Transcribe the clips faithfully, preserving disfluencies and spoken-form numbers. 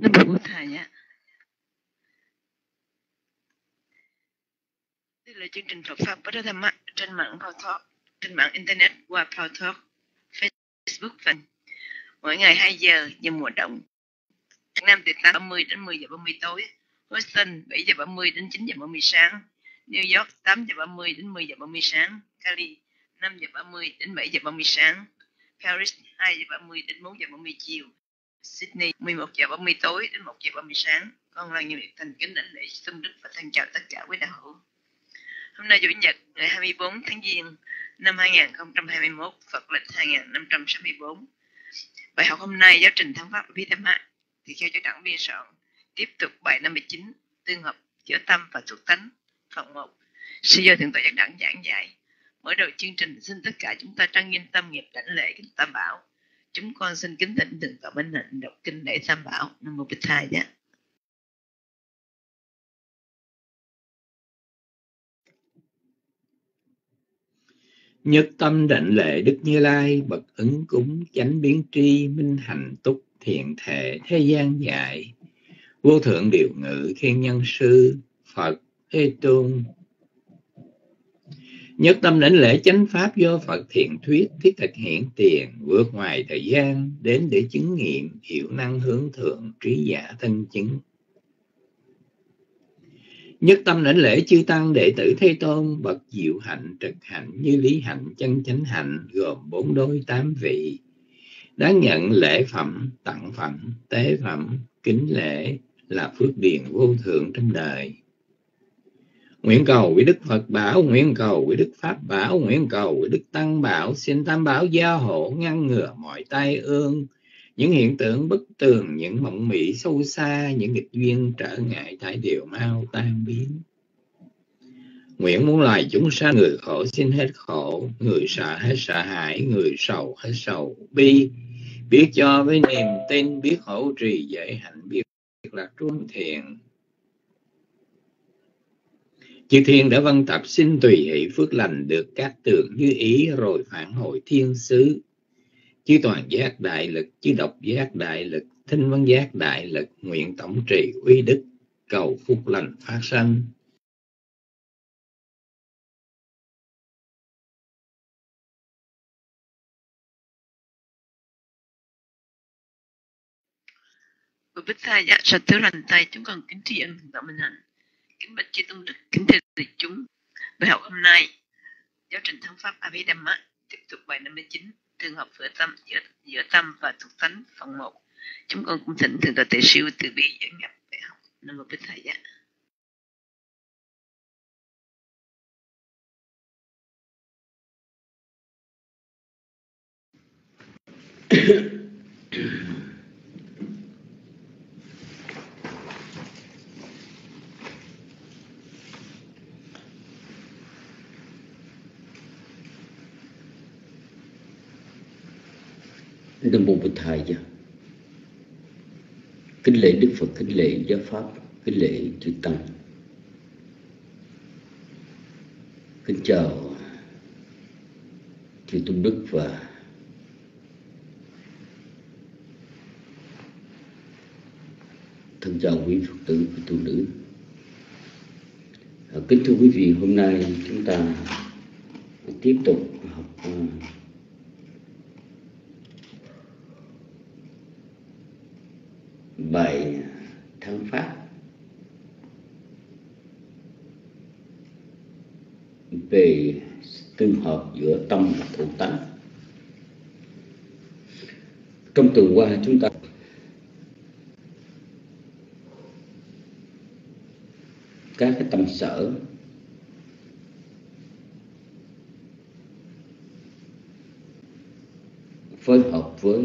Nam mô Bổn Thầy nhé. Đây là chương trình Phật pháp Bát Tham á trên mạng Paltalk, trên mạng internet qua Paltalk, Facebook và mỗi ngày hai giờ giờ mùa đông. Việt Nam từ tám giờ ba mươi đến mười giờ ba mươi tối, Houston bảy giờ ba mươi đến chín giờ ba mươi sáng, New York tám giờ ba mươi đến mười giờ ba mươi sáng, Cali năm giờ ba mươi đến bảy giờ ba mươi sáng, Paris hai giờ ba mươi đến bốn giờ ba mươi chiều, Sydney mười một giờ ba mươi tối đến một giờ ba mươi sáng. Con là nhiều nhiệt thành kính đảnh lễ xưng đức và thân chào tất cả quý đạo hữu. Hôm nay Chủ nhật ngày hai mươi bốn tháng Giêng năm hai nghìn không trăm hai mươi mốt, Phật lịch hai nghìn năm trăm sáu mươi tư. Bài học hôm nay giáo trình thắng pháp Abhidhamma thì theo giáo đẳng biên soạn tiếp tục bài năm mươi chín tương hợp giữa tâm và thuộc tánh phần một. Sư do thượng tọa giáo đẳng giảng dạy. Mở đầu chương trình xin tất cả chúng ta trang nghiêm tâm nghiệp đảnh lễ kính Tam Bảo. Chúng con xin kính thỉnh thượng tọa Minh Hạnh đọc kinh lễ Tam Bảo. Nam mô Bích Thầy nhé. Nhất tâm đảnh lễ Đức Như Lai, bậc ứng cúng chánh biến tri, minh hạnh túc thiện thể thế gian dạy. Vô thượng điều ngự khen nhân sư Phật Thế Tôn. Nhất tâm đảnh lễ chánh pháp do Phật thiện thuyết, thiết thực hiện tiền, vượt ngoài thời gian đến để chứng nghiệm, hiệu năng hướng thượng trí giả thân chứng. Nhất tâm đảnh lễ chư tăng đệ tử Thế Tôn, bậc diệu hạnh trực hạnh như lý hạnh chân chánh hạnh, gồm bốn đôi tám vị, đáng nhận lễ phẩm, tặng phẩm, tế phẩm, kính lễ là phước điền vô thượng trong đời. Nguyện cầu với Đức Phật bảo, nguyện cầu với Đức Pháp bảo, nguyện cầu với Đức Tăng bảo, xin Tam bảo gia hộ ngăn ngừa mọi tai ương, những hiện tượng bất tường, những mộng mị sâu xa, những nghịch duyên trở ngại thải đều mau tan biến. Nguyện muôn loài chúng sanh, người khổ xin hết khổ, người sợ hết sợ hãi, người sầu hết sầu bi, biết cho với niềm tin, biết hỗ trì dễ hạnh, biết là trung thiện. Chư thiên đã văn tập xin tùy hỷ phước lành được các tường như ý, rồi phản hồi thiên xứ. Chư toàn giác đại lực, chư độc giác đại lực, thinh văn giác đại lực, nguyện tổng trì uy đức, cầu phúc lành phát sanh. Bồ Bích Thầy dạ, sạch thứ lành tay chúng con kính tri ân thượng tọa Minh Hạnh, kính bạch chư tôn đức, kính thưa tùy chúng. Bài học hôm nay giáo trình thắng pháp Abhidhamma tiếp tục bài năm mươi chín tương hợp giữa tâm giữa, giữa tâm và thuộc tánh phần một. Chúng con cũng thỉnh thượng tọa Tề Siêu từ bi dẫn nhập bài học. Nam mô Bích Thầy dạ. Nam mô Bổn Thầy. Kính lễ Đức Phật, kính lễ giáo pháp, kính lễ chư tăng. Kính chào chư tôn đức và thân chào quý Phật tử và tu nữ. Kính thưa quý vị, hôm nay chúng ta tiếp tục học bài thắng pháp về tương hợp giữa tâm và thuộc tánh. Trong tuần qua chúng ta các cái tâm sở phối hợp với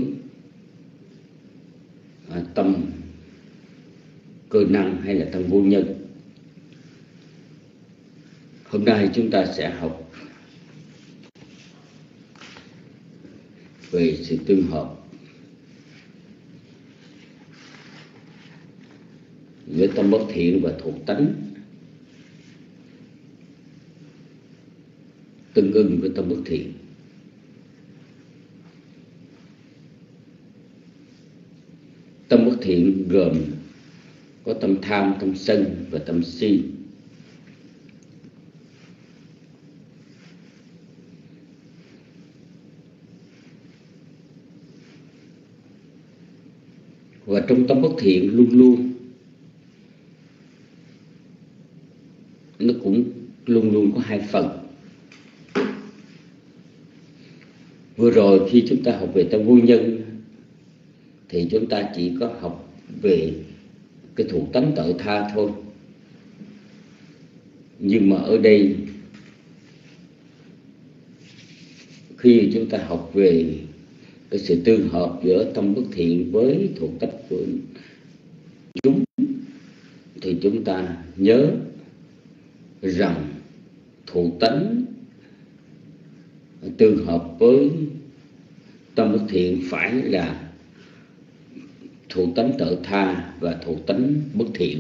à, tâm cơ năng hay là tâm vô nhân. Hôm nay chúng ta sẽ học về sự tương hợp giữa tâm bất thiện và thuộc tánh, tương ưng với tâm bất thiện. tâm bất thiện gồm có tâm tham, tâm sân và tâm si. Và trong tâm bất thiện luôn luôn nó cũng luôn luôn có hai phần. Vừa rồi khi chúng ta học về tâm vô nhân thì chúng ta chỉ có học về cái thuộc tánh tự tha thôi. Nhưng mà ở đây khi chúng ta học về cái sự tương hợp giữa tâm bất thiện với thuộc tánh của chúng thì chúng ta nhớ rằng thuộc tánh tương hợp với tâm bất thiện phải là thuộc tánh tự tha và thuộc tánh bất thiện.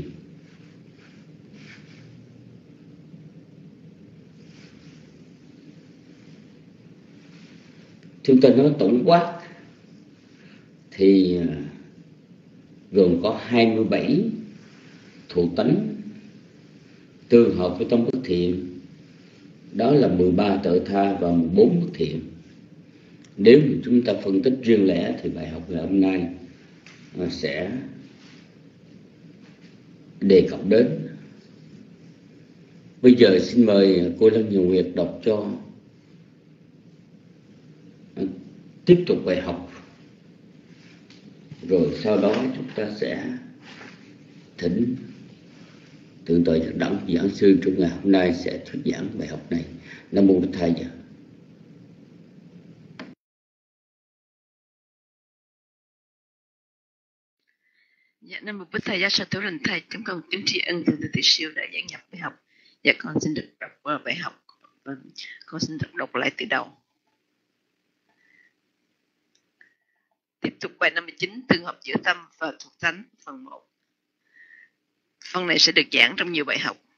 Chúng ta nói tổng quát thì gồm có hai mươi bảy thuộc tánh tương hợp với tâm bất thiện, đó là mười ba tự tha và mười bốn bất thiện. Nếu chúng ta phân tích riêng lẻ thì bài học ngày hôm nay sẽ đề cập đến. Bây giờ xin mời cô Lân Nhiều Nguyệt đọc cho tiếp tục bài học, rồi sau đó chúng ta sẽ thỉnh Thượng tọa Giác Đẳng giảng sư trong ngày hôm nay sẽ thuyết giảng bài học này. Nam mô Bích Thầy Dạ. Dạ, Nam mô Bích Thầy Giá Sa Thủ Lành Thầy. Chúng con kính tri ân Thượng tọa Tỷ Siêu đã giảng nhập bài học. Dạ, con xin được đọc uh, bài học. Uh, con xin được đọc lại từ đầu. Tiếp tục bài năm mươi chín, tương hợp giữa tâm và thuộc tánh, phần một. Phần này sẽ được giảng trong nhiều bài học.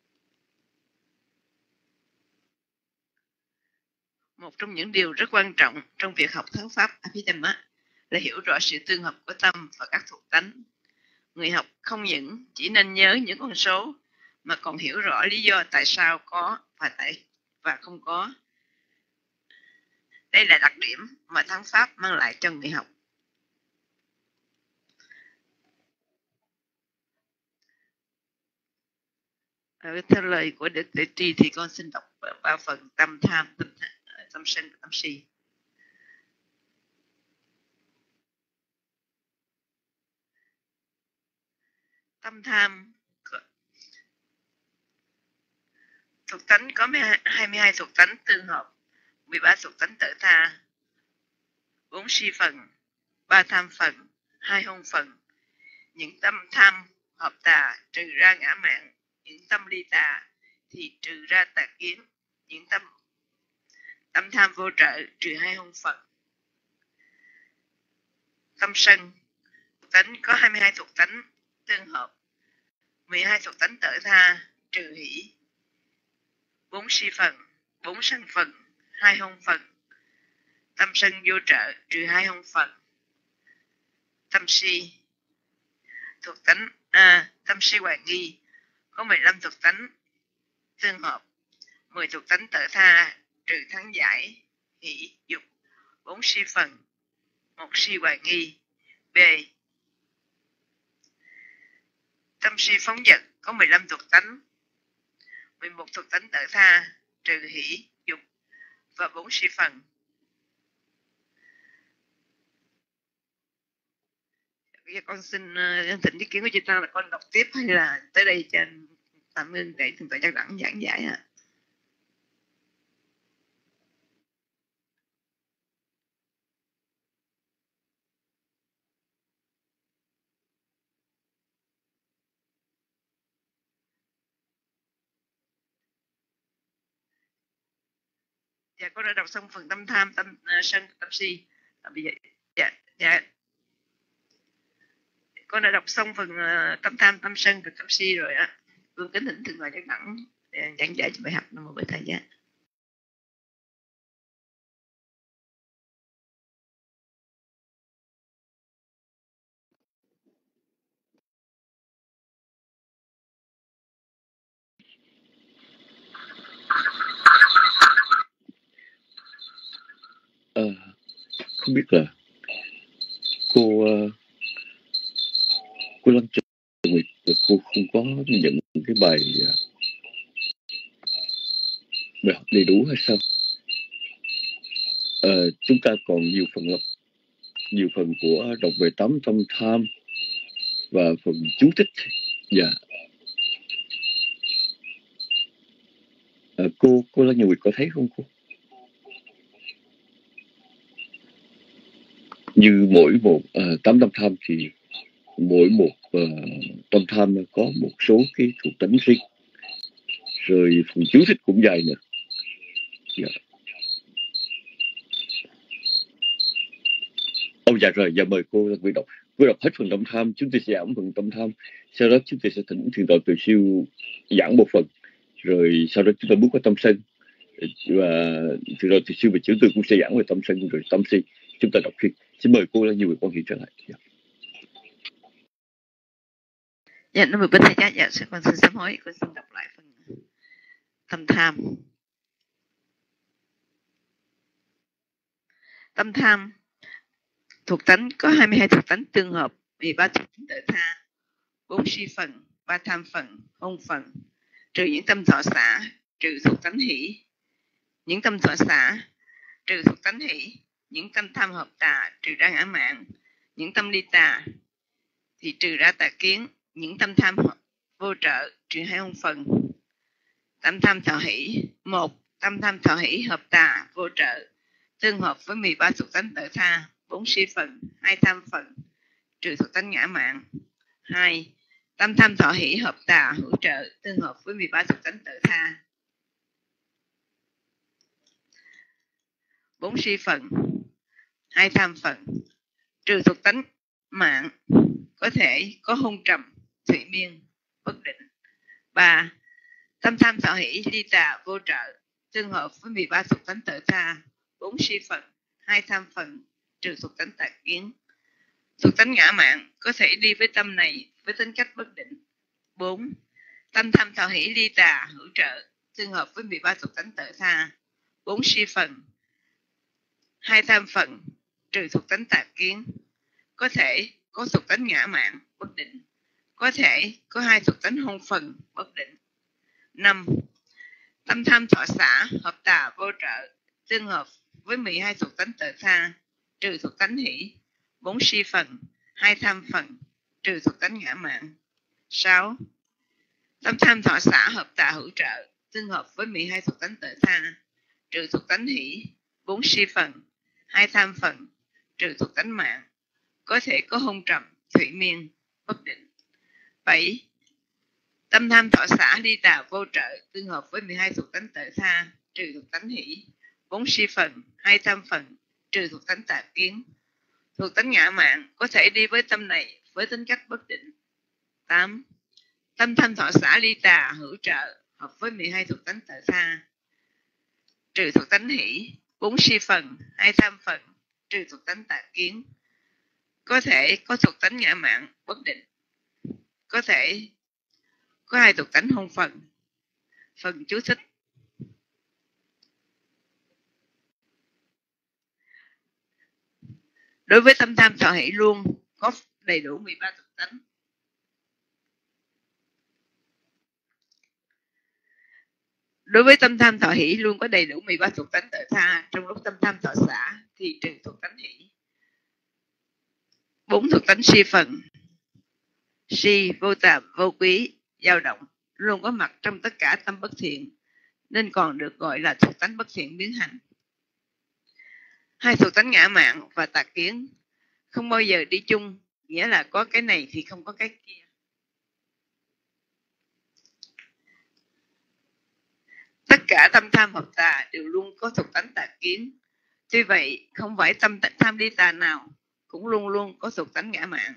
Một trong những điều rất quan trọng trong việc học thắng pháp Abhidhamma là hiểu rõ sự tương hợp của tâm và các thuộc tánh. Người học không những chỉ nên nhớ những con số mà còn hiểu rõ lý do tại sao có và tại và không có. Đây là đặc điểm mà thắng pháp mang lại cho người học. Ở theo lời của Đức Tuệ Tri thì con xin đọc ba phần tâm tham, tâm, tâm sân và tâm si. Tâm tham thuộc tánh có hai mươi hai thuộc tánh tương hợp, mười ba thuộc tánh tự tha, bốn si phần, ba tham phần, hai hôn phần. Những tâm tham hợp tà trừ ra ngã mạn, những tâm ly tà thì trừ ra tà kiến, những tâm tâm tham vô trợ trừ hai hôn phần. Tâm sân thuộc tánh có hai mươi hai thuộc tánh tương hợp, mười hai thuộc tánh tự tha trừ hỷ, bốn si phần, bốn sân phần, hai hôn phần. Tâm sân vô trợ trừ hai hôn phần. Tâm si thuộc tánh à, tâm si hoài nghi có mười lăm thuộc tánh tương hợp, mười thuộc tánh tự tha trừ thắng giải, hỷ, dục, bốn si phần, một si hoài nghi. B. Tâm si phóng dật có mười lăm thuộc tánh, mười một thuộc tánh tự tha trừ hỷ, dục và bốn si phần. Bây giờ con xin uh, thỉnh ý kiến của chị Tăng là con đọc tiếp hay là tới đây cho tạm ngưng để Thượng tọa Giác Đẳng giảng giải ạ? À? Dạ, con đã đọc xong phần tâm tham, tâm uh, sân, tâm si. À, bây giờ, dạ, dạ. Con đã đọc xong phần uh, tâm tham, tâm sân và tâm si rồi á. Con kính thỉnh Thượng tọa Giác Đẳng uh, giảng giải cho bài học năm một bài thầy giá. không biết là cô uh, cô Lâm Trần Nguyệt, cô không có nhận cái bài uh, bài học đầy đủ hay sao? Uh, chúng ta còn nhiều phần lắm, nhiều phần của đọc về tám tâm tham và phần chú thích. Dạ. À, cô cô Lan Như Nguyệt có thấy không cô? Như mỗi một uh, tám tâm tham thì mỗi một uh, tâm tham có một số cái thuộc tính riêng, rồi phần chú thích cũng dài nữa. Dạ. Ông dạ rồi, dạ mời cô Lan Nguyệt đọc. Cô đọc hết phần tâm tham, chúng tôi sẽ giảng phần tâm tham, sau đó chúng tôi sẽ thỉnh thiền tọa Từ Siêu giảng một phần, rồi sau đó chúng ta bước qua tâm sân, và thiền tọa Từ Siêu và chữ Từ cũng sẽ giảng về tâm sân, rồi tâm si chúng ta đọc riêng. Xin mời cô Lan Như Nguyệt quan hệ trở lại. Dạ. Dạ, nó mười bên thầy dạ, dạ, con xin sám hối, con xin đọc lại phần tâm tham. Tâm tham thuộc tánh có hai mươi hai thuộc tánh tương hợp, mười ba thuộc tánh tự tha, bốn si phần, ba tham phần, hôn phần, trừ những tâm thọ xả, trừ thuộc tánh hỷ. Những tâm thọ xả, trừ thuộc tánh hỷ. Những tâm tham hợp tà, trừ ra ngã mạn. Những tâm ly tà thì trừ ra tà kiến. Những tâm tham vô trợ, trừ hai hôn phần. Tâm tham thọ hỷ. Một, tâm tham thọ hỷ hợp tà, vô trợ, tương hợp với mười ba thuộc tánh tự tha, bốn si phần, hai tham phần, trừ thuộc tánh ngã mạn. Hai, tâm tham thọ hỷ hợp tà, hữu trợ, tương hợp với mười ba thuộc tánh tự tha, bốn si phần, hai tham phần, trừ thuộc tánh mạng, có thể có hôn trầm, thủy miên, bất định. Ba, tâm tham thọ hỷ ly tà, vô trợ, tương hợp với mười ba thuộc tánh tự tha, bốn si phần, hai tham phần, trừ thuộc tánh tà kiến. Thuộc tánh ngã mạn có thể đi với tâm này với tính cách bất định. Bốn, tâm tham thọ hỷ ly tà, hữu trợ, tương hợp với mười ba thuộc tánh tự tha, bốn si phần, hai tham phần, trừ thuộc tánh tà kiến. Có thể có thuộc tánh ngã mạn, bất định. Có thể có hai thuộc tánh hôn phần, bất định. Năm, tâm tham thọ xả, hợp tà, vô trợ, tương hợp với mười hai thuộc tánh tự tha, trừ thuộc tánh hỷ, bốn si phần, hai tham phần, trừ thuộc tánh ngã mạn. Sáu, tâm tham thọ xả, hợp tà, hữu trợ, tương hợp với mười hai thuộc tánh tự tha, trừ thuộc tánh hỷ, bốn si phần, hai tham phần, trừ thuộc tánh mạn. Có thể có hôn trầm, thủy miên, bất định. Bảy, tâm tham thọ xả ly tà, vô trợ, tương hợp với mười hai thuộc tánh tự tha, trừ thuộc tánh hỷ, bốn si phần, hai tham phần, trừ thuộc tánh tà kiến. Thuộc tánh ngã mạn có thể đi với tâm này với tính cách bất định. Tám, tâm tham thọ xả ly tà, hữu trợ, hợp với mười hai thuộc tánh tự tha, trừ thuộc tánh hỷ, bốn si phần, hai tham phần, trừ thuộc tánh tà kiến. Có thể có thuộc tánh ngã mạn, bất định. Có thể có hai thuộc tánh hôn phần. Phần chú thích. Đối với tâm tham thọ hỷ luôn có đầy đủ mười ba thuộc tánh. Đối với tâm tham thọ hỷ luôn có đầy đủ mười ba thuộc tánh tự tha, trong lúc tâm tham thọ xả thì trừ thuộc tánh hỷ. Bốn thuộc tánh si phần, si, vô tàm, vô quý, dao động, luôn có mặt trong tất cả tâm bất thiện, nên còn được gọi là thuộc tánh bất thiện biến hành. Hai thuộc tánh ngã mạn và tà kiến không bao giờ đi chung, nghĩa là có cái này thì không có cái kia. Tất cả tâm tham hợp tà đều luôn có thuộc tánh tà kiến. Tuy vậy, không phải tâm tham ly tà nào cũng luôn luôn có thuộc tánh ngã mạn.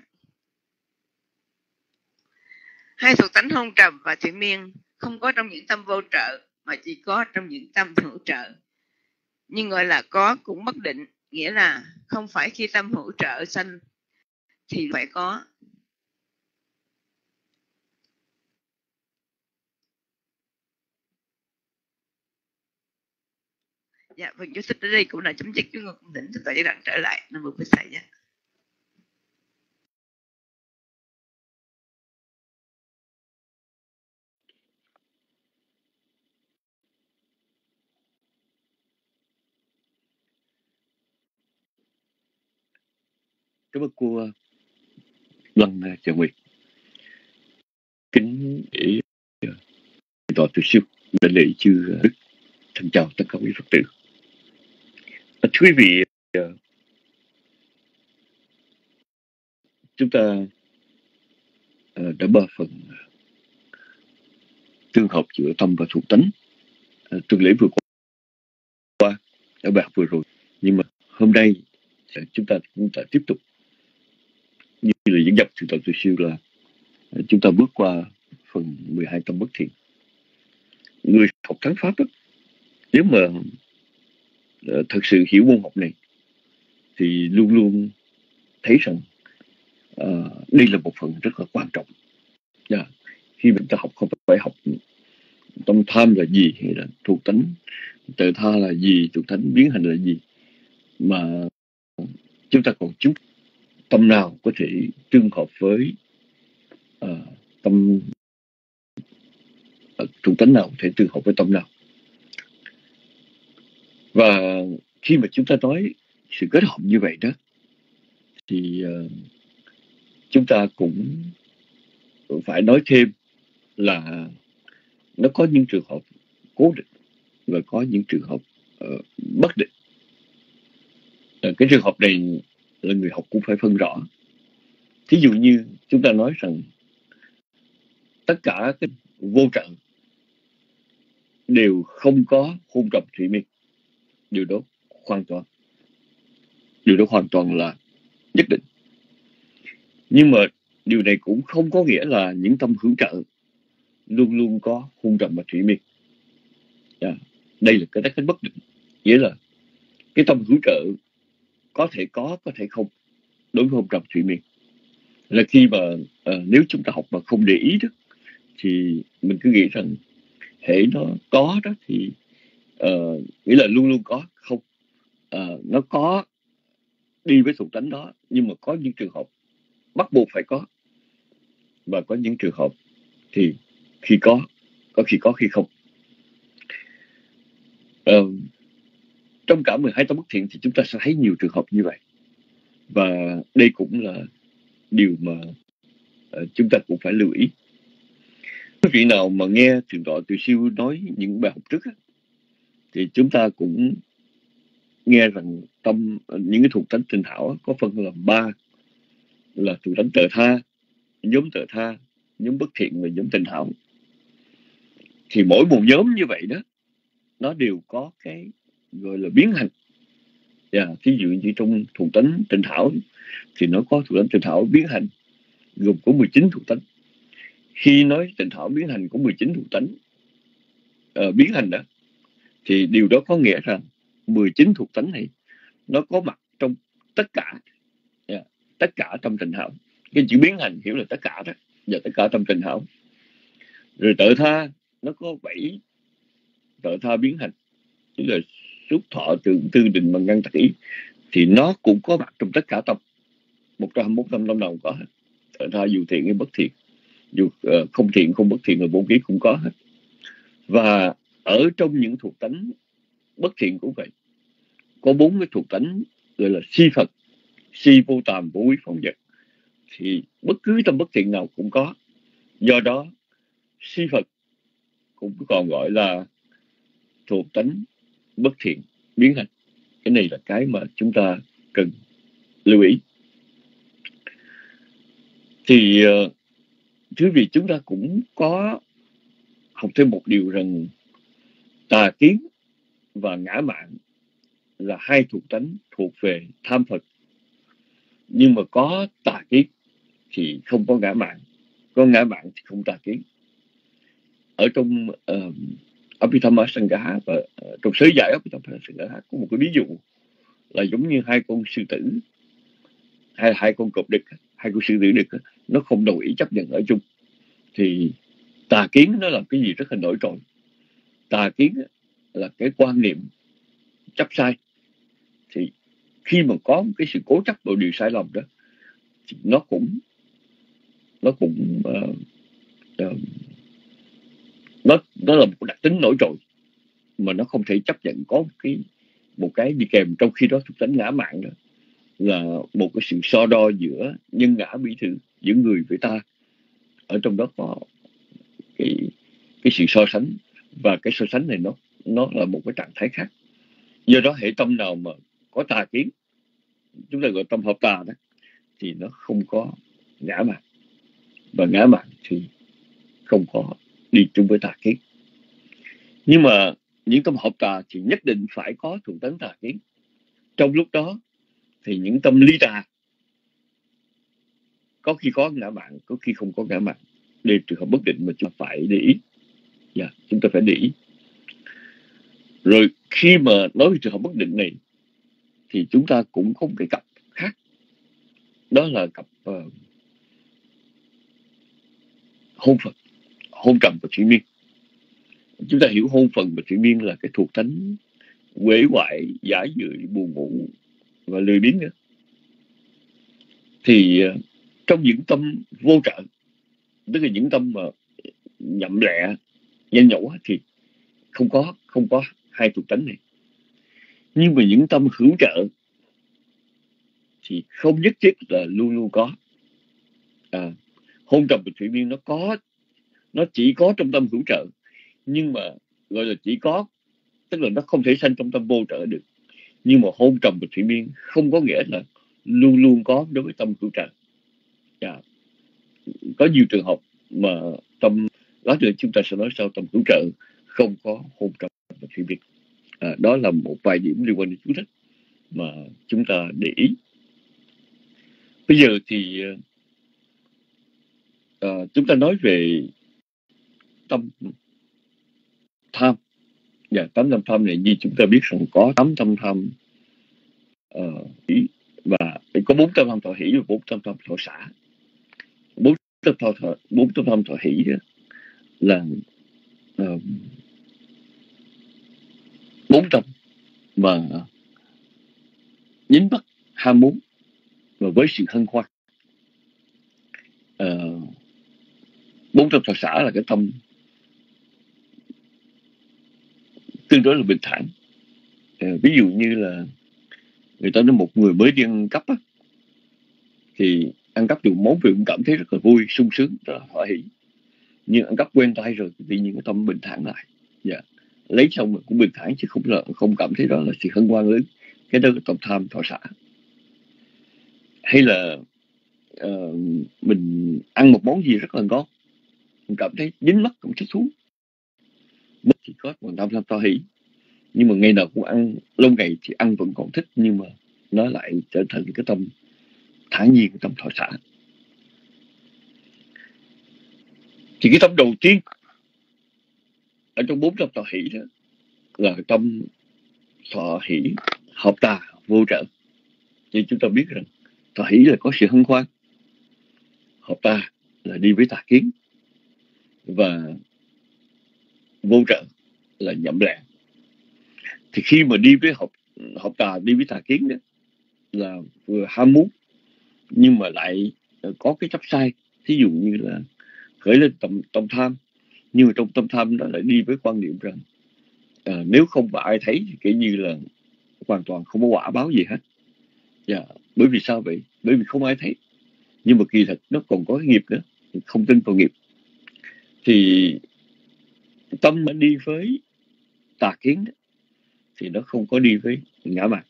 Hai thuộc tánh hôn trầm và thủy miên không có trong những tâm vô trợ, mà chỉ có trong những tâm hữu trợ. Nhưng gọi là có cũng bất định, nghĩa là không phải khi tâm hữu trợ sanh thì phải có. Dạ, phần chú thích ở đây cũng là chấm dứt, chúng con cũng thỉnh tất cả các bạn trở lại Nam Mô Bổn Sư. Dạ. Cảm ơn cô Lân Trà Nguyệt. Kính để tòa từ siêu đại lễ chư Đức, thân chào tất cả quý Phật tử. À, thưa quý vị, chúng ta đã ba phần tương hợp giữa tâm và thuộc tánh tuần lễ vừa qua ở bài học vừa rồi, nhưng mà hôm nay chúng ta chúng ta tiếp tục như là dẫn dắt từ tòa từ siêu là chúng ta bước qua phần mười hai tâm bất thiện. Người học thắng pháp đó, nếu mà uh, thật sự hiểu môn học này thì luôn luôn thấy rằng uh, đây là một phần rất là quan trọng. Yeah. Khi mình ta học không phải học tâm tham là gì hay là thuộc tánh tự tha là gì, thuộc tánh biến hành là gì, mà chúng ta còn chúng tâm nào có thể tương hợp với uh, tâm uh, thuộc tánh nào có thể tương hợp với tâm nào. Và khi mà chúng ta nói sự kết hợp như vậy đó thì uh, chúng ta cũng phải nói thêm là nó có những trường hợp cố định và có những trường hợp uh, bất định. Uh, cái trường hợp này là người học cũng phải phân rõ. Thí dụ như chúng ta nói rằng tất cả cái vô trợ đều không có hôn trầm thủy miên, điều đó hoàn toàn điều đó hoàn toàn là nhất định. Nhưng mà điều này cũng không có nghĩa là những tâm hữu trợ luôn luôn có hôn trầm và thủy miên. Yeah. Đây là cái cách bất định, nghĩa là cái tâm hữu trợ có thể có, có thể không đối với hôn trầm thủy miên. Là khi mà uh, nếu chúng ta học mà không để ý đó thì mình cứ nghĩ rằng hễ nó có đó thì uh, nghĩa là luôn luôn có, không uh, nó có đi với thuộc tánh đó, nhưng mà có những trường hợp bắt buộc phải có, và có những trường hợp thì khi có có khi có khi không. Uh, trong cả mười hai tâm bất thiện thì chúng ta sẽ thấy nhiều trường hợp như vậy, và đây cũng là điều mà uh, chúng ta cũng phải lưu ý. Quý vị nào mà nghe thượng tọa Từ Siêu nói những bài học trước á, thì chúng ta cũng nghe rằng tâm những cái thuộc tánh tình hảo có phân làm ba, là thuộc tánh tự tha, nhóm tự tha, nhóm bất thiện và nhóm tình hảo. Thì mỗi một nhóm như vậy đó, nó đều có cái gọi là biến hành. Yeah, thí dụ như trong thuộc tánh tình hảo thì nó có thuộc tánh tình hảo biến hành gồm có mười chín thuộc tánh. Khi nói tình hảo biến hành có mười chín thuộc tánh uh, biến hành đó, thì điều đó có nghĩa rằng mười chín thuộc tánh này nó có mặt trong tất cả, yeah, tất cả trong tình hảo. Cái chữ biến hành hiểu là tất cả đó, và tất cả trong tình hảo. Rồi tự tha nó có bảy tự tha biến hành, tức là xúc thọ tưởng tư định bằng ngăn tắc ý, thì nó cũng có mặt trong tất cả tâm, một trăm hai mươi mốt tâm tâm nào cũng có hết. Tự tha dù thiện hay bất thiện, dù uh, không thiện không bất thiện là bốn ký cũng có hết. Và ở trong những thuộc tánh bất thiện cũng vậy, có bốn cái thuộc tánh gọi là si Phật, si vô tàm, vô quý phóng dật, thì bất cứ tâm bất thiện nào cũng có. Do đó si Phật cũng còn gọi là thuộc tánh bất thiện biến hành. Cái này là cái mà chúng ta cần lưu ý. Thì uh, thứ vì chúng ta cũng có học thêm một điều rằng tà kiến và ngã mạn là hai thuộc tánh thuộc về tham Phật. Nhưng mà có tà kiến thì không có ngã mạn, có ngã mạn thì không tà kiến. Ở trong uh, Abhidhamma Sangha và uh, trong sớ giải Abhidhamma Sangha có một cái ví dụ là giống như hai con sư tử hay hai con cọp đực, hai con sư tử đực nó không đồng ý chấp nhận ở chung, thì tà kiến nó làm cái gì rất là nổi trội. Tà kiến là cái quan niệm chấp sai. Thì khi mà có cái sự cố chấp vào điều sai lầm đó thì nó cũng nó cũng uh, uh, nó nó là một đặc tính nổi trội mà nó không thể chấp nhận có một cái một cái đi kèm. Trong khi đó thuộc tính ngã mạn đó là một cái sự so đo giữa nhân ngã bỉ thử, giữa người với ta. Ở trong đó có cái cái sự so sánh, và cái so sánh này nó nó là một cái trạng thái khác. Do đó hệ tâm nào mà có tà kiến, chúng ta gọi tâm hợp tà đó, thì nó không có ngã mạn, và ngã mạn thì không có đi chung với tà kiến. Nhưng mà những tâm hợp tà thì nhất định phải có thuộc tính tà kiến. Trong lúc đó thì những tâm ly tà có khi có ngã mạn, có khi không có ngã mạn. Đây trường hợp bất định mà chúng ta phải để ý. Yeah, chúng ta phải để ý. Rồi khi mà nói về trường hợp bất định này thì chúng ta cũng có một cái cặp khác. Đó là cặp uh, hôn Phật, hôn trầm và thủy miên. Chúng ta hiểu hôn phần và thủy miên là cái thuộc tánh uể oải, giả dự, buồn ngủ và lười biếng nữa. Thì uh, trong những tâm vô trợ, tức là những tâm mà nhậm lẹ, nhanh nhẩu thì không có không có hai thuộc tánh này. Nhưng mà những tâm hữu trợ thì không nhất thiết là luôn luôn có. À, hôn trầm và thủy miên nó có, nó chỉ có trong tâm hữu trợ, nhưng mà gọi là chỉ có, tức là nó không thể sanh trong tâm vô trợ được. Nhưng mà hôn trầm và thủy miên không có nghĩa là luôn luôn có đối với tâm hữu trợ. À, có nhiều trường hợp mà tâm, đó là chúng ta sẽ nói sau, tâm hữu trợ không có hôn trầm và thủy miên. À, đó là một vài điểm liên quan đến chú thích mà chúng ta để ý. Bây giờ thì uh, chúng ta nói về tâm tham. Và tám tâm tham này như chúng ta biết rằng có tám tâm tham uh, và có bốn tâm tham thọ hỷ và bốn tâm tham thọ xả. Bốn tâm tham thọ, bốn tâm tham thọ hỷ là uh, bốn tâm mà dính mắc ham muốn và với sự hân hoan. Uh, bốn tâm thọ xả là cái tâm tương đối là bình thản. Uh, ví dụ như là người ta nói một người mới đi ăn cắp á, thì ăn cắp được món gì cũng cảm thấy rất là vui, sung sướng, rất là hoan hỷ. Nhưng ăn cắp quen tay rồi, tự nhiên cái tâm bình thản lại. Yeah. Lấy xong rồi cũng bình thản, chứ không là không cảm thấy đó là sự hân hoan lớn. Cái đó là tâm tham thọ xả. Hay là uh, mình ăn một món gì rất là ngon, mình cảm thấy dính mắt, cũng thích thú, mất chỉ có một tâm tham thọ hỷ. Nhưng mà ngày nào cũng ăn, lâu ngày thì ăn vẫn còn thích, nhưng mà nó lại trở thành cái tâm thản nhiên, cái tâm thọ xả. Thì cái tâm đầu tiên ở trong bốn tâm thọ hỷ đó là tâm thọ hỷ hợp tà vô trợ. Như chúng ta biết rằng thọ hỷ là có sự hân hoan, hợp tà là đi với tà kiến, và vô trợ là nhậm lẹ. Thì khi mà đi với hợp, hợp tà, đi với tà kiến đó là vừa ham muốn nhưng mà lại có cái chấp sai. Thí dụ như là khởi lên tâm, tâm tham, nhưng mà trong tâm tham đó lại đi với quan niệm rằng à, nếu không có ai thấy thì kiểu như là hoàn toàn không có quả báo gì hết. Yeah. Bởi vì sao vậy? Bởi vì không ai thấy. Nhưng mà kỳ thật nó còn có cái nghiệp nữa, không tin vào nghiệp. Thì tâm mà đi với tà kiến đó, thì nó không có đi với ngã mạn.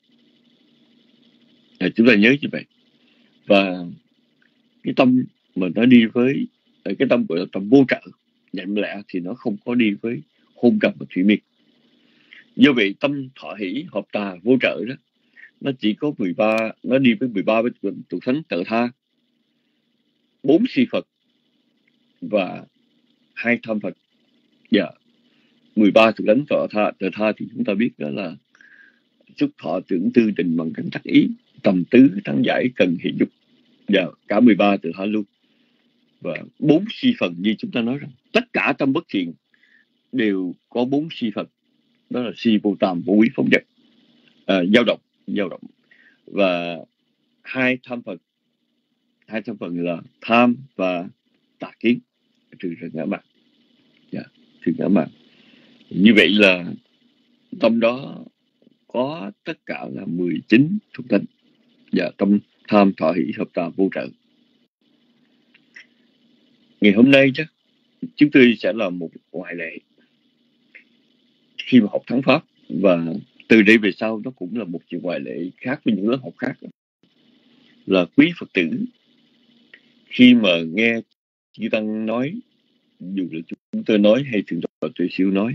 À, chúng ta nhớ như vậy. Và cái tâm mà nó đi với cái tâm gọi là tâm vô trợ, nhậm lẹ, thì nó không có đi với hôn trầm và thủy miên. Do vậy tâm thọ hỷ hợp tà vô trợ đó, nó chỉ có mười ba, nó đi với mười ba thuộc thánh tự tha, bốn si Phật và hai tham Phật. Dạ, yeah. mười ba thuộc thánh tự tha, tự tha thì chúng ta biết đó là xúc thọ tưởng tư định bằng cảnh tác ý, tầm tứ thắng giải cần hiện dục. Dạ, yeah. Cả mười ba tự tha luôn. Và bốn si phần, như chúng ta nói rằng tất cả tâm bất thiện đều có bốn si Phật, đó là si vô tàm, vô quý, phóng dật. à, dao động dao động và hai tham phần hai tham phần là tham và tà kiến, trừ ra ngã mạn. Dạ, trừ ngã mạn. Như vậy là trong đó có tất cả là mười chín thuộc tính. Dạ, tâm tham thọ hỷ hợp tà vô trợ. Ngày hôm nay chắc chúng tôi sẽ là một ngoại lệ khi mà học thắng pháp, và từ đây về sau nó cũng là một chuyện ngoại lệ khác với những lớp học khác, là quý Phật tử khi mà nghe chư tăng nói, dù là chúng tôi nói hay thượng tọa Tuệ Siêu nói,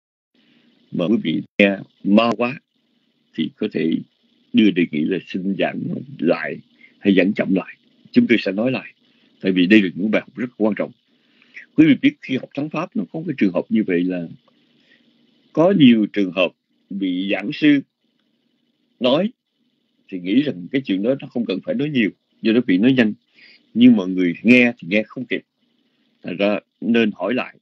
mà quý vị nghe mau quá thì có thể đưa đề nghị là xin giảng lại hay giảng chậm lại, chúng tôi sẽ nói lại, tại vì đây là những bài học rất quan trọng. Quý vị biết khi học thắng pháp nó có cái trường hợp như vậy, là có nhiều trường hợp bị giảng sư nói thì nghĩ rằng cái chuyện đó nó không cần phải nói nhiều, do đó bị nói nhanh, nhưng mà người nghe thì nghe không kịp, thành ra nên hỏi lại,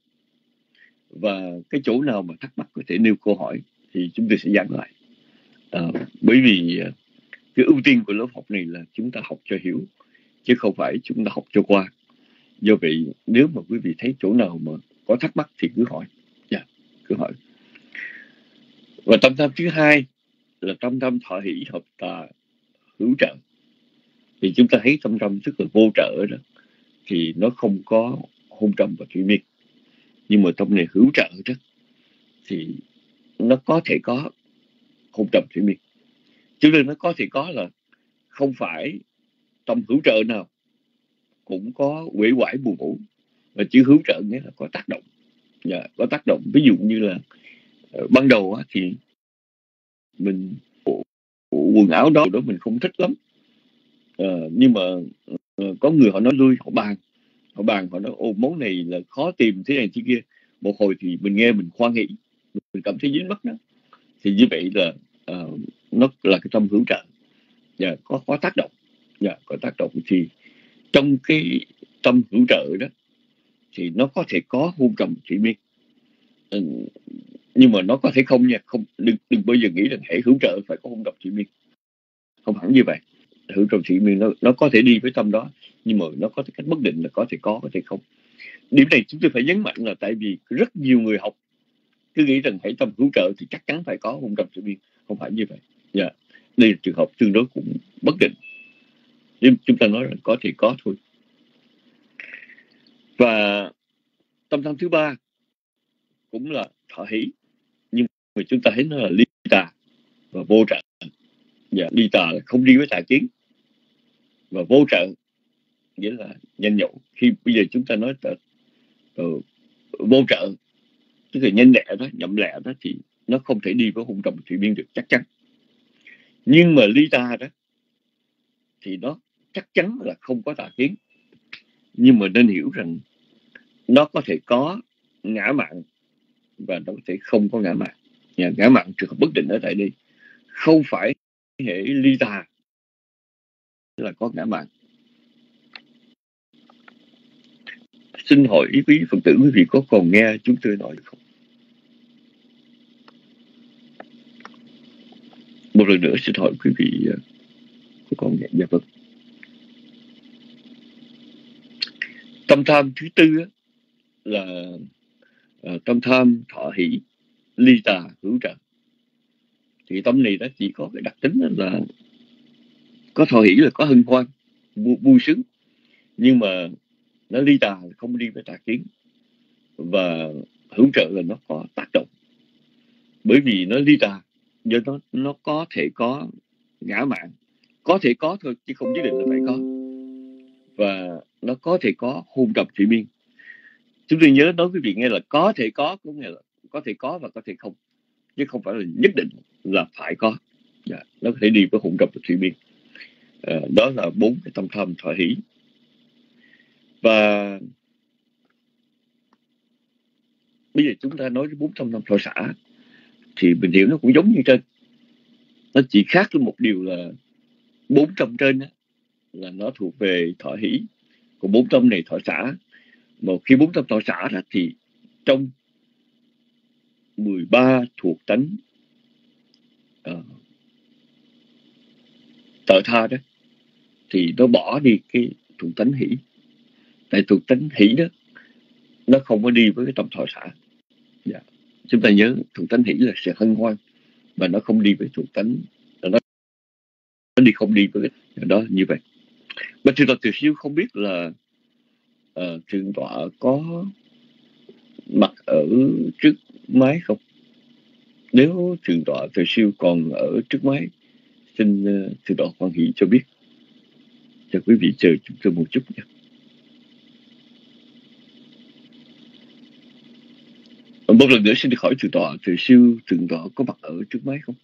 và cái chỗ nào mà thắc mắc có thể nêu câu hỏi thì chúng tôi sẽ giảng lại. À, bởi vì cái ưu tiên của lớp học này là chúng ta học cho hiểu, chứ không phải chúng ta học cho qua. Do vậy nếu mà quý vị thấy chỗ nào mà có thắc mắc thì cứ hỏi. Yeah, cứ hỏi. Và tâm tham thứ hai là tâm tham thọ hỷ hợp tà hữu trợ. Thì chúng ta thấy tâm tham tức là vô trợ đó, thì nó không có hôn trầm và thủy miên. Nhưng mà tâm này hữu trợ đó thì nó có thể có hôn trầm thủy miên. Chứ nên nó có thể có là không phải tâm hữu trợ nào cũng có uể oải buồn ngủ, và chữ hữu trợ nghĩa là có tác động. Dạ, có tác động. Ví dụ như là uh, ban đầu á, thì mình bộ, bộ quần áo đó đó mình không thích lắm, uh, nhưng mà uh, có người họ nói lui, họ bàn họ bàn họ nói ô món này là khó tìm thế này thế kia. Một hồi thì mình nghe mình khoan hỷ, mình cảm thấy dính mắt đó, thì như vậy là uh, nó là cái tâm hữu trợ. Dạ, có có tác động. Dạ, có tác động. Thì trong cái tâm hữu trợ đó thì nó có thể có hôn trầm thủy miên, ừ, nhưng mà nó có thể không nha. Không, đừng, đừng bao giờ nghĩ rằng hệ hữu trợ phải có hôn trầm thủy miên, không hẳn như vậy. Hữu trầm thủy miên nó, nó có thể đi với tâm đó, nhưng mà nó có cách bất định là có thể có, có thể không. Điểm này chúng tôi phải nhấn mạnh là tại vì rất nhiều người học cứ nghĩ rằng hệ tâm hữu trợ thì chắc chắn phải có hôn trầm thủy miên, không phải như vậy. Dạ, đây là trường hợp tương đối cũng bất định, nhưng chúng ta nói là có thể có thôi. Và tâm tham thứ ba cũng là thọ hỷ, nhưng mà chúng ta thấy nó là ly tà và vô trợ. Dạ, ly tà là không đi với tà kiến, và vô trợ nghĩa là nhanh nhậu. Khi bây giờ chúng ta nói là uh, vô trợ tức là nhanh lẹ đó, nhậm lẹ đó, thì nó không thể đi với hôn trầm thủy miên được chắc chắn. Nhưng mà ly tà đó thì nó chắc chắn là không có tà kiến, nhưng mà nên hiểu rằng nó có thể có ngã mạn và nó có thể không có ngã mạn. Nhà ngã mạn trường hợp bất định ở tại đây, không phải hệ ly tà là có ngã mạn. Xin hỏi ý quý Phật tử, quý vị có còn nghe chúng tôi nói không? Một lần nữa xin hỏi quý vị có còn nghe? Dạ vâng. Tâm tham thứ tư là uh, tâm tham thọ hỷ ly tà hữu trợ. Thì tâm này đó chỉ có cái đặc tính là có thọ hỷ là có hân hoan, vui, vui sướng, nhưng mà nó ly tà không đi với tà kiến, và hữu trợ là nó có tác động. Bởi vì nó ly tà, do nó nó có thể có ngã mạn, có thể có thôi chứ không nhất định là phải có, và nó có thể có hôn trầm thủy miên. Chúng tôi nhớ nói quý vị nghe là có thể có, có nghĩa là có thể có và có thể không, chứ không phải là nhất định là phải có. Dạ, nó có thể đi với hôn trầm thủy miên. À, đó là bốn cái tâm tham thọ hỷ. Và bây giờ chúng ta nói đến bốn tâm tham thọ xả thì mình hiểu nó cũng giống như trên, nó chỉ khác với một điều là bốn tâm trên đó, là nó thuộc về thọ hỷ, còn bốn tâm này thọ xả. Mà khi bốn tâm thọ xả đó thì trong mười ba thuộc tánh uh, tợ tha đó, thì nó bỏ đi cái thuộc tánh hỷ. Tại thuộc tánh hỷ đó nó không có đi với cái tâm thọ xả. Dạ. Chúng ta nhớ thuộc tánh hỷ là sự hân hoan, và nó không đi với thuộc tánh, nó, nó đi không đi với cái đó như vậy. Mà thượng tọa Từ Siêu không biết là uh, thượng tọa có mặt ở trước máy không? Nếu thượng tọa Từ Siêu còn ở trước máy, xin uh, thượng tọa hoan hỷ cho biết, cho quý vị chờ chúng tôi một chút nha. Một lần nữa xin được hỏi thượng tọa Từ Siêu, thượng tọa có mặt ở trước máy không?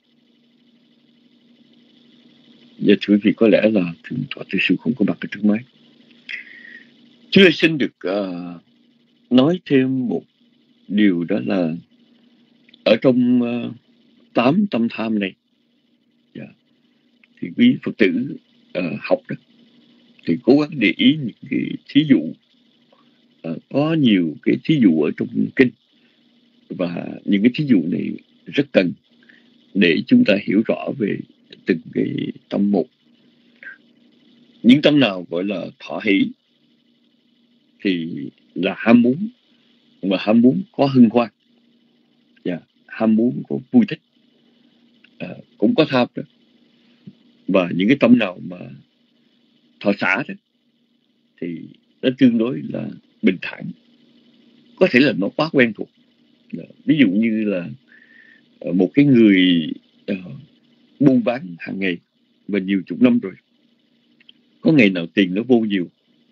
Dạ thưa quý vị, có lẽ là thượng tọa Từ Siêu không có mặt ở trước máy. Chúng xin được uh, nói thêm một điều, đó là ở trong uh, tám tâm tham này, yeah, thì quý Phật tử uh, học đó, thì cố gắng để ý những cái thí dụ, uh, có nhiều cái thí dụ ở trong kinh, và những cái thí dụ này rất cần để chúng ta hiểu rõ về từng cái tâm một. Những tâm nào gọi là thọ hỷ thì là ham muốn, mà ham muốn có hân hoan, yeah, ham muốn có vui thích, à, cũng có tham đó. Và những cái tâm nào mà thọ xả đó thì nó tương đối là bình thản, có thể là nó quá quen thuộc. Ví dụ như là một cái người uh, buôn bán hàng ngày và nhiều chục năm rồi, có ngày nào tiền nó vô nhiều.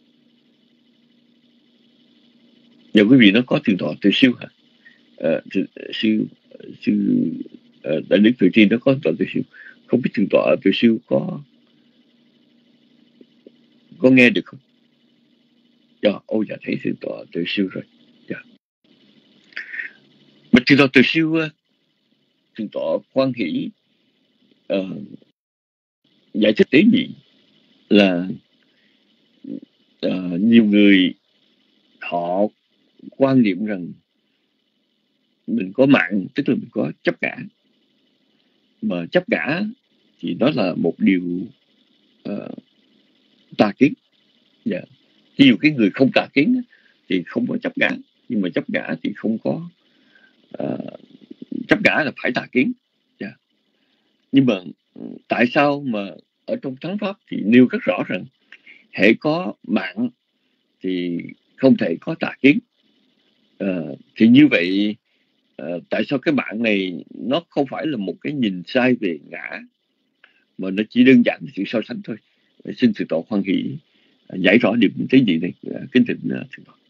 Giờ quý vị nó có thượng tọa Từ Siêu hả? Uh, siêu siêu uh, đại đức Từ Tri nó có thượng tọa Từ Siêu, không biết thượng tọa Từ Siêu có có nghe được không? Dạ, ôi dạ, thấy thượng tọa Từ Siêu rồi. Dạ. Mà thượng tọa Từ Siêu, thượng tọa Hoan Hỷ uh, giải thích tế nhị là uh, nhiều người họ quan niệm rằng mình có mạng, tức là mình có chấp ngã. Mà chấp ngã thì đó là một điều uh, tà kiến. Dạ. Ví dụ cái người không tà kiến thì không có chấp ngã, nhưng mà chấp ngã thì không có uh, chấp ngã là phải tà kiến. Yeah. Nhưng mà tại sao mà ở trong thắng pháp thì nêu rất rõ rằng hễ có mạng thì không thể có tà kiến. Uh, thì như vậy uh, tại sao cái mạng này nó không phải là một cái nhìn sai về ngã, mà nó chỉ đơn giản là sự so sánh thôi? Xin thượng tọa Hoan Hỷ uh, giải rõ điểm tế nhị này. Uh, kính thỉnh uh, thượng tọa.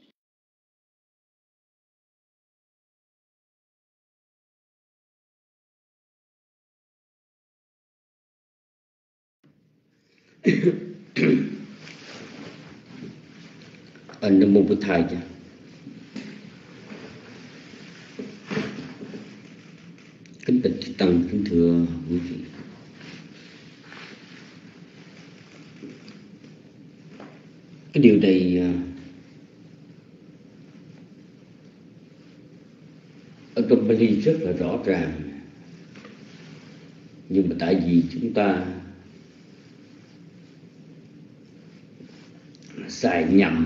Anh Nam Mô Bụt Thầy. Kính bạch tăng, kính thưa quý vị. Cái điều này ở trong Bali rất là rõ ràng, nhưng mà tại vì chúng ta xài nhầm,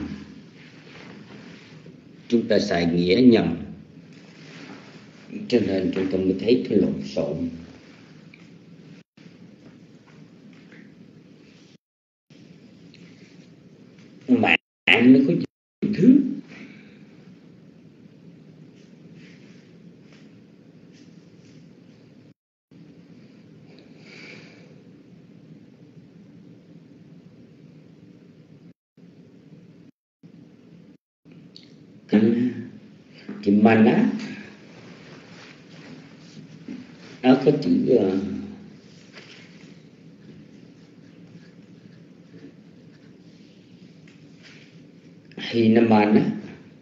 chúng ta xài nghĩa nhầm, cho nên chúng ta mới thấy cái lộn xộn. Mạng nó có nhiều thứ. Thì mana nó có chữ uh, Hinamana,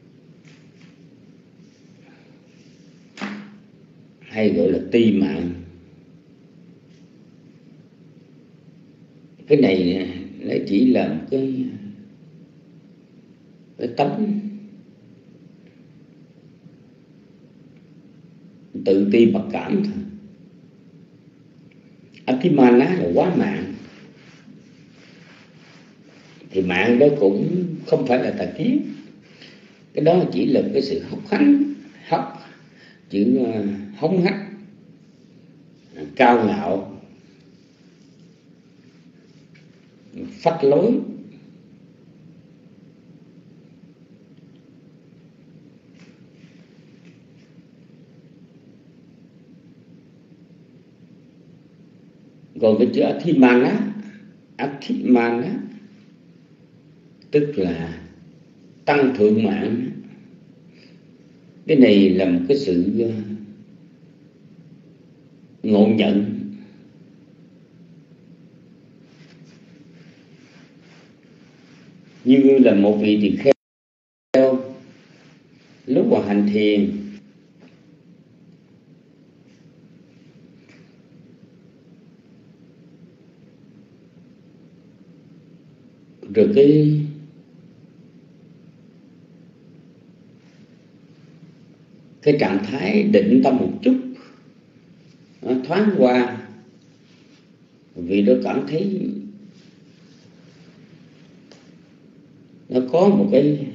hay gọi là ti mạng. Cái này nó chỉ là một cái, cái tấm tự ti mặc cảm thôi. Atimana là quá mạng. mạng đó cũng không phải là tà kiến. Cái đó chỉ là cái sự hốc hánh, hốc chữ uh, hống hách, cao ngạo, phách lối. Còn cái chữ Athimana, Athimana tức là tăng thượng mạng. Cái này là một cái sự ngộ nhận, như là một vị tỳ kheo lúc mà hành thiền rồi cái cái trạng thái định tâm một chút nó thoáng qua, vì nó cảm thấy nó có một cái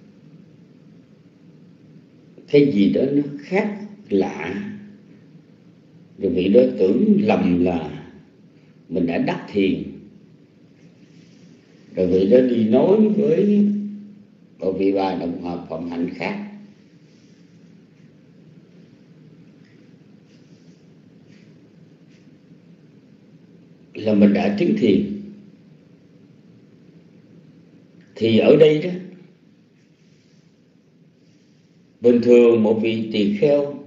cái gì đó nó khác lạ, rồi vị đó tưởng lầm là mình đã đắc thiền, rồi vị đó đi nói với một vị bà đồng hợp phạm hạnh khác. Là mình đã chứng thiền. Thì ở đây đó, bình thường một vị tỳ kheo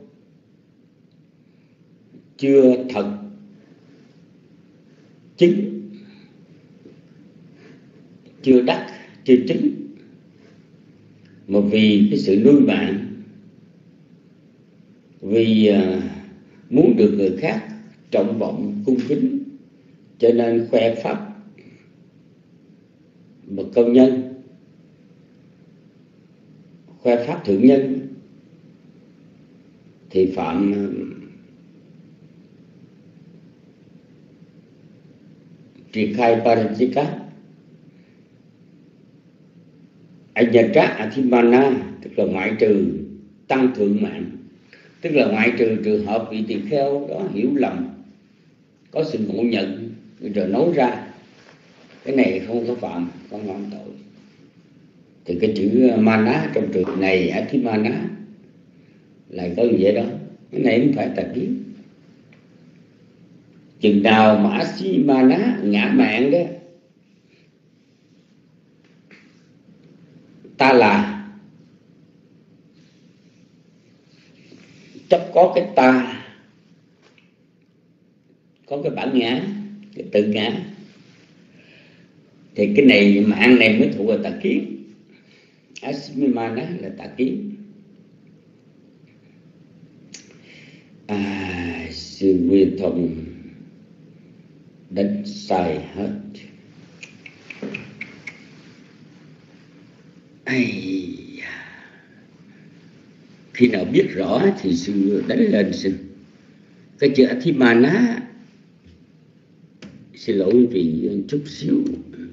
chưa thật chứng, chưa đắc, chưa chứng, mà vì cái sự nuôi mạng, vì uh, muốn được người khác trọng vọng cung kính, cho nên khoe pháp bậc công nhân, khoe pháp thượng nhân, thì phạm trì khai parajika Anyatra Athimana, tức là ngoại trừ tăng thượng mạng, tức là ngoại trừ trường hợp vị tỳ kheo đó hiểu lầm, có sự ngộ nhận rồi nói ra cái này không có phạm, không phạm tội. Thì cái chữ mana trong trường này, Athimana, lại có như vậy đó. Cái này không phải tà kiến. Chừng nào mà Athimana ngã mạn đó, ta là chấp có cái ta, có cái bản ngã, cái tự ngã, thì cái này mạng này mới thuộc về tà kiến. Asimimana là tà kiến. À, sự quyền thông đánh sai hết. Ây, khi nào biết rõ thì sự đánh lên xin. Cái chữ Athimana, xin lỗi vì chút xíu.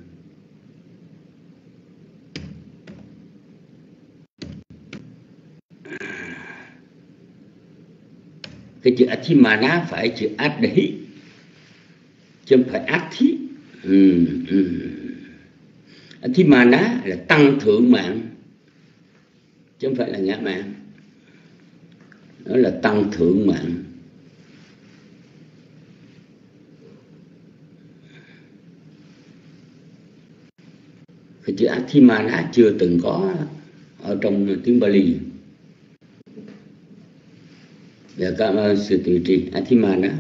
Cái chữ Athimana phải chữ Adhi, chứ không phải Athi. Ừ, ừ. Athimana là tăng thượng mạng, chứ không phải là ngã mạng. Đó là tăng thượng mạng. Cái chữ Athimana chưa từng có ở trong tiếng Bali. Dạ, cảm ơn sự tùy trì. Athimana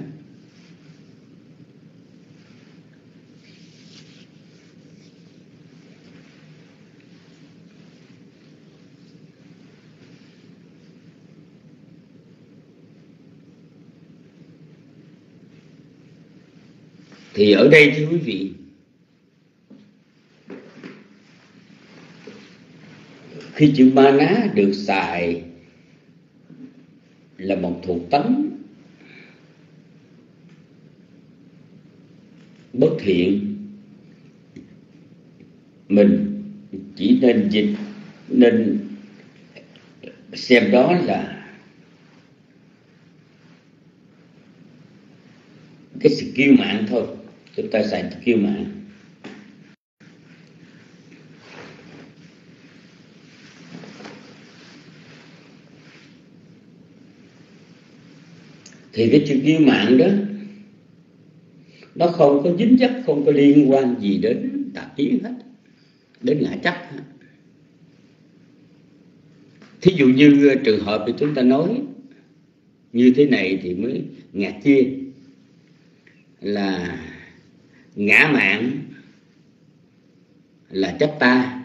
thì ở đây thưa quý vị, khi chữ mana được xài là một thuộc tánh bất thiện, mình chỉ nên dịch nên xem đó là cái sự kiêu mạn thôi. Chúng ta xài kiêu mạn. Thì cái chữ kiêu mạn đó nó không có dính dấp, không có liên quan gì đến tà kiến hết, đến ngã chấp hết. Thí dụ như trường hợp thì chúng ta nói như thế này thì mới ngạc nhiên, là ngã mạn là chấp ta,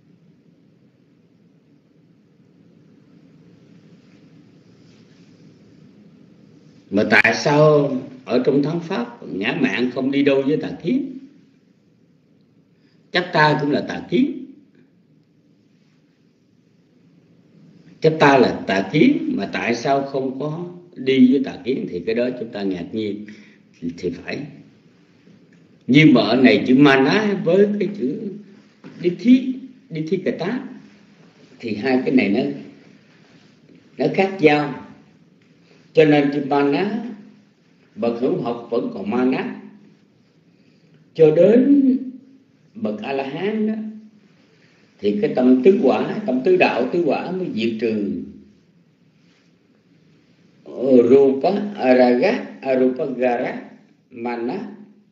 mà tại sao ở trong thắng pháp ngã mạn không đi đâu với tà kiến? Chấp ta cũng là tà kiến, chấp ta là tà kiến, mà tại sao không có đi với tà kiến? Thì cái đó chúng ta ngạc nhiên thì phải. Nhưng mà ở này chữ mana với cái chữ đi thí đi thí cà tá thì hai cái này nó nó khác nhau, cho nên chữ mana bậc hữu học vẫn còn mana, cho đến bậc A La Hán đó thì cái tâm tứ quả, tâm tứ đạo tứ quả mới diệt trừ Rupa, Araga, Arupagara, Mana,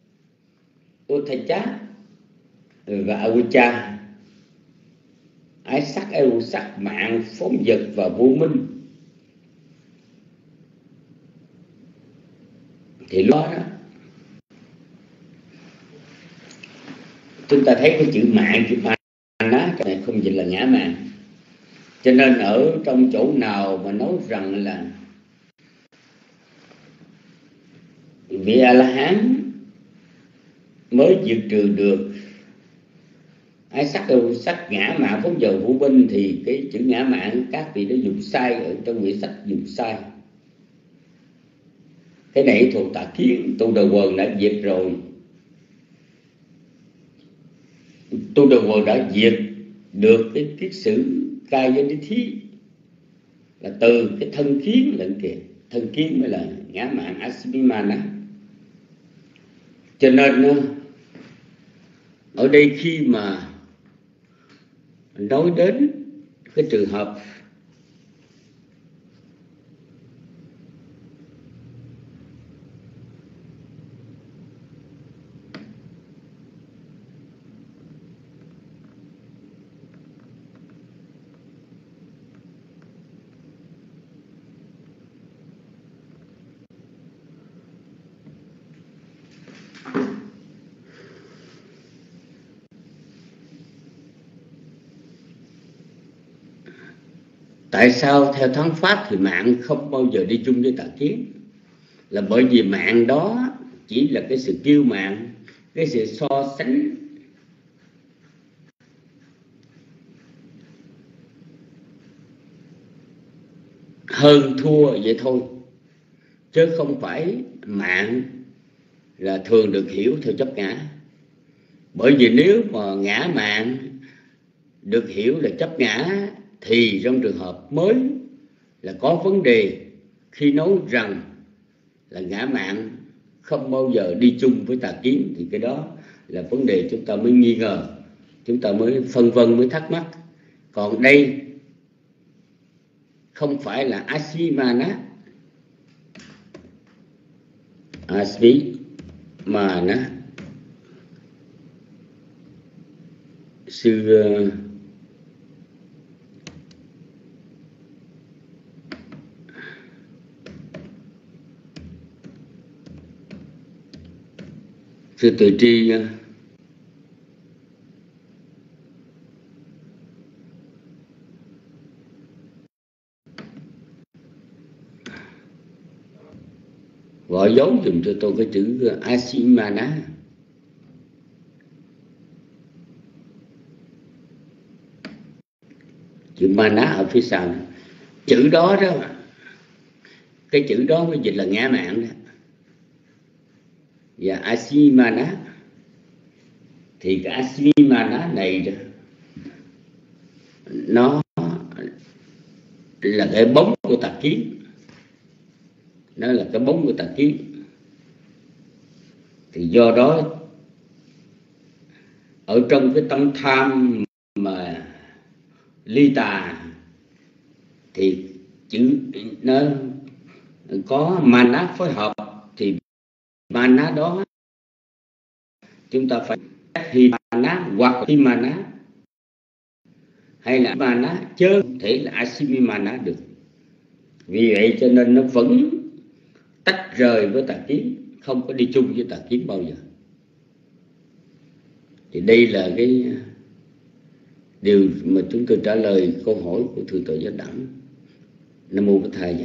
Uthaya và Avicha, ái sắc, ái sắc, mạng, phóng dật và vô minh. Thì lúc đó chúng ta thấy cái chữ mạng, chữ mana cái này không dịch là ngã mạn. Cho nên ở trong chỗ nào mà nói rằng là vị A La Hán mới diệt trừ được ái sắc, ưu sắc, ngã mạn, phóng dật, vô minh, thì cái chữ ngã mạn các vị đã dùng sai, ở trong quyển sách dùng sai. Cái này thuộc tà kiến, Tu Đà Quần đã diệt rồi. Tu Đà Quần đã diệt được cái kiết sử cai với lý thí, là từ cái thân kiến lẫn kìa. Thân kiến mới là ngã mạn Asmimana. Cho nên ở đây khi mà nói đến cái trường hợp tại sao theo thắng pháp thì mạng không bao giờ đi chung với tà kiến, là bởi vì mạng đó chỉ là cái sự kiêu mạn, cái sự so sánh hơn thua vậy thôi, chứ không phải mạng là thường được hiểu theo chấp ngã. Bởi vì nếu mà ngã mạng được hiểu là chấp ngã thì trong trường hợp mới là có vấn đề khi nói rằng là ngã mạn không bao giờ đi chung với tà kiến, thì cái đó là vấn đề chúng ta mới nghi ngờ, chúng ta mới phân vân, mới thắc mắc. Còn đây không phải là Asmimana, Asmimana sư sư Từ Tri gọi dấu dùm cho tôi cái chữ Asmimana. Chữ mana ở phía sau, chữ đó đó, cái chữ đó mới dịch là ngã mạn đó. Và Asmimana thì cái Asmimana này đó, nó là cái bóng của tà kiến, nó là cái bóng của tà kiến. Thì do đó ở trong cái tâm tham mà ly tà thì chữ nó có mana phối hợp, thì mana đó chúng ta phải himana hoặc himana, hay là mana chứ không thể là asimimana được. Vì vậy cho nên nó vẫn tách rời với tà kiến, không có đi chung với tà kiến bao giờ. Thì đây là cái điều mà chúng tôi trả lời câu hỏi của Thượng tọa Giác Đẳng. Nam mô Bổn Thầy.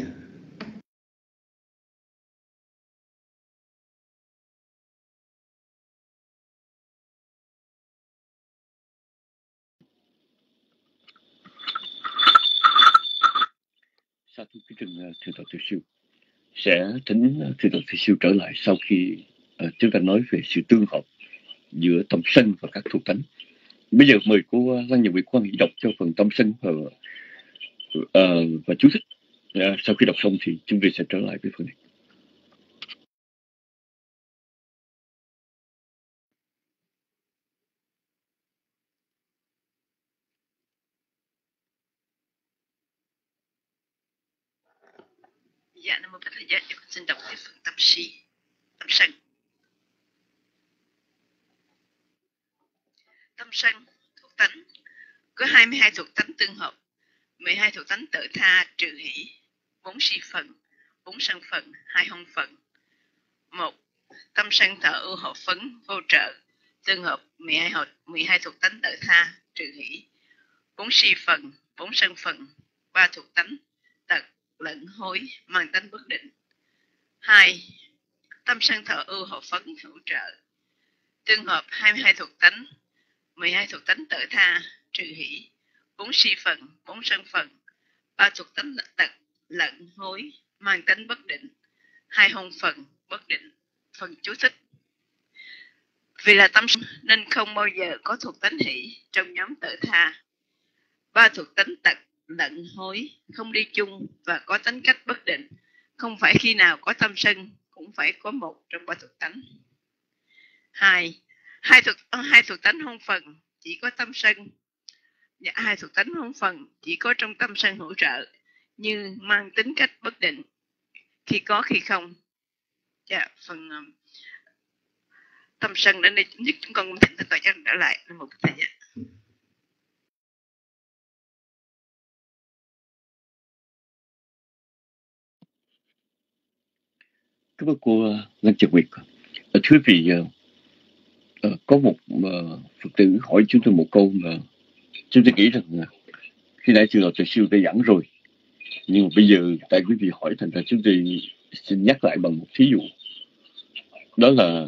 Sa thú kính trình Thượng tọa Tiểu Siêu, sẽ thỉnh Thượng tọa Tiểu Siêu trở lại sau khi uh, chúng ta nói về sự tương hợp giữa tâm sân và các thuộc tánh. Bây giờ mời cô Lăng Nhật Nguyệt Quang đọc cho phần tâm sân và, uh, và chú thích. Uh, sau khi đọc xong thì chúng tôi sẽ trở lại với phần này. Dạ, Nam mô Bổn Thầy. Dạ, con xin đọc tiếp phần tâm si, tâm sân. Tâm sân thuộc tánh có hai mươi hai thuộc tánh tương hợp, mười hai thuộc tánh tự tha trừ hỷ, bốn si phần, bốn sân phần, hai hung phần. Một, tâm sân thọ ưu hộ phấn vô trợ tương hợp mười hai hợp mười hai thuộc tánh tự tha trừ hỷ, bốn si phần, bốn sân phần, ba thuộc tánh tật lẫn hối mang tánh bất định. Hai, tâm sân thọ ưu hộ phấn hữu trợ tương hợp hai mươi hai thuộc tánh, mười hai thuộc tánh tự tha trừ hỷ, bốn si phần, bốn sân phần, ba thuộc tánh tật lẫn hối mang tánh bất định, hai hung phần bất định. Phần chú thích: vì là tâm nên không bao giờ có thuộc tánh hỷ trong nhóm tự tha. Ba thuộc tánh tật lẫn hối không đi chung và có tính cách bất định. Không phải khi nào có tâm sân cũng phải có một trong ba thuộc tánh. Hai, hai thuộc hai thuộc tánh hung phần chỉ có tâm sân. Hai thuộc tánh hung phần chỉ có trong tâm sân hỗ trợ, như mang tính cách bất định, khi có khi không. Dạ, phần uh, tâm sân đến đây chấm dứt. Chúng con cũng thỉnh Thượng tọa Giác trở lại một thời gian. Cảm ơn cô Lăng Nhật Nguyệt. Thưa quý vị, uh, uh, có một uh, Phật tử hỏi chúng tôi một câu mà chúng tôi nghĩ rằng uh, khi nãy Thượng tọa Tiểu Siêu đã giảng rồi, nhưng mà bây giờ tại quý vị hỏi, thành ra chúng tôi xin nhắc lại bằng một thí dụ. Đó là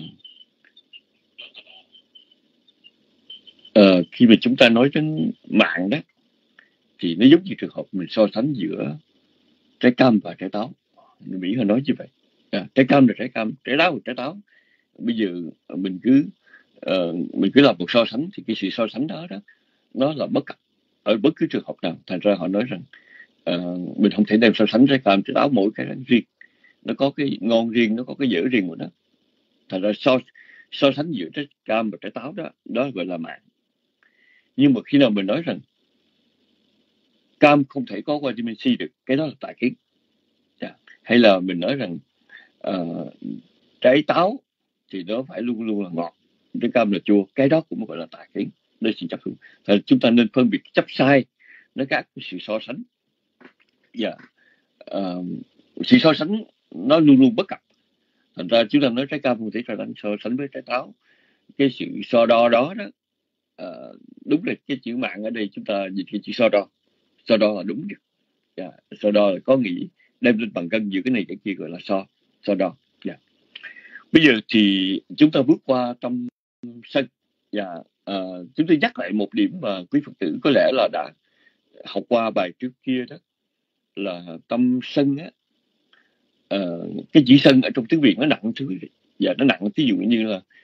uh, khi mà chúng ta nói đến mạng đó, thì nó giống như trường hợp mình so sánh giữa trái cam và trái táo. Người Mỹ họ nói như vậy. À, trái cam là trái cam, trái táo là trái táo. Bây giờ mình cứ uh, mình cứ làm một so sánh, thì cái sự so sánh đó đó nó là bất cập ở bất cứ trường hợp nào. Thành ra họ nói rằng uh, mình không thể đem so sánh trái cam, trái táo mỗi cái riêng, nó có cái ngon riêng, nó có cái dở riêng của nó. Thành ra so so sánh giữa trái cam và trái táo đó, đó gọi là mạng. Nhưng mà khi nào mình nói rằng cam không thể có vitamin C được, cái đó là tà kiến. Yeah. Hay là mình nói rằng uh, trái táo thì nó phải luôn luôn là ngọt, trái cam là chua, cái đó cũng gọi là tà kiến. Đây xin chấp thuận. Thì chúng ta nên phân biệt chấp sai nó các cái sự so sánh. Yeah. Uh, sự so sánh nó luôn luôn bất cập. Thành ra chúng ta nói trái cam không thể so sánh so sánh với trái táo. Cái sự so đo đó đó, uh, đúng là cái chữ mạng ở đây chúng ta dịch cái chữ so đo. So đo là đúng nhất. Yeah. So đo là có nghĩa đem lên bằng cân giữa cái này cái kia, gọi là so so đo. Yeah. Bây giờ thì chúng ta bước qua tâm sân. Yeah. Uh, chúng tôi nhắc lại một điểm mà quý Phật tử có lẽ là đã học qua bài trước kia đó, là tâm sân á. Uh, cái chữ sân ở trong tiếng Việt nó nặng thứ, và nó nặng ví dụ như là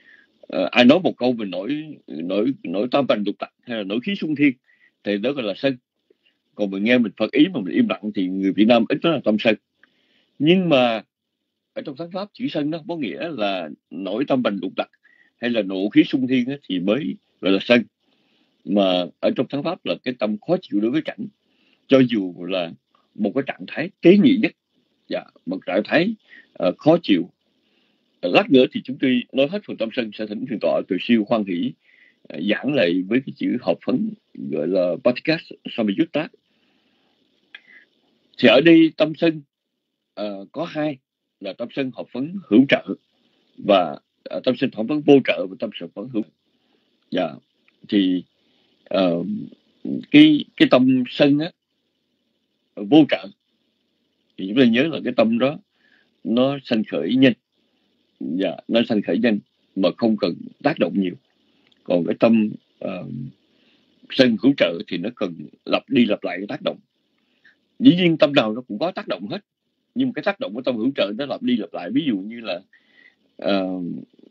uh, ai nói một câu mình nổi nổi nổi tam bành lục tặc hay là nổi khí xung thiên thì đó gọi là sân. Còn mình nghe mình Phật ý mà mình im lặng thì người Việt Nam ít nói là tâm sân. Nhưng mà ở trong Thánh Pháp chữ sân nó có nghĩa là nổi tâm bành lục tặc hay là nộ khí xung thiên á, thì mới gọi là sân. Mà ở trong Thánh Pháp là cái tâm khó chịu đối với cảnh, cho dù là một cái trạng thái tế nhị nhất, dạ, một trạng thái uh, khó chịu. Lát nữa thì chúng tôi nói hết phần tâm sân, sẽ thỉnh thượng tọa Từ Siêu hoan hỷ uh, giảng lại với cái chữ hợp phấn gọi là Patikas Samyutta. Thì ở đây tâm sân uh, có hai là tâm sân hợp phấn hữu trợ và uh, tâm sân hợp phấn vô trợ và tâm sân hợp phấn hữu. Dạ, thì uh, cái cái tâm sân á, vô trợ thì chúng ta nhớ là cái tâm đó nó sanh khởi nhanh, dạ, nó sanh khởi nhanh mà không cần tác động nhiều. Còn cái tâm uh, sân hữu trợ thì nó cần lặp đi lặp lại cái tác động. Dĩ nhiên tâm nào nó cũng có tác động hết, nhưng mà cái tác động của tâm hữu trợ nó lặp đi lặp lại. Ví dụ như là uh,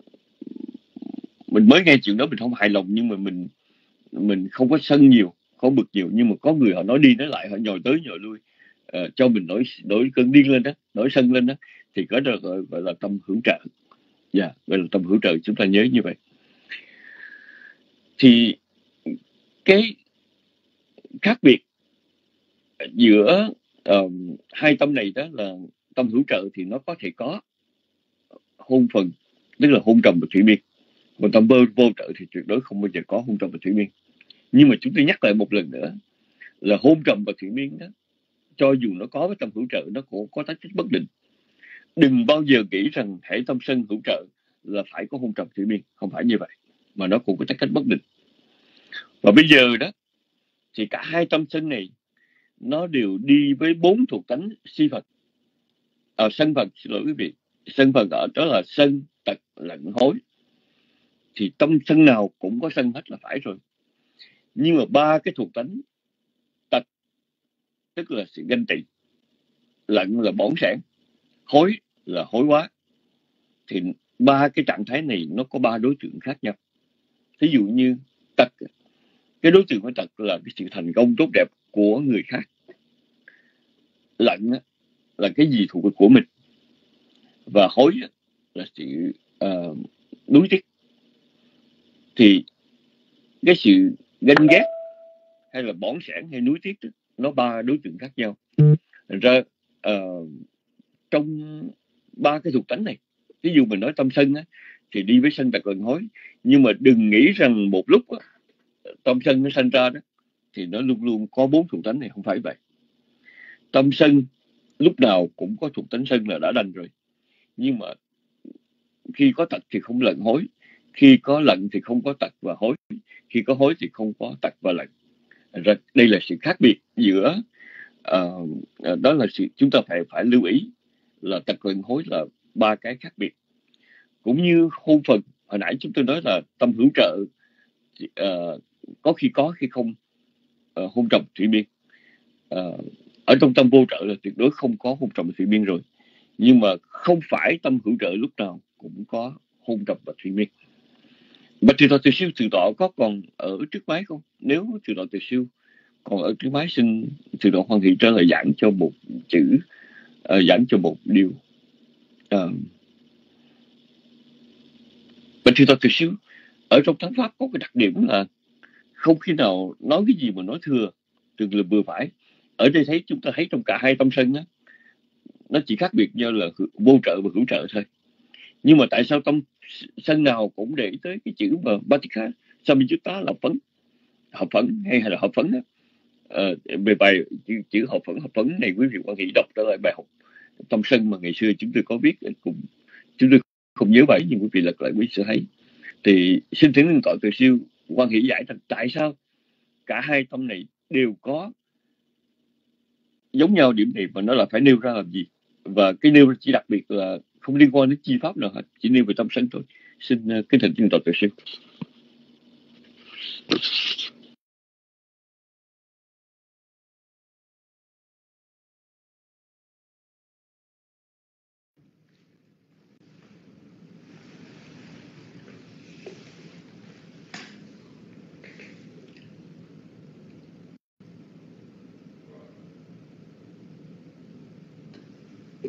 mình mới nghe chuyện đó mình không hài lòng, nhưng mà mình mình không có sân nhiều, không bực nhiều, nhưng mà có người họ nói đi nói lại, họ nhồi tới nhồi lui, uh, cho mình nổi nổi cơn điên lên đó, nổi sân lên đó, thì có đó gọi, gọi là tâm hữu trợ. Dạ, yeah, gọi là tâm hữu trợ, chúng ta nhớ như vậy. Thì cái khác biệt giữa uh, hai tâm này đó là tâm hữu trợ thì nó có thể có hôn phần, tức là hôn trầm và thủy miên. Còn tâm vô, vô trợ thì tuyệt đối không bao giờ có hôn trầm và thủy miên. Nhưng mà chúng tôi nhắc lại một lần nữa là hôn trầm và thủy miên đó, cho dù nó có với tâm hữu trợ, nó cũng có tính chất bất định. Đừng bao giờ nghĩ rằng hệ tâm sân hữu trợ là phải có hôn trầm thủy miên, không phải như vậy, mà nó cũng có tính cách bất định. Và bây giờ đó thì cả hai tâm sân này nó đều đi với bốn thuộc tánh si Phật, à, sân Phật, xin lỗi quý vị, sân Phật ở đó là sân, tật, lận, hối. Thì tâm sân nào cũng có sân hết là phải rồi. Nhưng mà ba cái thuộc tánh tật tức là sự ganh tị, lận là bỏng sẻn, hối là hối quá, thì ba cái trạng thái này nó có ba đối tượng khác nhau. Ví dụ như tật, cái đối tượng của tật là cái sự thành công tốt đẹp của người khác. Lận là cái gì thuộc của mình, và hối là sự uh, nuối tiếc. Thì cái sự ganh ghét hay là bỏng sẻn hay nuối tiếc nó ba đối tượng khác nhau. Thành ra uh, trong ba cái thuộc tánh này, ví dụ mình nói tâm sân á, thì đi với sân, tật, lận, hối. Nhưng mà đừng nghĩ rằng một lúc á, tâm sân nó sanh ra đó thì nó luôn luôn có bốn thuộc tánh này, không phải vậy. Tâm sân lúc nào cũng có thuộc tánh sân là đã đành rồi. Nhưng mà khi có tật thì không lận hối, khi có lận thì không có tật và hối, khi có hối thì không có tật và lận. Đây là sự khác biệt giữa uh, đó là sự chúng ta phải phải lưu ý là tật, lận, hối là ba cái khác biệt. Cũng như hôn phần, hồi nãy chúng tôi nói là tâm hữu trợ uh, có khi có khi không, uh, hôn trầm thủy miên. Uh, ở trong tâm vô trợ là tuyệt đối không có hôn trầm thủy miên rồi. Nhưng mà không phải tâm hữu trợ lúc nào cũng có hôn trầm và thủy miên. Mà Thượng tọa Từ Siêu, Thượng tọa có còn ở trước máy không? Nếu Thượng tọa Từ Siêu còn ở trước máy, xin Thượng tọa hoan hỷ trả lời giảng cho một chữ, uh, giảng cho một điều. Uh, Và Thượng tọa Từ Siêu ở trong Thánh Pháp có cái đặc điểm là không khi nào nói cái gì mà nói thừa, thường là vừa phải. Ở đây thấy chúng ta thấy trong cả hai tâm sân á, nó chỉ khác biệt nhau là vô trợ và hữu trợ thôi. Nhưng mà tại sao tâm sân nào cũng để tới cái chữ mà Batika Samyutta là phấn, hợp phấn hay là hợp phấn á? Ờ, về bài chữ, chữ hợp phấn, hợp phấn này quý vị quan hệ đọc trở lại bài học tâm sân mà ngày xưa chúng tôi có viết, cùng chúng tôi không nhớ bài nhưng quý vị lật lại quý vị sẽ thấy. Thì xin thỉnh Thượng tọa Từ Siêu quan hệ giải rằng tại sao cả hai tâm này đều có giống nhau điểm này mà nó là phải nêu ra làm gì, và cái nêu chỉ đặc biệt là không liên quan đến chi pháp nào hết, chỉ nêu về tâm sân thôi. Xin uh, kính thỉnh Thượng tọa Từ Siêu.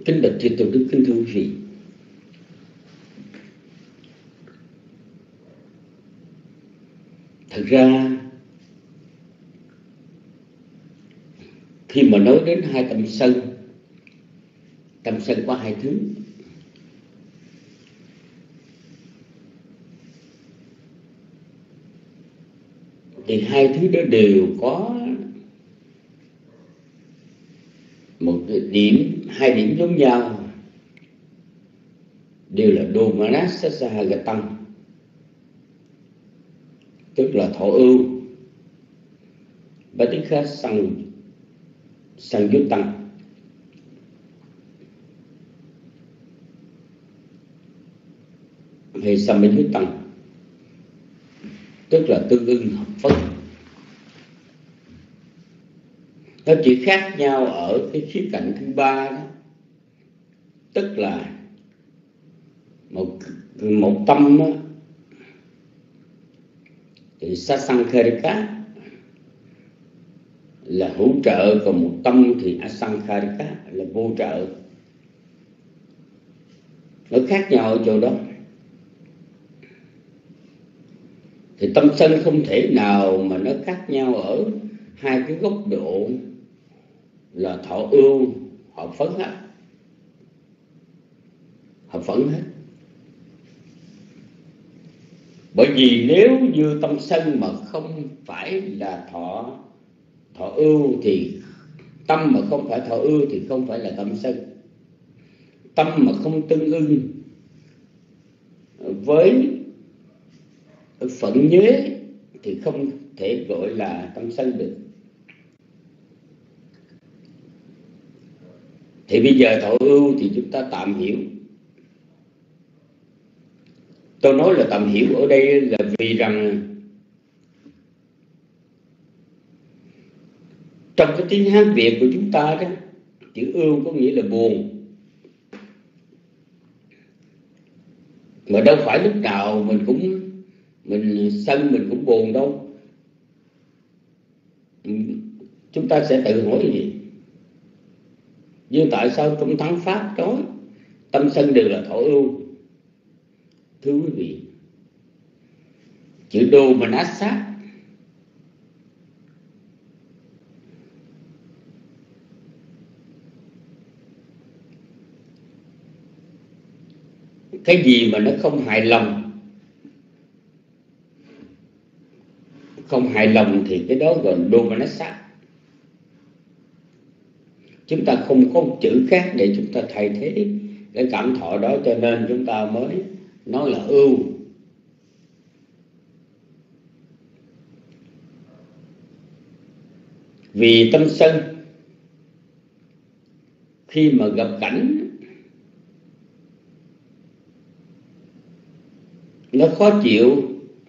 Kính bạch chư tôn đức, kính thưa quý vị, thật ra khi mà nói đến hai tâm sân, tâm sân có hai thứ. Thì hai thứ đó đều có một điểm, hai điểm giống nhau, đều là Domanassasagattam, tức là thọ ưu, Batikha sang sang dứt tăng. Hay Sammayut tăng, tức là tương ưng hợp phất. Nó chỉ khác nhau ở cái khía cạnh thứ ba đó, tức là một một tâm đó, thì Sasankharika là hữu trợ, còn một tâm thì Asankharika là vô trợ. Nó khác nhau ở chỗ đó. Thì tâm sân không thể nào mà nó khác nhau ở hai cái góc độ là thọ ưu, hợp phấn hết, hợp phấn hết. Bởi vì nếu như tâm sân mà không phải là thọ thọ ưu thì tâm mà không phải thọ ưu thì không phải là tâm sân. Tâm mà không tương ưng với phận nhuế thì không thể gọi là tâm sân được. Thì bây giờ thọ ưu thì chúng ta tạm hiểu. Tôi nói là tạm hiểu ở đây là vì rằng trong cái tiếng Hán Việt của chúng ta đó, chữ ưu có nghĩa là buồn. Mà đâu phải lúc nào mình cũng mình sân mình cũng buồn đâu. Chúng ta sẽ tự hỏi gì? Nhưng tại sao trong thắng Pháp nói tâm sân đều là thọ ưu? Thưa quý vị, chữ đô mà nát sát cái gì mà nó không hài lòng, không hài lòng thì cái đó gọi đô mà nát sát. Chúng ta không có một chữ khác để chúng ta thay thế cái cảm thọ đó, cho nên chúng ta mới nói là ưu. Vì tâm sân khi mà gặp cảnh nó khó chịu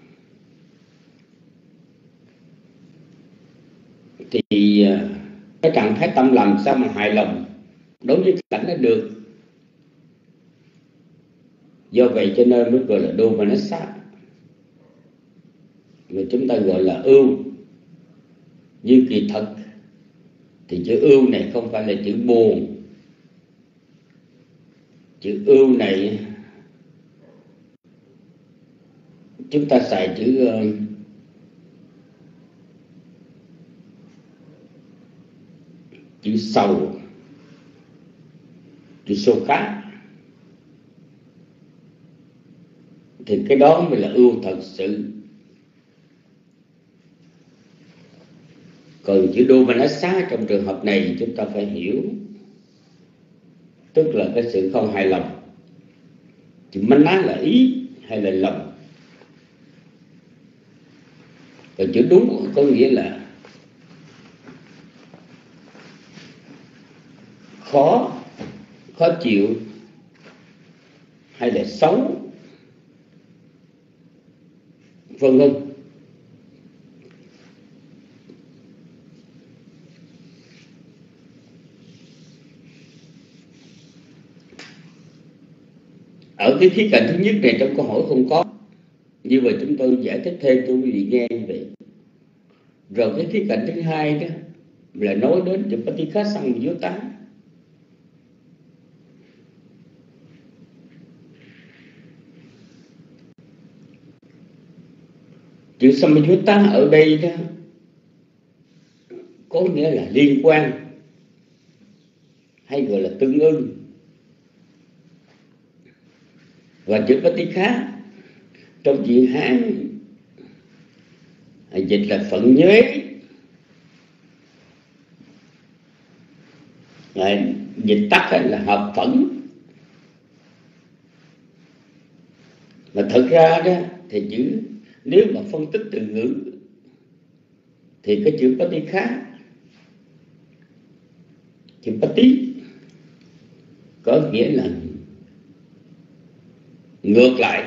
thì cái trạng thái tâm làm sao mà hài lòng đối với cảnh nó được. Do vậy cho nên mới gọi là đô và nó sát, mà chúng ta gọi là ưu. Nhưng kỳ thật thì chữ ưu này không phải là chữ buồn. Chữ ưu này chúng ta xài chữ uh, chữ sầu, chữ sâu cá, thì cái đó mới là ưu thật sự. Còn chữ đô mà nó xá trong trường hợp này chúng ta phải hiểu, tức là cái sự không hài lòng. Chữ manh ná là ý hay là lòng. Còn chữ đúng có nghĩa là khó, khó chịu hay là xấu, vân vân. Ở cái khía cạnh thứ nhất này trong câu hỏi không có, như vậy chúng tôi giải thích thêm cho quý vị nghe như vậy. Rồi cái khía cạnh thứ hai đó là nói đến chữ Patikha sang Yota. Chữ Samyutta ở đây đó có nghĩa là liên quan hay gọi là tương ưng, và chữ Patikha trong chữ Hán dịch là phận nhuế, dịch tắt là hợp phẫn. Mà thật ra đó thì chữ, nếu mà phân tích từ ngữ thì cái chữ Patikha, chữ Pati có nghĩa là ngược lại,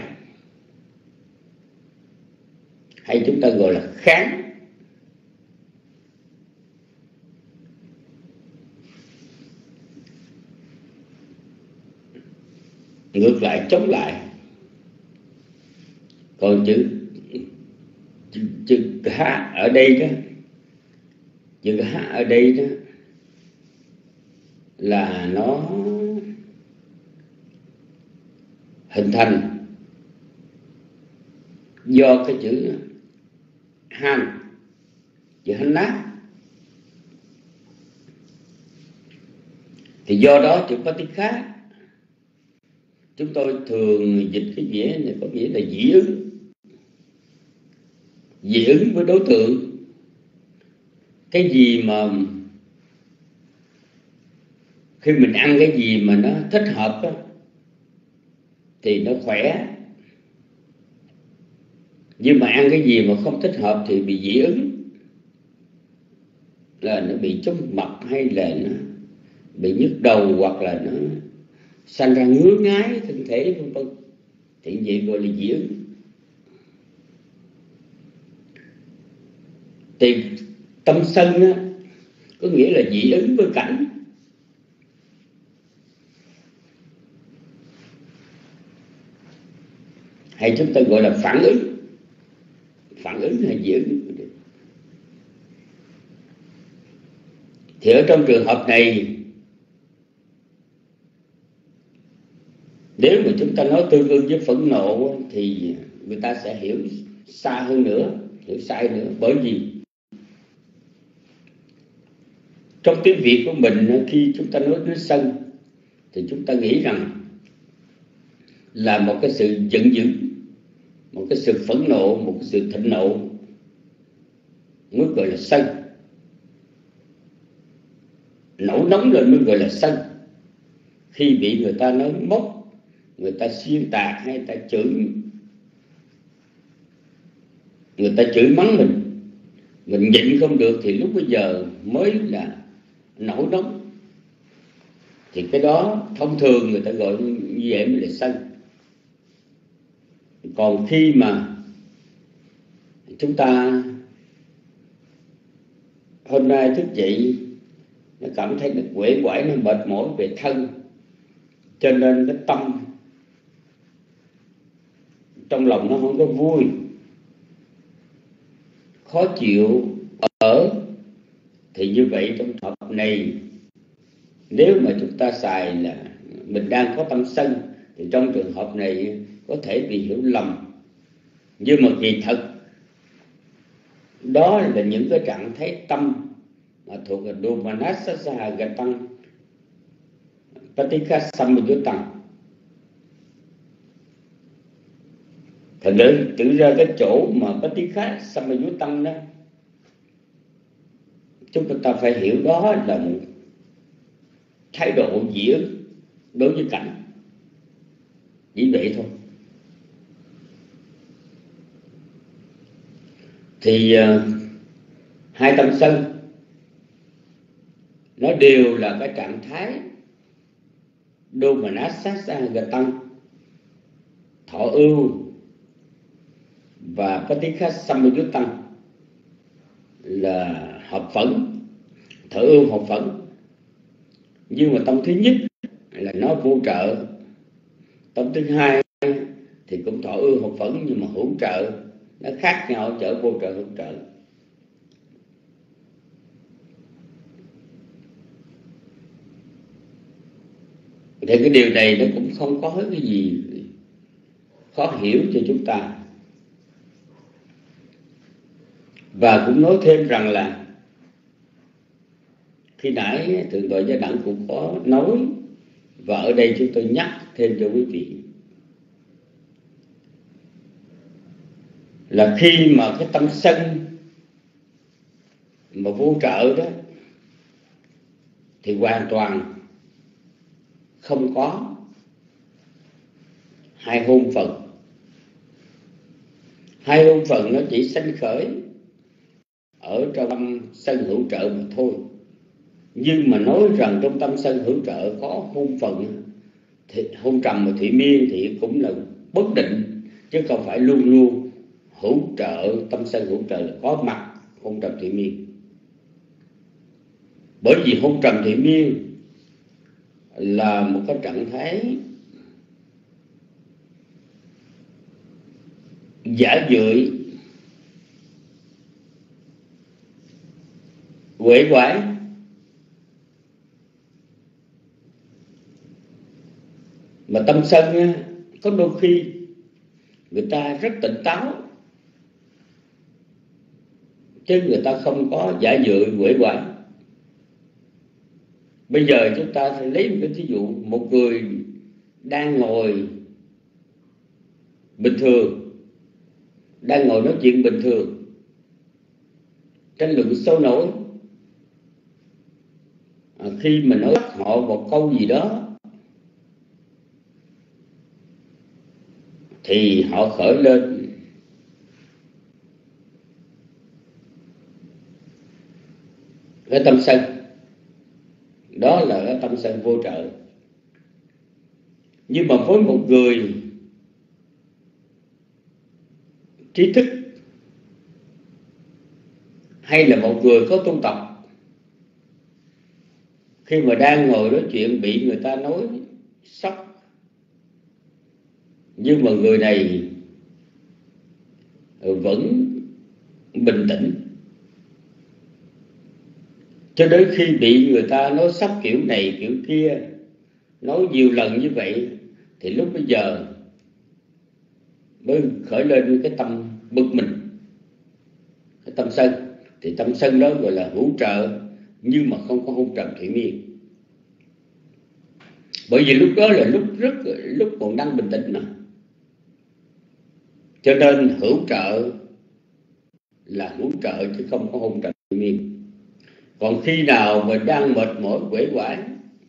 hay chúng ta gọi là kháng. Ngược lại, chống lại. Còn chữ chữ, chữ ha ở đây đó, chữ ha ở đây đó là nó hình thành do cái chữ han, chữ hanna. Thì do đó chữ Patikha chúng tôi thường dịch cái nghĩa này có nghĩa là dị ứng, dị ứng với đối tượng. Cái gì mà khi mình ăn cái gì mà nó thích hợp đó, thì nó khỏe, nhưng mà ăn cái gì mà không thích hợp thì bị dị ứng, là nó bị chóng mặt, hay là nó bị nhức đầu, hoặc là nó sanh ra ngứa ngái thân thể vân vân, thì vậy gọi là dị ứng. Thì tâm sân á, có nghĩa là dị ứng với cảnh. Hay chúng ta gọi là phản ứng. Phản ứng hay dị ứng. Thì ở trong trường hợp này, nếu mà chúng ta nói tương ưng với phẫn nộ thì người ta sẽ hiểu xa hơn nữa, hiểu sai nữa. Bởi vì trong tiếng Việt của mình, khi chúng ta nói đến sân thì chúng ta nghĩ rằng là một cái sự giận dữ, một cái sự phẫn nộ, một cái sự thịnh nộ mới gọi là sân. Nổi nóng lên mới gọi là sân. Khi bị người ta nói móc, người ta xuyên tạc, hay người ta chửi, người ta chửi mắng mình, mình nhịn không được thì lúc bây giờ mới là nổi nóng. Thì cái đó thông thường người ta gọi như vậy mới là sân. Còn khi mà chúng ta hôm nay thức dậy, nó cảm thấy nó uể oải, nó mệt mỏi về thân, cho nên cái tâm trong lòng nó không có vui, khó chịu ở, thì như vậy trong trường hợp này, nếu mà chúng ta xài là mình đang có tâm sân, thì trong trường hợp này có thể bị hiểu lầm. Nhưng mà kỳ thật đó là những cái trạng thái tâm mà thuộc về Domanassa Gatang Patikha Samyutta. Thành đến tự ra cái chỗ mà Patikha Samyutta đó, chúng ta phải hiểu đó là một thái độ dị ứng đối với cảnh. Chỉ vậy thôi. Thì uh, hai tâm sân nó đều là cái trạng thái Domanassa Gatang, thọ ưu, và Patikha Samyutta là hợp phẫn, thọ ưu hợp phẫn. Nhưng mà tâm thứ nhất là nó vô trợ, tâm thứ hai thì cũng thọ ưu hợp phẫn nhưng mà hữu trợ, nó khác nhau ở vô trợ hữu trợ. Thì cái điều này nó cũng không có cái gì khó hiểu cho chúng ta. Và cũng nói thêm rằng là khi nãy Thượng tọa Giá Đẳng cũng có nói, và ở đây chúng tôi nhắc thêm cho quý vị, là khi mà cái tâm sân mà vô trợ đó thì hoàn toàn không có hai hôn phần. Hai hôn phần nó chỉ sanh khởi ở trong tâm sân hữu trợ mà thôi. Nhưng mà nói rằng trong tâm sân hữu trợ có hôn phần thì hôn trầm và thủy miên thì cũng là bất định, chứ không phải luôn luôn hữu trợ, tâm sân hữu trợ là có mặt hôn trầm thủy miên. Bởi vì hôn trầm thủy miên là một cái trạng thái giả dưỡi, uể oải, mà tâm sân có đôi khi người ta rất tỉnh táo, chứ người ta không có giả dưỡi uể oải. Bây giờ chúng ta phải lấy một cái thí dụ, một người đang ngồi bình thường, đang ngồi nói chuyện bình thường, tranh luận sôi nổi, à, khi mà nói họ một câu gì đó thì họ khởi lên cái tâm sân. Đó là cái tâm sân vô trợ. Nhưng mà với một người trí thức hay là một người có tu tập, khi mà đang ngồi nói chuyện bị người ta nói sốc, nhưng mà người này vẫn bình tĩnh, cho đến khi bị người ta nói sốc kiểu này kiểu kia, nói nhiều lần như vậy, thì lúc bây giờ mới khởi lên cái tâm bực mình, cái tâm sân. Thì tâm sân đó gọi là hữu trợ, nhưng mà không có hôn trầm thủy miên. Bởi vì lúc đó là lúc rất lúc còn đang bình tĩnh mà, cho nên hữu trợ là hữu trợ chứ không có hôn trầm thủy miên. Còn khi nào mình đang mệt mỏi uể oải,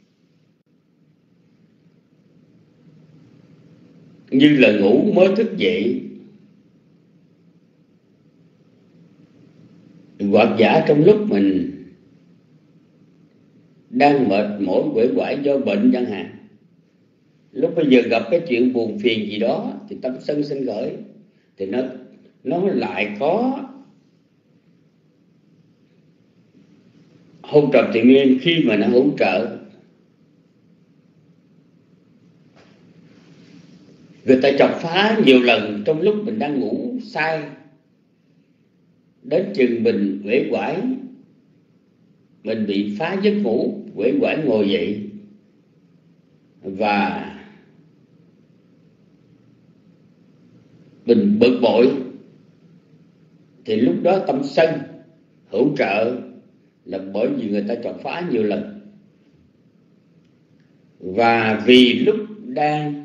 như là ngủ mới thức dậy, hoặc giả trong lúc mình đang mệt mỏi uể oải do bệnh chẳng hạn, lúc bây giờ gặp cái chuyện buồn phiền gì đó thì tâm sân sinh khởi, thì nó nó lại có hôn trầm thủy miên khi mà nó hữu trợ. Người ta chọc phá nhiều lần trong lúc mình đang ngủ say, đến chừng mình uể oải, mình bị phá giấc ngủ, uể oải ngồi dậy và mình bực bội, thì lúc đó tâm sân hữu trợ là bởi vì người ta chọc phá nhiều lần. Và vì lúc đang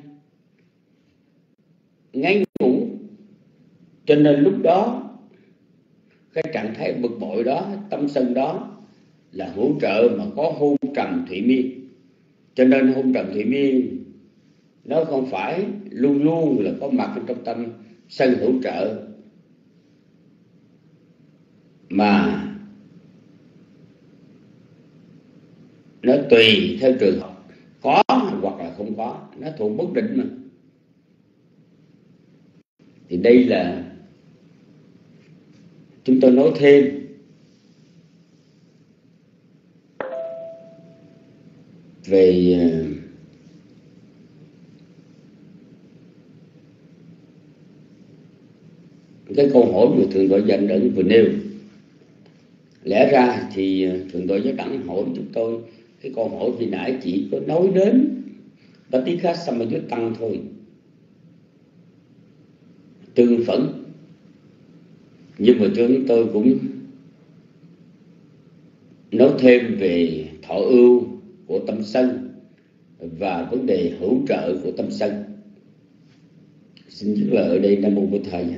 ngáy ngủ, cho nên lúc đó cái trạng thái bực bội đó, tâm sân đó là hữu trợ mà có hôn trầm thủy miên. Cho nên hôn trầm thủy miên nó không phải luôn luôn là có mặt trong tâm sân hữu trợ, mà nó tùy theo trường hợp, có hoặc là không có, nó thuộc bất định mà. Thì đây là chúng tôi nói thêm về cái câu hỏi mà Thượng tọa Giá Đẳng vừa nêu. Lẽ ra thì Thượng tọa Giá Đẳng hỏi chúng tôi cái câu hỏi khi nãy chỉ có nói đến Paticca Sammayutta thôi, tương phẫn. Nhưng mà chúng tôi cũng nói thêm về thọ ưu của tâm sân và vấn đề hỗ trợ của tâm sân. Xin dứt lời ở đây. Nam mô Bổn Thầy.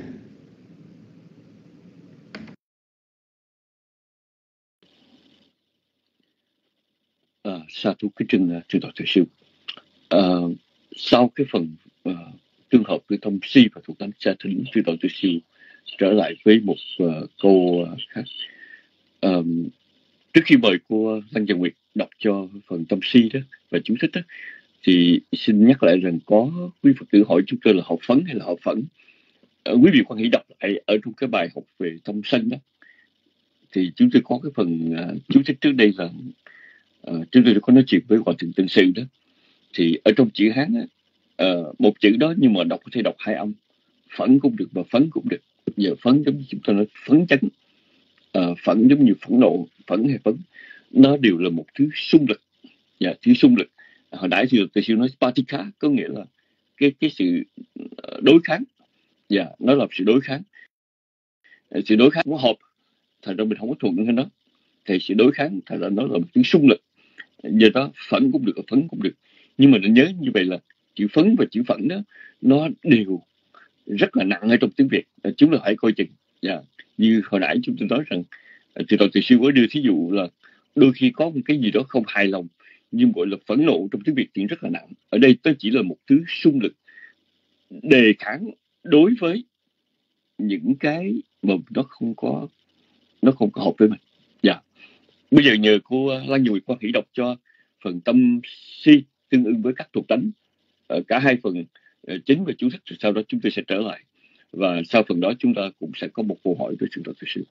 À, sa thú cái trưng trường tọa thầy sư. À, sau cái phần uh, tương hợp với tâm si và thuộc tánh, sa thính trường tọa thầy sư trở lại với một uh, câu uh, khác. Um, trước khi mời cô Lăng Trần Nguyệt đọc cho phần tâm si đó và chú thích đó, thì xin nhắc lại rằng có quý Phật tử hỏi chúng tôi là học phấn hay là học phẫn. Uh, quý vị quan hỷ đọc lại ở trong cái bài học về tâm sân đó, thì chúng tôi có cái phần uh, chú thích trước đây là uh, chúng tôi có nói chuyện với Hòa Thượng Tân Sư đó, thì ở trong chữ Hán á, uh, một chữ đó nhưng mà đọc có thể đọc hai âm, phẫn cũng được và phấn cũng được. Giờ phấn giống như chúng ta nói phấn chấn, uh, phẫn giống như phẫn nộ, phẫn hay phấn, nó đều là một thứ xung lực. Dạ, thứ xung lực. Hồi nãy thì tôi sư nói Spatika, có nghĩa là cái cái sự đối kháng. Dạ, nó là sự đối kháng. Sự đối kháng không hợp, thành ra mình không có thuận với nó, thì sự đối kháng thành ra nó là một thứ xung lực. Giờ đó phẫn cũng được, phấn cũng được, nhưng mà nên nhớ như vậy là chữ phấn và chữ phẫn đó nó đều rất là nặng ở trong tiếng Việt. Chúng ta phải coi chừng. Yeah. Như hồi nãy chúng tôi nói rằng, từ đầu từ sư có đưa thí dụ là đôi khi có một cái gì đó không hài lòng, nhưng gọi là phẫn nộ trong tiếng Việt thì rất là nặng. Ở đây nó chỉ là một thứ xung lực đề kháng đối với những cái mà nó không có nó không có hợp với mình. Dạ. Yeah. Bây giờ nhờ cô Lan Nhụy Quan Hỷ đọc cho phần tâm si tương ứng với các thuộc tánh, cả hai phần chính và chú thích, sau đó chúng tôi sẽ trở lại, và sau phần đó chúng ta cũng sẽ có một câu hỏi với sự thật sự.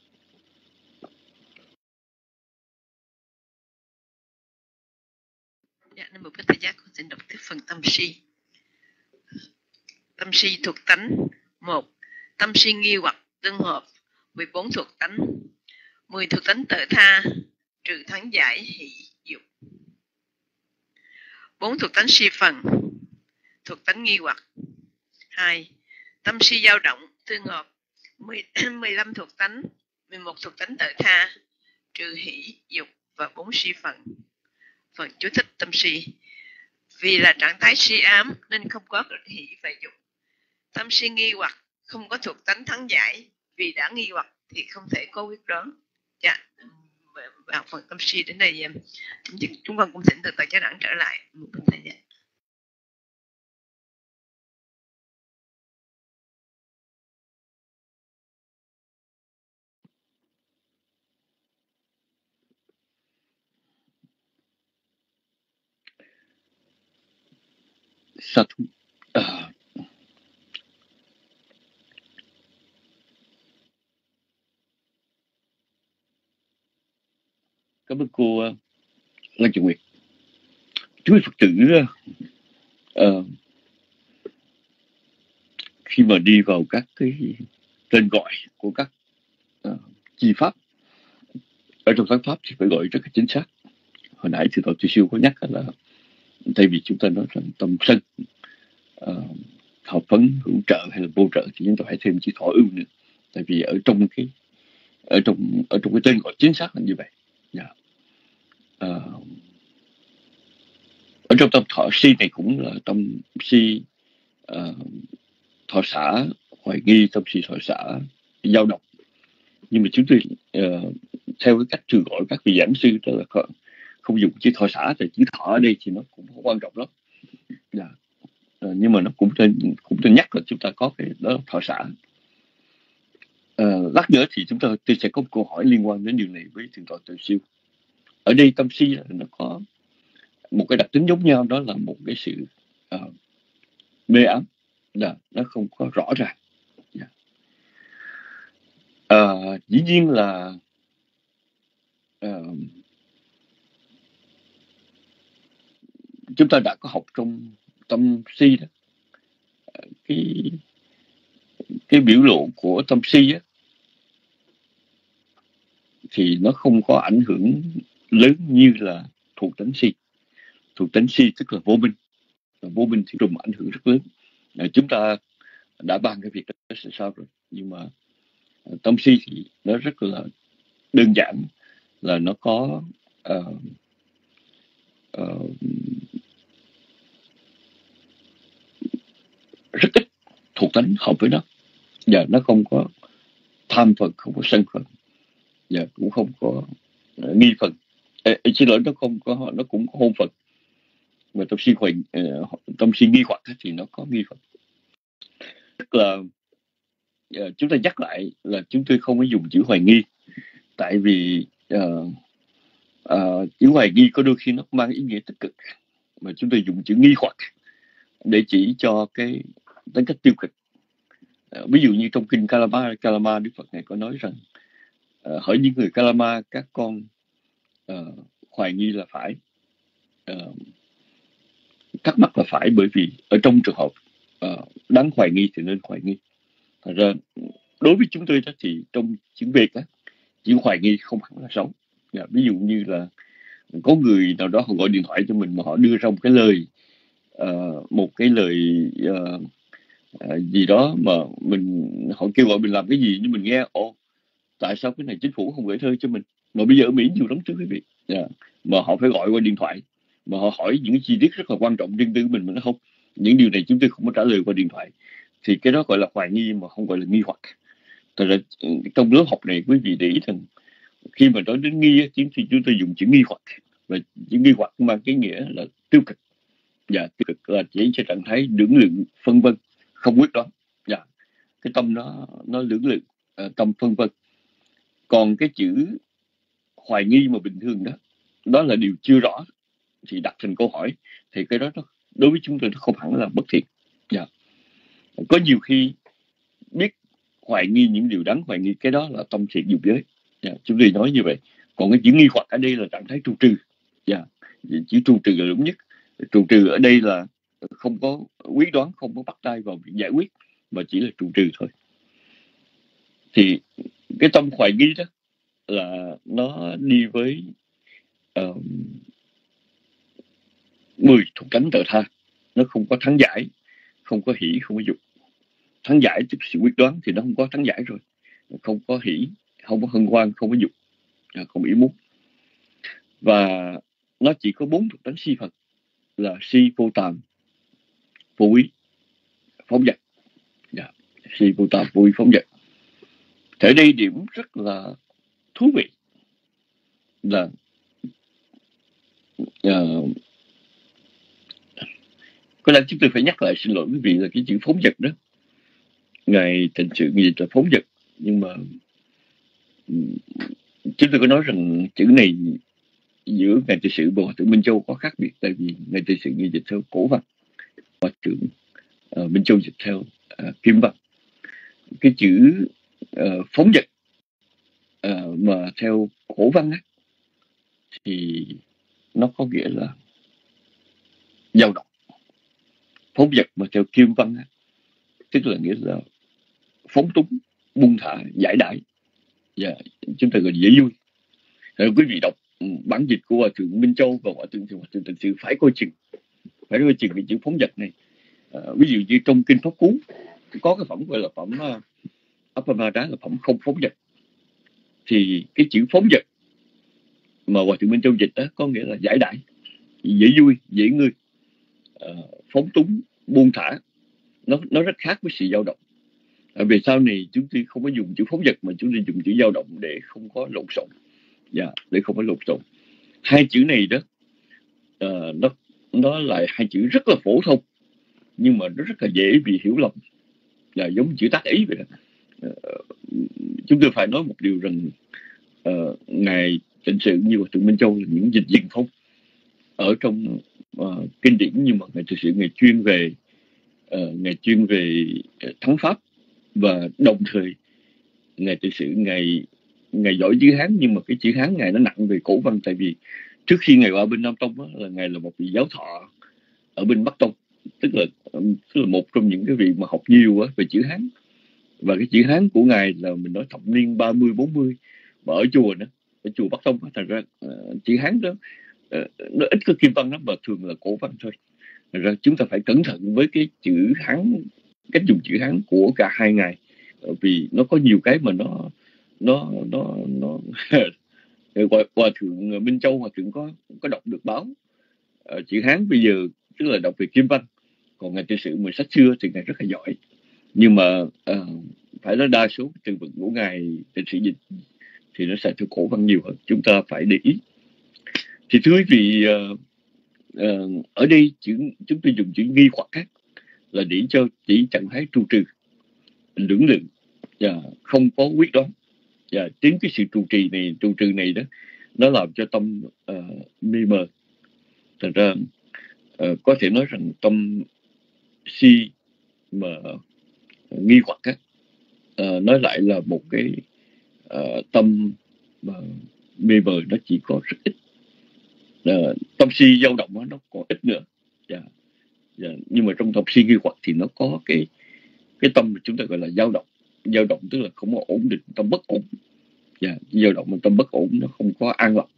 Dạ, Nam Mô Bích Thầy Giác, con xin đọc tiếp phần tâm si. Tâm si thuộc tánh. Một, tâm si nghi hoặc tương hợp. mười bốn thuộc tánh. mười thuộc tánh tự tha, trừ thắng giải hỷ dục. bốn thuộc tánh si phần, thuộc tánh nghi hoặc. Hai, tâm si dao động tương hợp. mười lăm thuộc tánh. mười một thuộc tánh tự tha, trừ hỷ dục và bốn si phần. Phần chú thích tâm si. Vì là trạng thái si ám nên không có hỷ và dục. Tâm si nghi hoặc không có thuộc tánh thắng giải, vì đã nghi hoặc thì không thể có quyết đoán. Dạ, vào phần tâm si đến đây chúng con cũng thỉnh từ tại Chánh Đẳng trở lại một thời gian. Sa thú. À. Cảm ơn cô uh, Lan Trường Nguyệt. Chú Phật tử uh, khi mà đi vào các cái tên gọi của các uh, chi pháp ở trong thắng pháp thì phải gọi rất là chính xác. Hồi nãy thì tôi siêu có nhắc là thay vì chúng ta nói rằng tâm sân, uh, hợp phấn, hữu trợ hay là vô trợ, thì chúng ta phải thêm chữ thọ ưu nữa. Tại vì ở trong cái ở trong ở trong cái tên gọi chính xác là như vậy. Yeah. Uh, ở trong tâm thọ si này cũng là tâm si uh, thọ xả, hoài nghi, tâm si thọ xả, dao động. Nhưng mà chúng tôi uh, theo cái cách thường gọi các vị giảng sư đó là không, không dùng chữ thọ xả, thì chữ thọ ở đây thì nó cũng không quan trọng lắm. Yeah. Uh, nhưng mà nó cũng nên cũng nên nhắc là chúng ta có cái đó thọ xả. Uh, lát nữa thì chúng ta tôi sẽ có một câu hỏi liên quan đến điều này với thượng tọa Từ Siêu. Ở đây tâm si là nó có một cái đặc tính giống nhau, đó là một cái sự uh, mê ám, là nó không có rõ ràng. Yeah. Uh, dĩ nhiên là uh, chúng ta đã có học trong tâm si đó, cái cái biểu lộ của tâm si á, thì nó không có ảnh hưởng lớn như là thuộc tánh si. Thuộc tánh si tức là vô minh, và vô minh thì trùng ảnh hưởng rất lớn. À, chúng ta đã bàn cái việc đó sẽ sao rồi, nhưng mà Tông Si thì nó rất là đơn giản, là nó có uh, uh, rất ít thuộc tính hợp với nó, và nó không có tham phần, không có sân phần, và cũng không có uh, nghi phần. Ê, xin lỗi, nó không có, nó cũng có hôn phần. Mà Tông Si hoài uh, Tông Si nghi hoặc thì nó có nghi phần. Tức là uh, chúng ta nhắc lại là chúng tôi không có dùng chữ hoài nghi, tại vì uh, uh, chữ hoài nghi có đôi khi nó mang ý nghĩa tích cực, mà chúng tôi dùng chữ nghi hoặc để chỉ cho cái tính cách tiêu cực. Uh, ví dụ như trong kinh Kalama, Kalama Đức Phật này có nói rằng uh, hỡi những người Kalama, các con uh, hoài nghi là phải, uh, thắc mắc là phải, bởi vì ở trong trường hợp uh, đáng hoài nghi thì nên hoài nghi. Thật ra đối với chúng tôi đó thì trong tiếng Việt á, chữ hoài nghi không hẳn là xấu. Yeah, ví dụ như là có người nào đó họ gọi điện thoại cho mình mà họ đưa ra một cái lời uh, một cái lời uh, uh, gì đó mà mình, họ kêu gọi mình làm cái gì, nhưng mình nghe ồ, tại sao cái này chính phủ không gửi thơ cho mình, mà bây giờ ở Mỹ nhiều lắm chứ quý vị. Yeah. Mà họ phải gọi qua điện thoại, mà họ hỏi những cái chi tiết rất là quan trọng riêng tư của mình, mà nó không, những điều này chúng tôi không có trả lời qua điện thoại, thì cái đó gọi là hoài nghi mà không gọi là nghi hoặc. Thật ra trong lớp học này quý vị để ý rằng khi mà nói đến nghi thì chúng tôi dùng chữ nghi hoặc, và chữ nghi hoặc mang cái nghĩa là tiêu cực. Dạ, tiêu cực là chỉ cho trạng thái lưỡng lự, phân vân, không quyết đoán. Dạ, cái tâm nó nó lưỡng lự, uh, tâm phân vân. Còn cái chữ hoài nghi mà bình thường đó, đó là điều chưa rõ thì đặt thành câu hỏi, thì cái đó nó, đối với chúng tôi nó không hẳn là bất thiện. Dạ. Có nhiều khi biết hoài nghi những điều đáng hoài nghi, cái đó là tâm thiện dục giới. Yeah, chúng tôi nói như vậy. Còn cái chữ nghi hoặc ở đây là trạng thái trụ trừ. Yeah. Chữ trụ trừ là đúng nhất. Trụ trừ ở đây là không có quyết đoán, không có bắt tay vào việc giải quyết, mà chỉ là trụ trừ thôi. Thì cái tâm hoài nghi đó là nó đi với uh, mười thuộc tánh tự tha. Nó không có thắng giải, không có hỷ, không có dục. Thắng giải tức sự quyết đoán thì nó không có thắng giải rồi, không có hỷ, không có hân hoan, không có dục, không ý muốn. Và nó chỉ có bốn thuộc tánh si Phật là si, vô tàm, vô úy, phóng dật. Yeah. Si, vô tàm, vô úy, phóng dật. Thế đây điểm rất là thú vị là uh, có lẽ chúng tôi phải nhắc lại, xin lỗi quý vị, là cái chữ phóng dật đó, Ngài Tịnh Sự dịch là phóng dật, nhưng mà chúng tôi có nói rằng chữ này giữa Ngài Tịnh Sự và Hòa Thượng Minh Châu có khác biệt, tại vì Ngài Tịnh Sự dịch theo cổ văn, Hòa Thượng uh, Minh Châu dịch theo uh, kim văn. Cái chữ uh, phóng dật uh, mà theo cổ văn á, thì nó có nghĩa là dao động. Phóng dật mà theo kim văn á, tức là nghĩa là phóng túng, buông thả, giải đãi. Và yeah, chúng ta gọi dễ vui. Rồi quý vị đọc bản dịch của Hòa Thượng Minh Châu và Hòa Thượng Hòa Thượng Tịnh Sự phải coi chừng, phải coi chừng cái chữ phóng dật này. À, ví dụ như trong kinh Pháp Cú có cái phẩm gọi là phẩm uh, Appamada, là phẩm không phóng dật. Thì cái chữ phóng dật mà Hòa Thượng Minh Châu dịch đó có nghĩa là giải đãi, dễ vui, dễ ngơi, uh, phóng túng, buông thả. Nó nó rất khác với sự dao động. À, về sau này chúng tôi không có dùng chữ phóng dật mà chúng tôi dùng chữ dao động để không có lộn xộn. Dạ, để không có lộn xộn. Hai chữ này đó, uh, nó nó là hai chữ rất là phổ thông, nhưng mà nó rất là dễ bị hiểu lầm, là giống chữ tác ý vậy đó. Uh, chúng tôi phải nói một điều rằng uh, Ngài Tịnh Sự như Hòa Thượng Minh Châu là những dịch viên không ở trong uh, kinh điển, nhưng mà Ngài Tịnh Sự Ngài chuyên về uh, Ngài chuyên về uh, thắng pháp, và đồng thời Ngài Tịnh Sự Ngài Ngài giỏi chữ Hán, nhưng mà cái chữ Hán Ngài nó nặng về cổ văn, tại vì trước khi Ngài qua bên Nam Tông đó, là Ngài là một vị giáo thọ ở bên Bắc Tông, tức là tức là một trong những cái vị mà học nhiều á về chữ Hán. Và cái chữ Hán của Ngài là mình nói thập niên ba mươi bốn mươi, mà ở chùa đó, ở chùa Bắc Tông đó, thành ra uh, chữ Hán đó uh, nó ít có kim văn lắm, mà thường là cổ văn thôi. Thành ra chúng ta phải cẩn thận với cái chữ Hán, cách dùng chữ Hán của cả hai ngài, vì nó có nhiều cái mà nó nó nó nó hòa, hòa thượng Minh Châu hòa thượng có có đọc được báo uh, chữ Hán bây giờ, tức là đọc về Kim Văn, còn ngài trị sự mà sách xưa thì ngài rất là giỏi, nhưng mà uh, phải nói đa số từ vựng của ngài lịch sử dịch thì nó sẽ theo cổ văn nhiều hơn, chúng ta phải để ý. Thì thưa quý vị, uh, uh, ở đây chữ chúng tôi dùng chữ nghi hoặc khác là để cho chỉ trạng thái trụ trừ, lưỡng lự và không có quyết đoán. Và chính cái sự trụ trì này trụ trừ này đó, nó làm cho tâm uh, mê mờ. Thật ra uh, có thể nói rằng tâm si mà nghi hoặc á, uh, nói lại là một cái uh, tâm mà mê mờ, nó chỉ có rất ít. Uh, tâm si dao động đó, nó còn ít nữa. Yeah. Yeah. Nhưng mà trong tâm si nghi hoặc thì nó có cái cái tâm mà chúng ta gọi là dao động. Dao động tức là không có ổn định, tâm bất ổn. Yeah. Dao động mà tâm bất ổn, nó không có an lạc.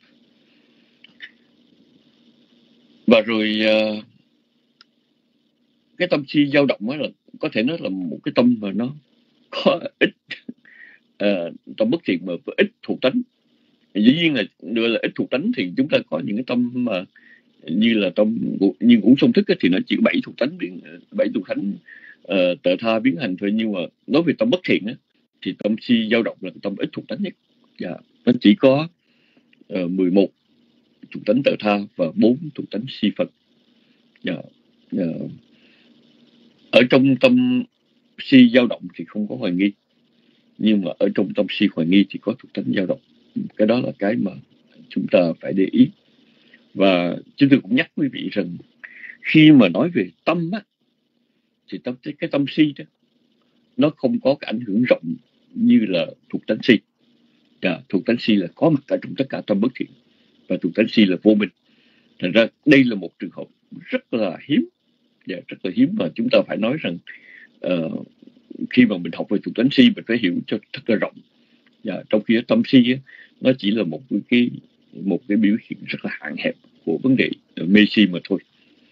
Và rồi uh, cái tâm si dao động đó là có thể nói là một cái tâm mà nó có ít uh, tâm bất thiện mà ít thuộc tánh. Dĩ nhiên là đưa là ít thuộc tánh thì chúng ta có những cái tâm mà như là tâm như ngũ song thức ấy, thì nó chỉ bảy thuộc tánh biến bảy thuộc tánh uh, tự tha biến hành thôi. Nhưng mà nói về tâm bất thiện á, thì tâm si dao động là tâm ít thuộc tánh nhất. Yeah. Nó chỉ có uh, mười một thuộc tánh tự tha và bốn thuộc tánh si Phật. Yeah. Yeah. Ở trong tâm si dao động thì không có hoài nghi, nhưng mà ở trong tâm si hoài nghi thì có thuộc tánh dao động. Cái đó là cái mà chúng ta phải để ý. Và chúng tôi cũng nhắc quý vị rằng khi mà nói về tâm á, thì tâm, cái tâm si đó nó không có cái ảnh hưởng rộng như là thuộc tánh si. À, thuộc tánh si là có mặt ở trong tất cả tâm bất thiện, và thuộc tánh si là vô minh. Thành ra đây là một trường hợp rất là hiếm, yeah, rất là hiếm, và chúng ta phải nói rằng uh, khi mà mình học về thuộc tánh si mình phải hiểu cho thật là rộng. Yeah, trong khi tâm si á, nó chỉ là một cái một cái biểu hiện rất là hạn hẹp của vấn đề mê si mà thôi.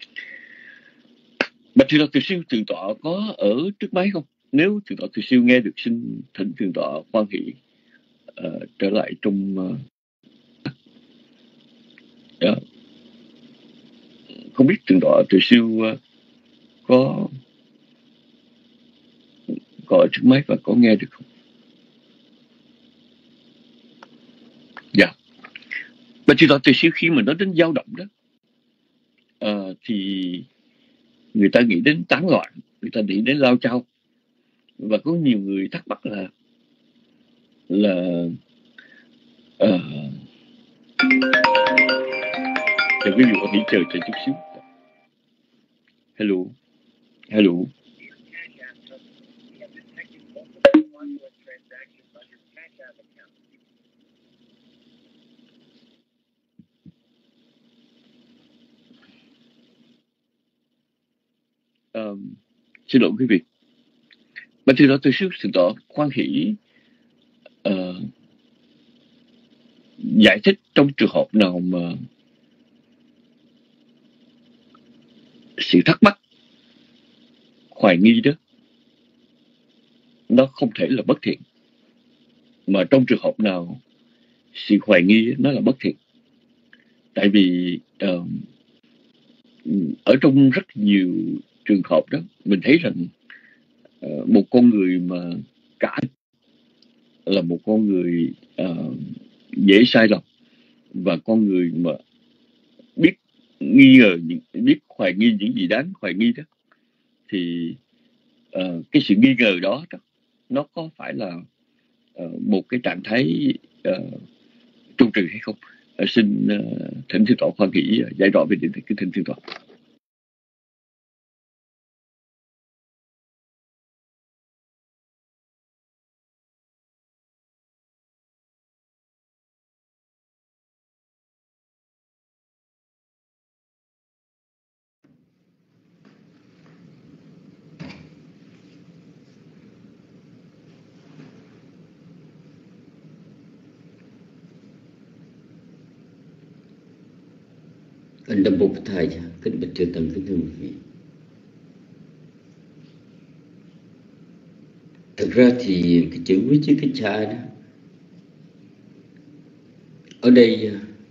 Bạch Thượng Tọa Từ Siêu Thượng Tọa có ở trước máy không? Nếu Thượng Tọa Từ Siêu nghe được, xin thỉnh Thượng Tọa hoan hỷ uh, trở lại trong uh... yeah. Không biết Thượng Tọa Từ Siêu uh, có có ở trước máy và có nghe được không? Dạ. Yeah. Bạch Thượng Tọa Từ Siêu khi mà nói đến dao động đó, uh, thì người ta nghĩ đến tán loạn, người ta nghĩ đến lao chao, và có nhiều người thắc mắc là là uh, cho quý vị có thể chờ chờ chút xíu. Hello, hello. Um, xin lỗi quý vị. Bạch Thượng Tọa Từ Siêu Thượng Tọa hoan hỷ uh, giải thích trong trường hợp nào mà sự thắc mắc, hoài nghi đó nó không thể là bất thiện, mà trong trường hợp nào sự hoài nghi nó là bất thiện. Tại vì uh, ở trong rất nhiều trường hợp đó mình thấy rằng uh, một con người mà cả là một con người uh, dễ sai lầm, và con người mà biết nghi ngờ, biết hoài nghi những gì đáng hoài nghi đó, thì uh, cái sự nghi ngờ đó, đó nó có phải là uh, một cái trạng thái uh, trụ trừ hay không? Uh, xin uh, thỉnh Thượng Tọa hoan hỷ uh, giải rõ về điểm này. Kính thỉnh Thượng Tọa. Anh Nam Mô Phật Thầy, kính bạch Thượng Tọa, kính thưa quý vị. Thực ra thì cái chữ Vicikiccha đó, ở đây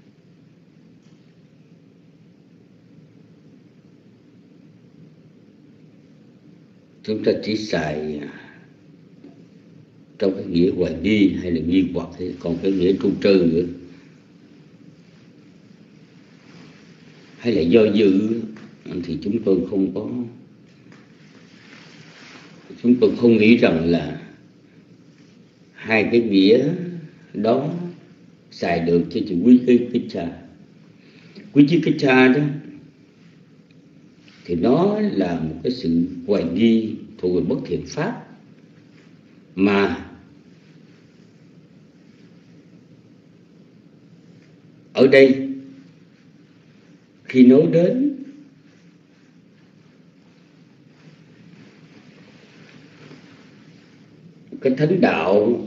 chúng ta chỉ xài trong cái nghĩa hoài nghi hay là nghi hoặc, còn cái nghĩa trụ trừ nữa, hay là do dự thì chúng tôi không có, chúng tôi không nghĩ rằng là hai cái nghĩa đó xài được cho chữ Vicikiccha. Vicikiccha đó thì nó là một cái sự hoài nghi thuộc về bất thiện pháp, mà ở đây khi nói đến cái thánh đạo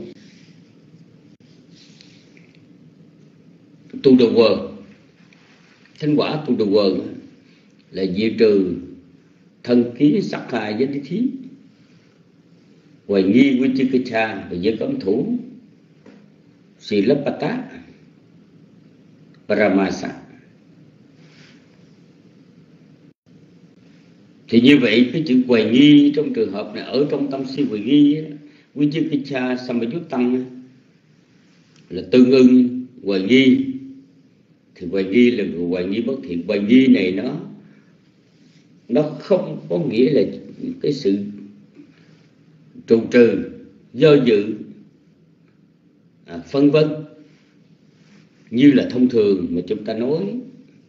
tu đồ quờ, thánh quả tu đồ quờ là diệt trừ thân kiến sắc hại với lý thí, hoài nghi Vicikiccha và giới cấm thủ Silabbata Paramasa. Thì như vậy cái chữ hoài nghi trong trường hợp này, ở trong tâm si hoài nghi Vicikiccha Sammayuttam là tương ưng hoài nghi. Thì hoài nghi là hoài nghi bất thiện. Hoài nghi này nó nó không có nghĩa là cái sự trụ trừ, do dự, à, phân vân như là thông thường mà chúng ta nói,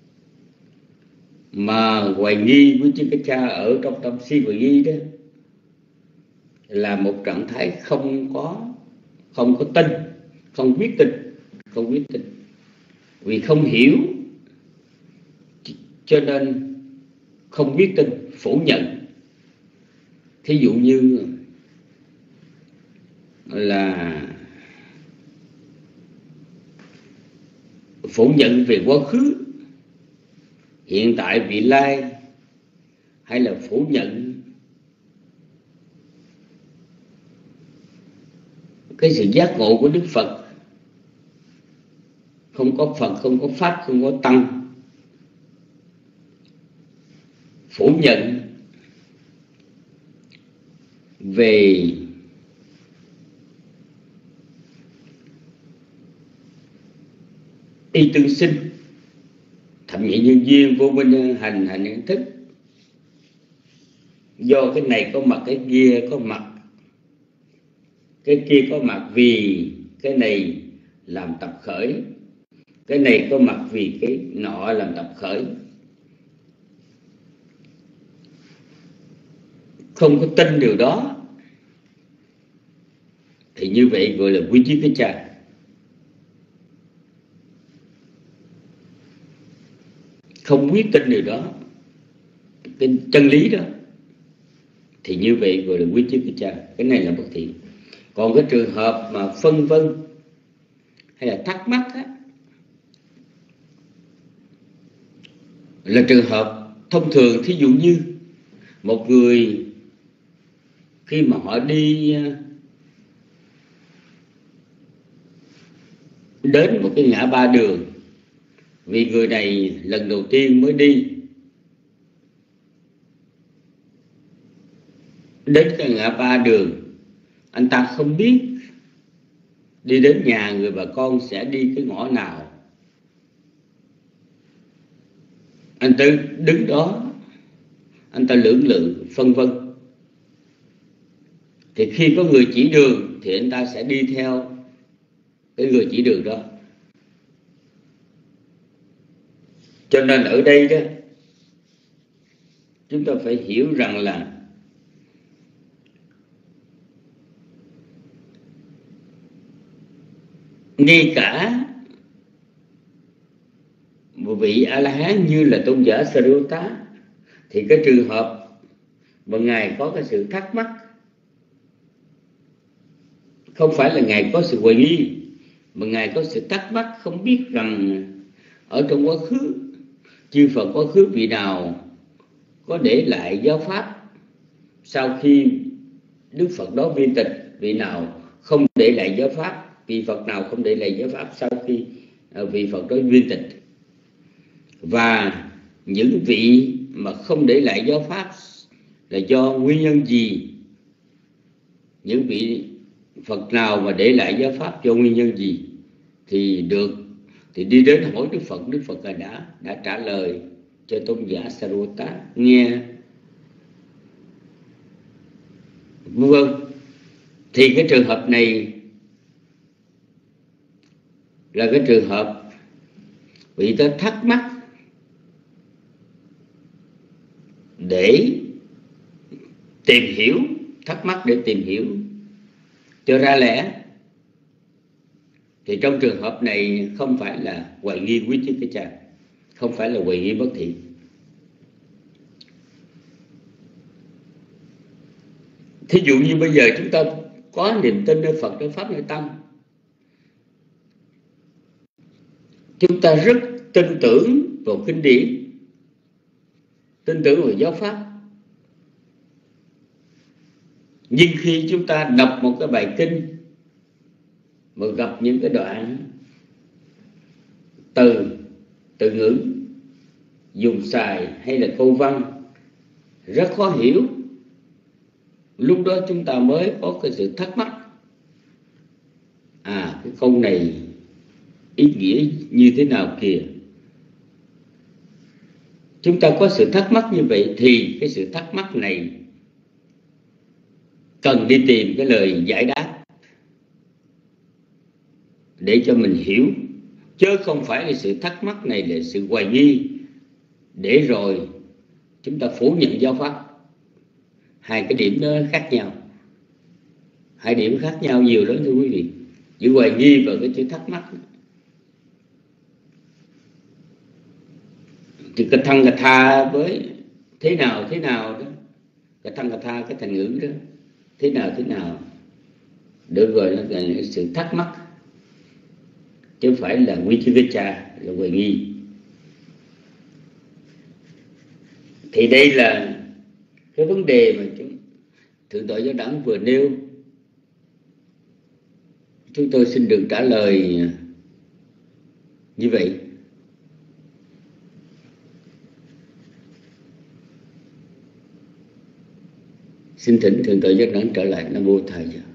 mà hoài nghi Vicikiccha ở trong tâm si hoài nghi đó là một trạng thái không có không có tin, không biết tin, không biết tin, vì không hiểu cho nên không biết tin, phủ nhận. Thí dụ như là phủ nhận về quá khứ, hiện tại, vị lai, hay là phủ nhận cái sự giác ngộ của Đức Phật. Không có Phật, không có Pháp, không có Tăng. Phủ nhận về y tương sinh, thậm nhị nhân duyên, vô minh hành, hành nhận thức. Do cái này có mặt, cái kia có mặt, cái kia có mặt vì cái này làm tập khởi, cái này có mặt vì cái nọ làm tập khởi. Không có tin điều đó thì như vậy gọi là Vicikiccha. Không biết tin điều đó, cái chân lý đó, thì như vậy gọi là Vicikiccha. Cái này là bất thiện. Còn cái trường hợp mà phân vân hay là thắc mắc á, là trường hợp thông thường. Thí dụ như một người khi mà họ đi đến một cái ngã ba đường, vì người này lần đầu tiên mới đi đến cái ngã ba đường, anh ta không biết đi đến nhà người bà con sẽ đi cái ngõ nào. Anh ta đứng đó, anh ta lưỡng lự phân vân. Thì khi có người chỉ đường thì anh ta sẽ đi theo cái người chỉ đường đó. Cho nên ở đây đó, chúng ta phải hiểu rằng là ngay cả một vị A-la-hán như là tôn giả Sariputta, thì cái trường hợp mà Ngài có cái sự thắc mắc, không phải là Ngài có sự hoài nghi, mà Ngài có sự thắc mắc không biết rằng ở trong quá khứ, chư Phật quá khứ vị nào có để lại giáo pháp sau khi Đức Phật đó viên tịch, vị nào không để lại giáo pháp, vị Phật nào không để lại giáo pháp sau khi vị Phật đó viên tịch. Và những vị mà không để lại giáo pháp là do nguyên nhân gì? Những vị Phật nào mà để lại giáo pháp do nguyên nhân gì thì được thì đi đến hỏi Đức Phật. Đức Phật đã đã trả lời cho tôn giả Sariputta nghe. Vâng, thì cái trường hợp này là cái trường hợp vị ta thắc mắc để tìm hiểu, thắc mắc để tìm hiểu cho ra lẽ. Thì trong trường hợp này không phải là hoài nghi quý chức cái cha, không phải là hoài nghi bất thiện. Thí dụ như bây giờ chúng ta có niềm tin nơi Phật, nơi Pháp, nơi Tăng, chúng ta rất tin tưởng vào kinh điển, tin tưởng vào giáo pháp. Nhưng khi chúng ta đọc một cái bài kinh mà gặp những cái đoạn từ, từ ngữ dùng xài hay là câu văn rất khó hiểu, lúc đó chúng ta mới có cái sự thắc mắc. À, cái câu này ý nghĩa như thế nào kìa? Chúng ta có sự thắc mắc như vậy thì cái sự thắc mắc này cần đi tìm cái lời giải đáp để cho mình hiểu, chứ không phải là sự thắc mắc này là sự hoài nghi để rồi chúng ta phủ nhận giáo pháp. Hai cái điểm đó khác nhau, hai điểm khác nhau nhiều lắm thưa quý vị. Giữa hoài nghi và cái chữ thắc mắc. Thì cái thân cái tha với thế nào thế nào đó, cái thân cái tha, cái thành ngữ đó thế nào thế nào được gọi là sự thắc mắc, chứ không phải là nguy chi viết cha, là hoài nghi. Thì đây là cái vấn đề mà chúng Thượng tọa Giáo Đẳng vừa nêu. Chúng tôi xin được trả lời như vậy. Xin thỉnh Thượng tọa Giác Đẳng trở lại. Nam mô Thầy Giờ.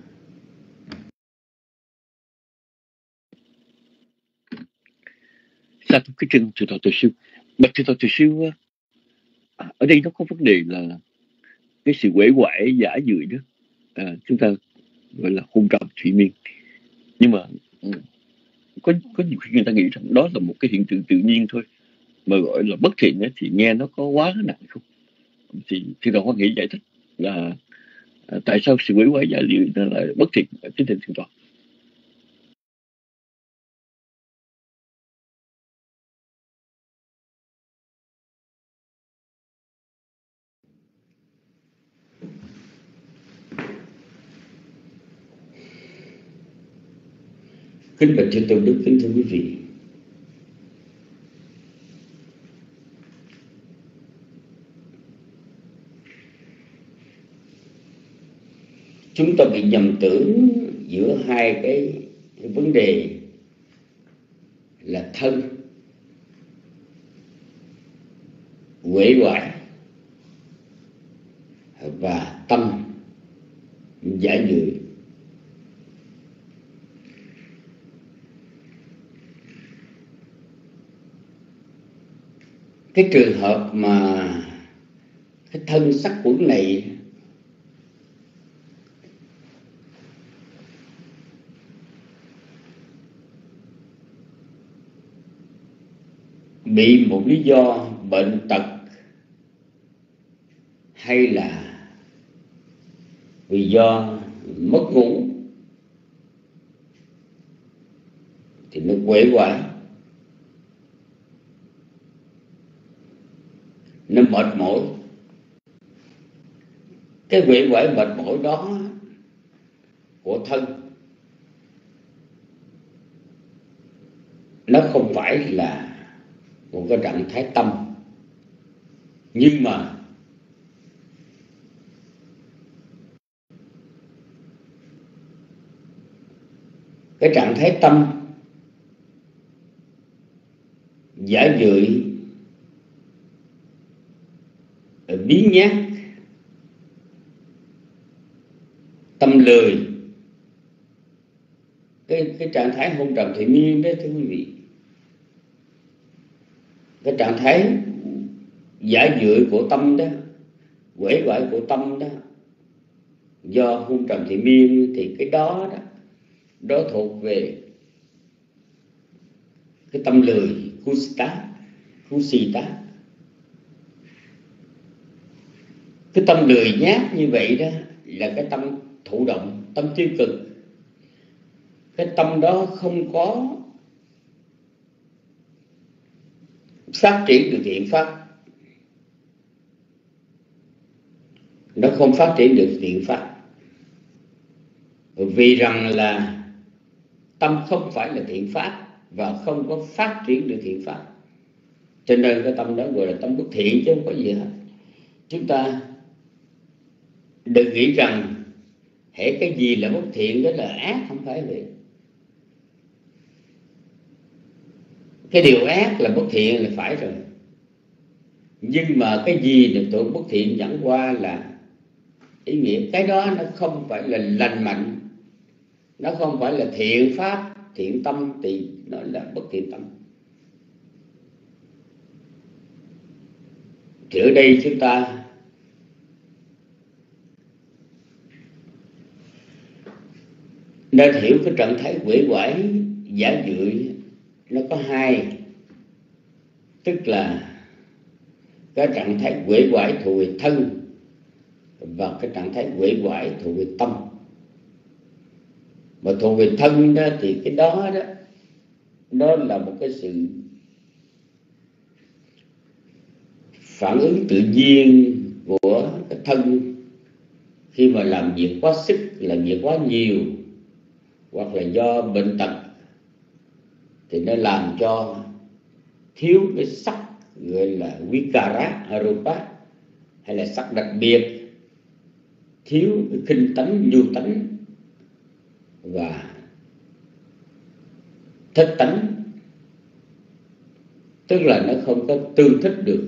Sa thú cái chân Thượng tọa Từ Siêu. Bạch Thượng tọa Từ Siêu, ở đây nó có vấn đề là cái sự uể oải giả dưỡi đó, à, chúng ta gọi là hôn trầm thủy miên. Nhưng mà có có nhiều khi người ta nghĩ rằng đó là một cái hiện tượng tự nhiên thôi, mà gọi là bất thiện ấy, thì nghe nó có quá nặng không? Thì Thượng tọa Hoan Hỷ giải thích là à, tại sao sự uể oải giả dưỡi nó là bất thiện? Kính thỉnh Thượng tọa. Kính bạch chư tôn đức, kính thưa quý vị, chúng ta bị nhầm tưởng giữa hai cái, cái vấn đề là thân uể oải và tâm giả dưỡi. Cái trường hợp mà cái thân sắc quẩn này bị một lý do bệnh tật hay là vì do mất ngủ thì nó uể oải, nó mệt mỏi. Cái uể oải mệt mỏi đó của thân nó không phải là một cái trạng thái tâm, nhưng mà cái trạng thái tâm giả dưỡi, biến nhát, tâm lười, cái cái trạng thái hôn trầm thủy miên đó thưa quý vị. Cái trạng thái giả dưỡi của tâm đó, quể quải của tâm đó, do hôn trầm thị miên, thì cái đó đó đó thuộc về cái tâm lười, kusita, kusita. Cái tâm lười nhát như vậy đó là cái tâm thụ động, tâm tiêu cực. Cái tâm đó không có phát triển được thiện pháp, nó không phát triển được thiện pháp, vì rằng là tâm không phải là thiện pháp và không có phát triển được thiện pháp, cho nên cái tâm đó gọi là tâm bất thiện chứ không có gì hết. Chúng ta đừng nghĩ rằng hễ cái gì là bất thiện đó là ác, không phải vậy. Cái điều ác là bất thiện là phải rồi, nhưng mà cái gì được tụng bất thiện chẳng qua là ý nghĩa cái đó nó không phải là lành mạnh, nó không phải là thiện pháp, thiện tâm, thì nó là bất thiện tâm. Thì ở đây chúng ta nên hiểu cái trạng thái quể quải giả dưỡi nó có hai, tức là cái trạng thái quể quải thuộc về thân và cái trạng thái quể quải thuộc về tâm. Mà thuộc về thân đó thì cái đó đó đó là một cái sự phản ứng tự nhiên của cái thân khi mà làm việc quá sức, làm việc quá nhiều, hoặc là do bệnh tật, thì nó làm cho thiếu cái sắc gọi là vikara arupa, hay là sắc đặc biệt, thiếu cái khinh tánh, nhu tánh và thích tánh, tức là nó không có tương thích được,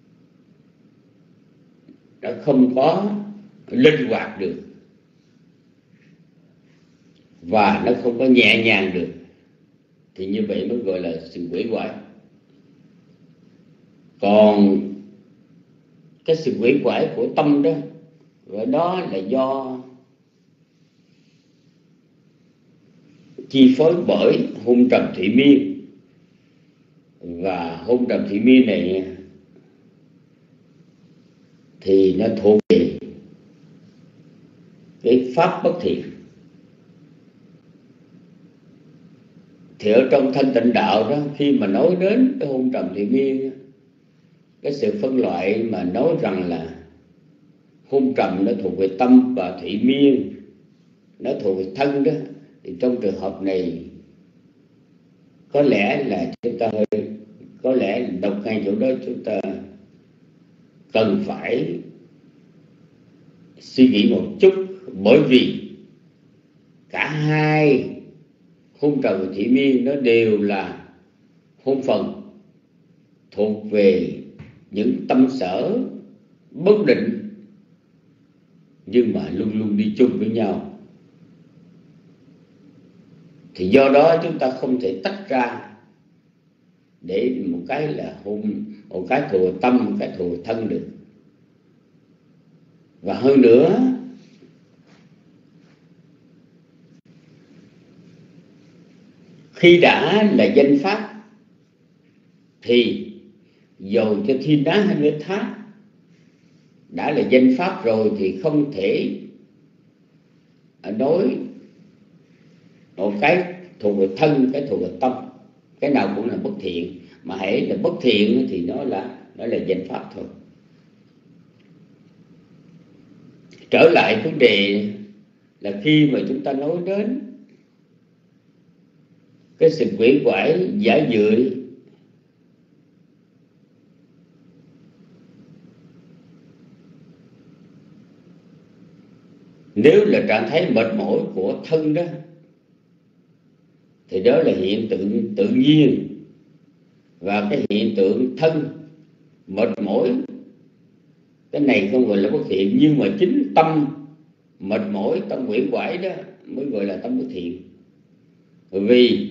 nó không có linh hoạt được, và nó không có nhẹ nhàng được, thì như vậy mới gọi là sự quể quải. Còn cái sự quể quải của tâm đó, và đó là do chi phối bởi hôn trầm thủy miên. Và hôn trầm thủy miên này thì nó thuộc về cái pháp bất thiện. Thì ở trong thanh tịnh đạo đó, khi mà nói đến cái hôn trầm thủy miên, cái sự phân loại mà nói rằng là hôn trầm nó thuộc về tâm và thủy miên nó thuộc về thân đó, thì trong trường hợp này có lẽ là chúng ta hơi có lẽ đọc ngay chỗ đó chúng ta cần phải suy nghĩ một chút, bởi vì cả hai hôn trầm và thủy miên nó đều là hôn phần thuộc về những tâm sở bất định, nhưng mà luôn luôn đi chung với nhau. Thì do đó chúng ta không thể tách ra để một cái là hôn, một cái thuộc tâm, một cái thuộc thân được. Và hơn nữa, khi đã là danh pháp thì dầu cho thiên đá hay nước thác đã là danh pháp rồi thì không thể nói một cái thuộc về thân, cái thuộc về tâm, cái nào cũng là bất thiện. Mà hễ là bất thiện thì nó là nó là danh pháp thôi. Trở lại vấn đề là khi mà chúng ta nói đến cái sự quỷ quải giả dưỡi, nếu là trạng thái mệt mỏi của thân đó thì đó là hiện tượng tự nhiên. Và cái hiện tượng thân mệt mỏi, cái này không gọi là bất thiện, nhưng mà chính tâm mệt mỏi, tâm quỷ quải đó mới gọi là tâm bất thiện. Vì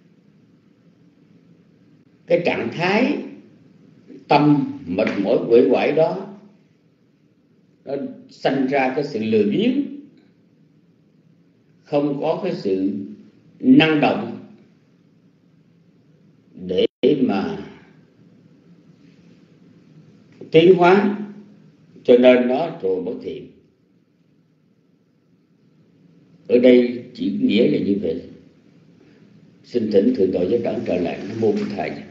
cái trạng thái tâm mệt mỏi quỷ quải đó nó sanh ra cái sự lười biếng, không có cái sự năng động để mà tiến hóa, cho nên nó rồi bất thiện. Ở đây chỉ nghĩa là như vậy. Xin thỉnh thượng tọa Giác Đẳng trở lại. Nam mô Bổn Thầy.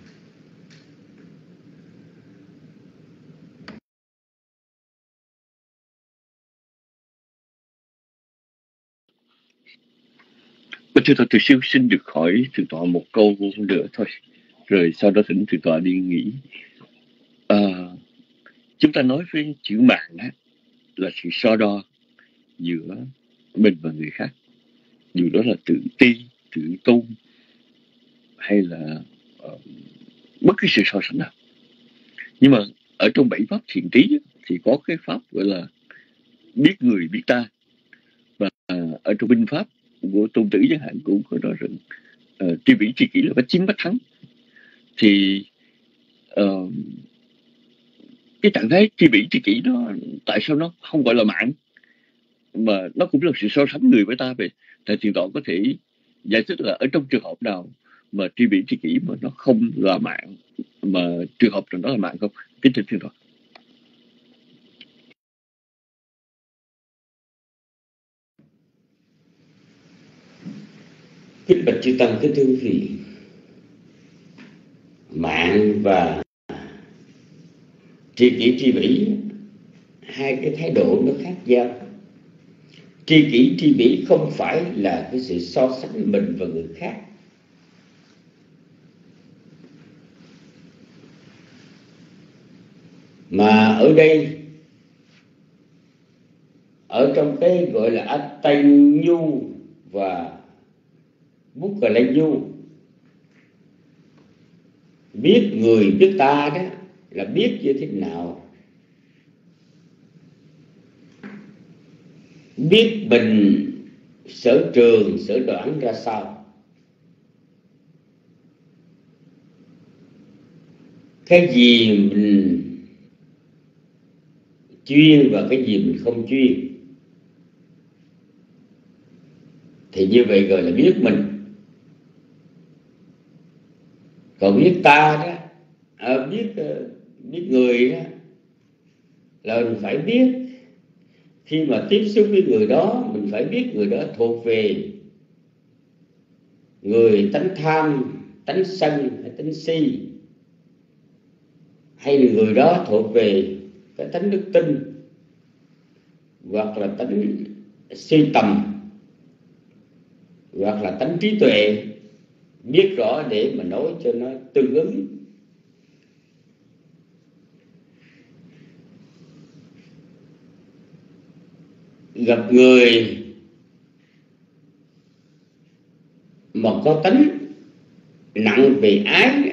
Thưa Thượng Từ Siêu, xin được hỏi Thượng tọa một câu nữa thôi, rồi sau đó thỉnh Thượng tọa đi nghỉ. À, chúng ta nói với chữ mạng á, là sự so đo giữa mình và người khác, dù đó là tự ti, tự tôn hay là uh, bất cứ sự so sánh nào. Nhưng mà ở trong bảy pháp thiện trí á, thì có cái pháp gọi là biết người biết ta. Và uh, ở trong binh pháp của Tôn Tử chẳng hạn cũng có nói rằng uh, tri vĩ tri kỷ là bách chiến bách thắng. Thì uh, cái trạng thái tri vĩ tri kỷ nó tại sao nó không gọi là mạng, mà nó cũng là sự so sánh người với ta về. Thầy Thiền Tọa có thể giải thích là ở trong trường hợp nào mà tri vĩ tri kỷ mà nó không là mạng, mà trường hợp nào đó là mạng không? Kính thưa Thiền Tọa. Kính bạch chư tăng, kính thưa quý vị, mạng và tri kỷ tri vĩ, hai cái thái độ nó khác nhau. Tri kỷ tri vĩ không phải là cái sự so sánh mình và người khác, mà ở đây ở trong cái gọi là Atanh Nhu và Bút Cà Lê Nhu, biết người biết ta đó là biết như thế nào, biết mình sở trường sở đoản ra sao, cái gì mình chuyên và cái gì mình không chuyên, thì như vậy gọi là biết mình. Còn biết ta đó, à, biết biết người đó là mình phải biết khi mà tiếp xúc với người đó, mình phải biết người đó thuộc về người tánh tham, tánh sân hay tánh si, hay là người đó thuộc về cái tánh đức tin hoặc là tánh suy tầm hoặc là tánh trí tuệ. Biết rõ để mà nói cho nó tương ứng. Gặp người mà có tánh nặng về ái,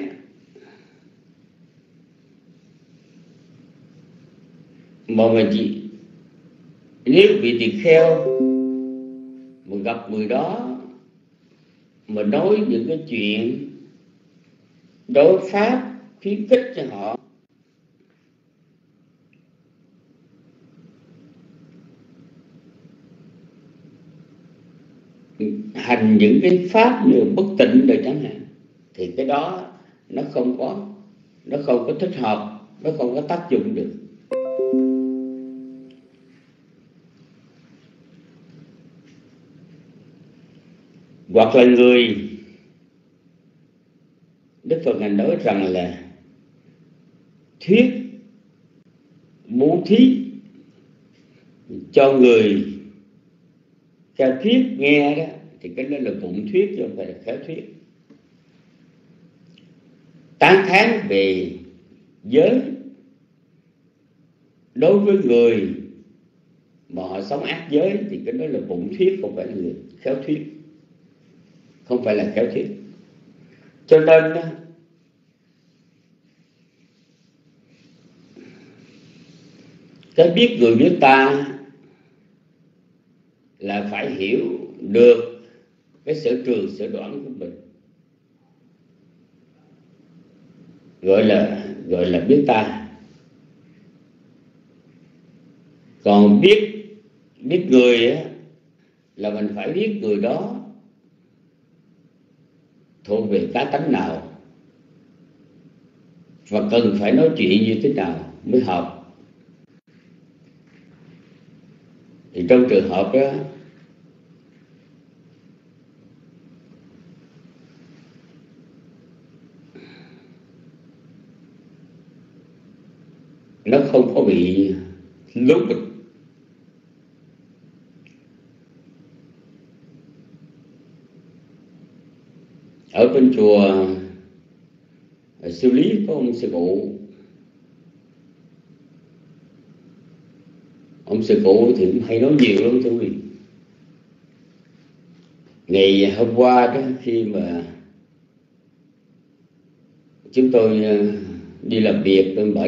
mà mình chỉ nếu bị tỳ kheo mà gặp người đó mà nói những cái chuyện đối pháp khuyến khích cho họ, hành những cái pháp như bất tịnh rồi chẳng hạn, thì cái đó nó không có nó không có thích hợp, nó không có tác dụng được. Hoặc là người Đức Phật Ngài nói rằng là thuyết bố thí cho người ca thuyết nghe đó, thì cái đó là bụng thuyết chứ không phải là khéo thuyết. Tán thán về giới đối với người mà họ sống ác giới thì cái đó là bụng thuyết, không phải là người khéo thuyết. không phải là khéo thuyết. Cho nên cái biết người biết ta là phải hiểu được cái sở trường sở đoản của mình, gọi là gọi là biết ta. Còn biết biết người á, là mình phải biết người đó thuộc về cá tánh nào và cần phải nói chuyện như thế nào mới hợp. Thì trong trường hợp đó, nó không có bị lúc bịch. Ở bên chùa ở Sư Lý có ông sư cụ, ông sư cụ thì cũng hay nói nhiều lắm thưa quý vị. Ngày hôm qua đó, khi mà chúng tôi đi làm việc tôi mệt,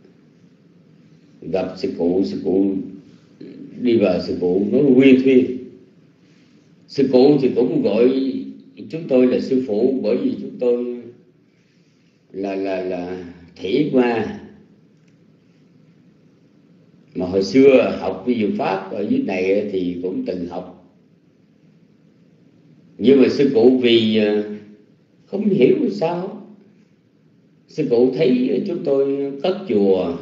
gặp sư cụ, sư cụ đi vào, sư cụ nói nguyên thuyên. Sư cụ thì cũng gọi chúng tôi là sư phụ, bởi vì chúng tôi là là là thủy qua, mà hồi xưa học vi diệu pháp ở dưới này thì cũng từng học. Nhưng mà sư cụ vì không hiểu sao, sư cụ thấy chúng tôi cất chùa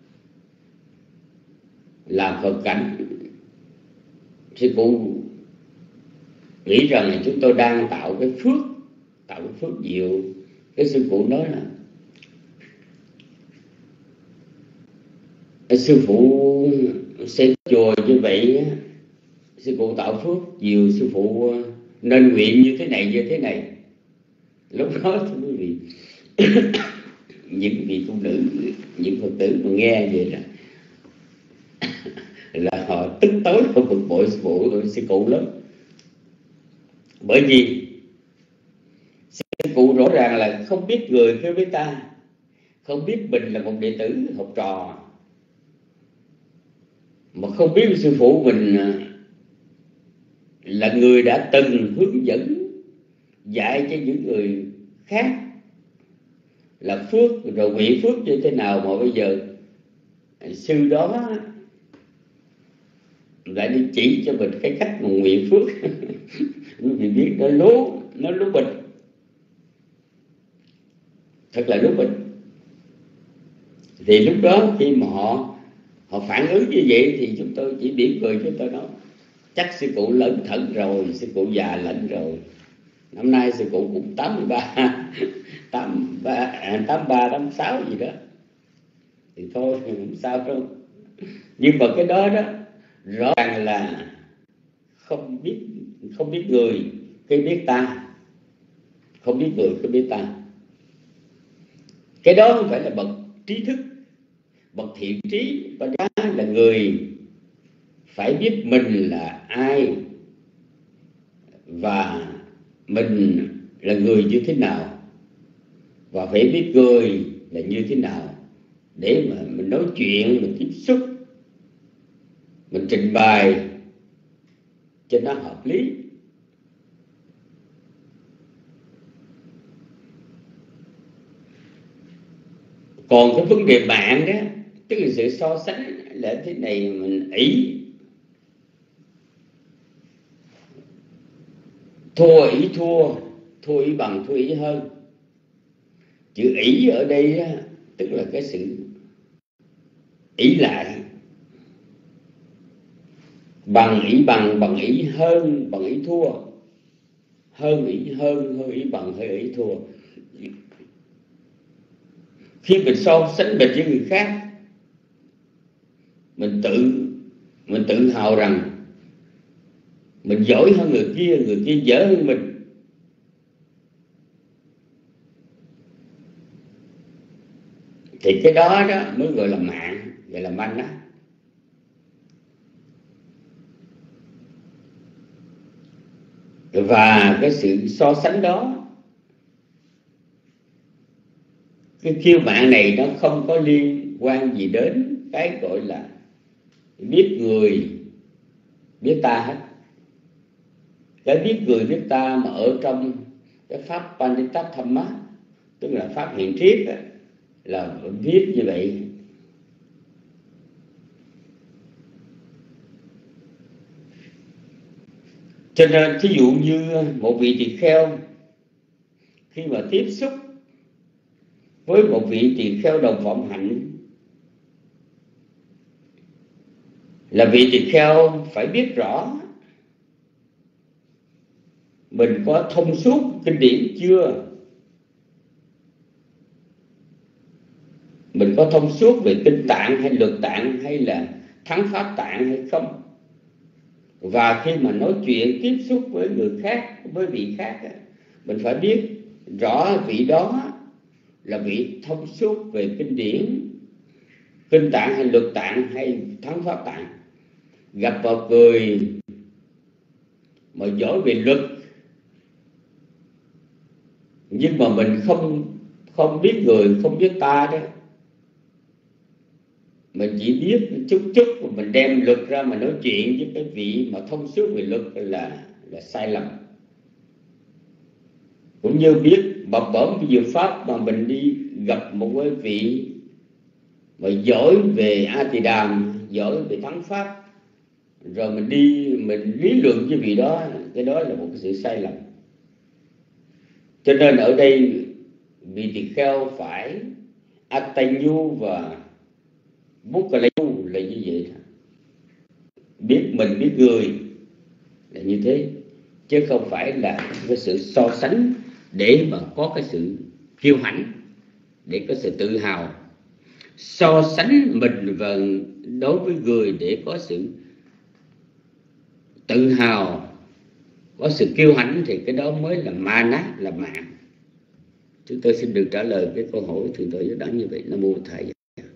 làm Phật cảnh, sư cụ nghĩ rằng là chúng tôi đang tạo cái phước, tạo cái phước diệu. Cái sư cụ nói là sư phụ xây chùa như vậy, sư cụ tạo phước nhiều, sư phụ nên nguyện như thế này như thế này. Lúc đó thưa quý vị, những vị phụ nữ, những Phật tử mà nghe vậy là là họ tức tối, họ bực bội sư phụ sư cụ lắm. Bởi vì sư cụ rõ ràng là không biết người với với ta, không biết mình là một đệ tử học trò, mà không biết sư phụ mình là người đã từng hướng dẫn dạy cho những người khác là phước rồi nguyện phước như thế nào, mà bây giờ sư đó lại đi chỉ cho mình cái cách mà nguyện phước. Mình biết nó lố, nó lố bịch, thật là lố bịch. Thì lúc đó khi mà họ họ phản ứng như vậy thì chúng tôi chỉ mỉm cười, chúng tôi nói chắc sư cụ lẩn thận rồi, sư cụ già lẫn rồi. Năm nay sư cụ cũng tám mươi ba, tám ba, tám ba, tám sáu gì đó. Thì thôi không sao đâu. Nhưng mà cái đó đó rõ ràng là không biết không biết người cái biết ta, không biết người cái biết ta. Cái đó không phải là bậc trí thức, bậc thiện trí, và đó là người phải biết mình là ai và mình là người như thế nào, và phải biết người là như thế nào để mà mình nói chuyện, mình tiếp xúc, mình trình bày cho nó hợp lý. Còn cái vấn đề mạng đó, tức là sự so sánh là thế này, mình ý thua ý thua, thua ý bằng thua ý hơn. Chữ ý ở đây đó, tức là cái sự ý lại, bằng ý bằng, bằng ý hơn, bằng ý thua, hơn ý hơn, hơn ý bằng, hơn ý thua. Khi mình so sánh mình với người khác, mình tự mình tự hào rằng mình giỏi hơn người kia, người kia dở hơn mình. Thì cái đó đó mới gọi là mạng, gọi là manh đó. Và cái sự so sánh đó, cái kiêu mạn này nó không có liên quan gì đến cái gọi là biết người biết ta hết. Cái biết người biết ta mà ở trong cái pháp Panittatthama, tức là pháp hiện triết á, là viết như vậy. Cho nên thí dụ như một vị tỳ kheo khi mà tiếp xúc với một vị tỳ kheo đồng phạm hạnh, là vị tỳ kheo phải biết rõ mình có thông suốt kinh điển chưa, mình có thông suốt về kinh tạng hay luật tạng hay là thắng pháp tạng hay không. Và khi mà nói chuyện tiếp xúc với người khác, với vị khác, mình phải biết rõ vị đó là vị thông suốt về kinh điển, kinh tạng hay luật tạng hay thắng pháp tạng. Gặp vào người mà giỏi về luật nhưng mà mình không không biết người, không biết ta đó, mình chỉ biết chút chút và mình đem luật ra mà nói chuyện với cái vị mà thông suốt về luật là là sai lầm. Cũng như biết bập bõm cái diệu pháp mà mình đi gặp một cái vị mà giỏi về A Tỳ Đàm, giỏi về thắng pháp, rồi mình đi mình lý luận với vị đó, cái đó là một cái sự sai lầm. Cho nên ở đây vị tỳ kheo phải Atanyu và Mukkalayu là như vậy. Biết mình biết người là như thế, chứ không phải là cái sự so sánh để mà có cái sự kiêu hãnh, để có sự tự hào. So sánh mình và đối với người để có sự tự hào, có sự kiêu hãnh, thì cái đó mới là ma nát, là mạng. Chúng tôi xin được trả lời cái câu hỏi thượng tọa Giáo Đẳng như vậy. Nam mô Thầy.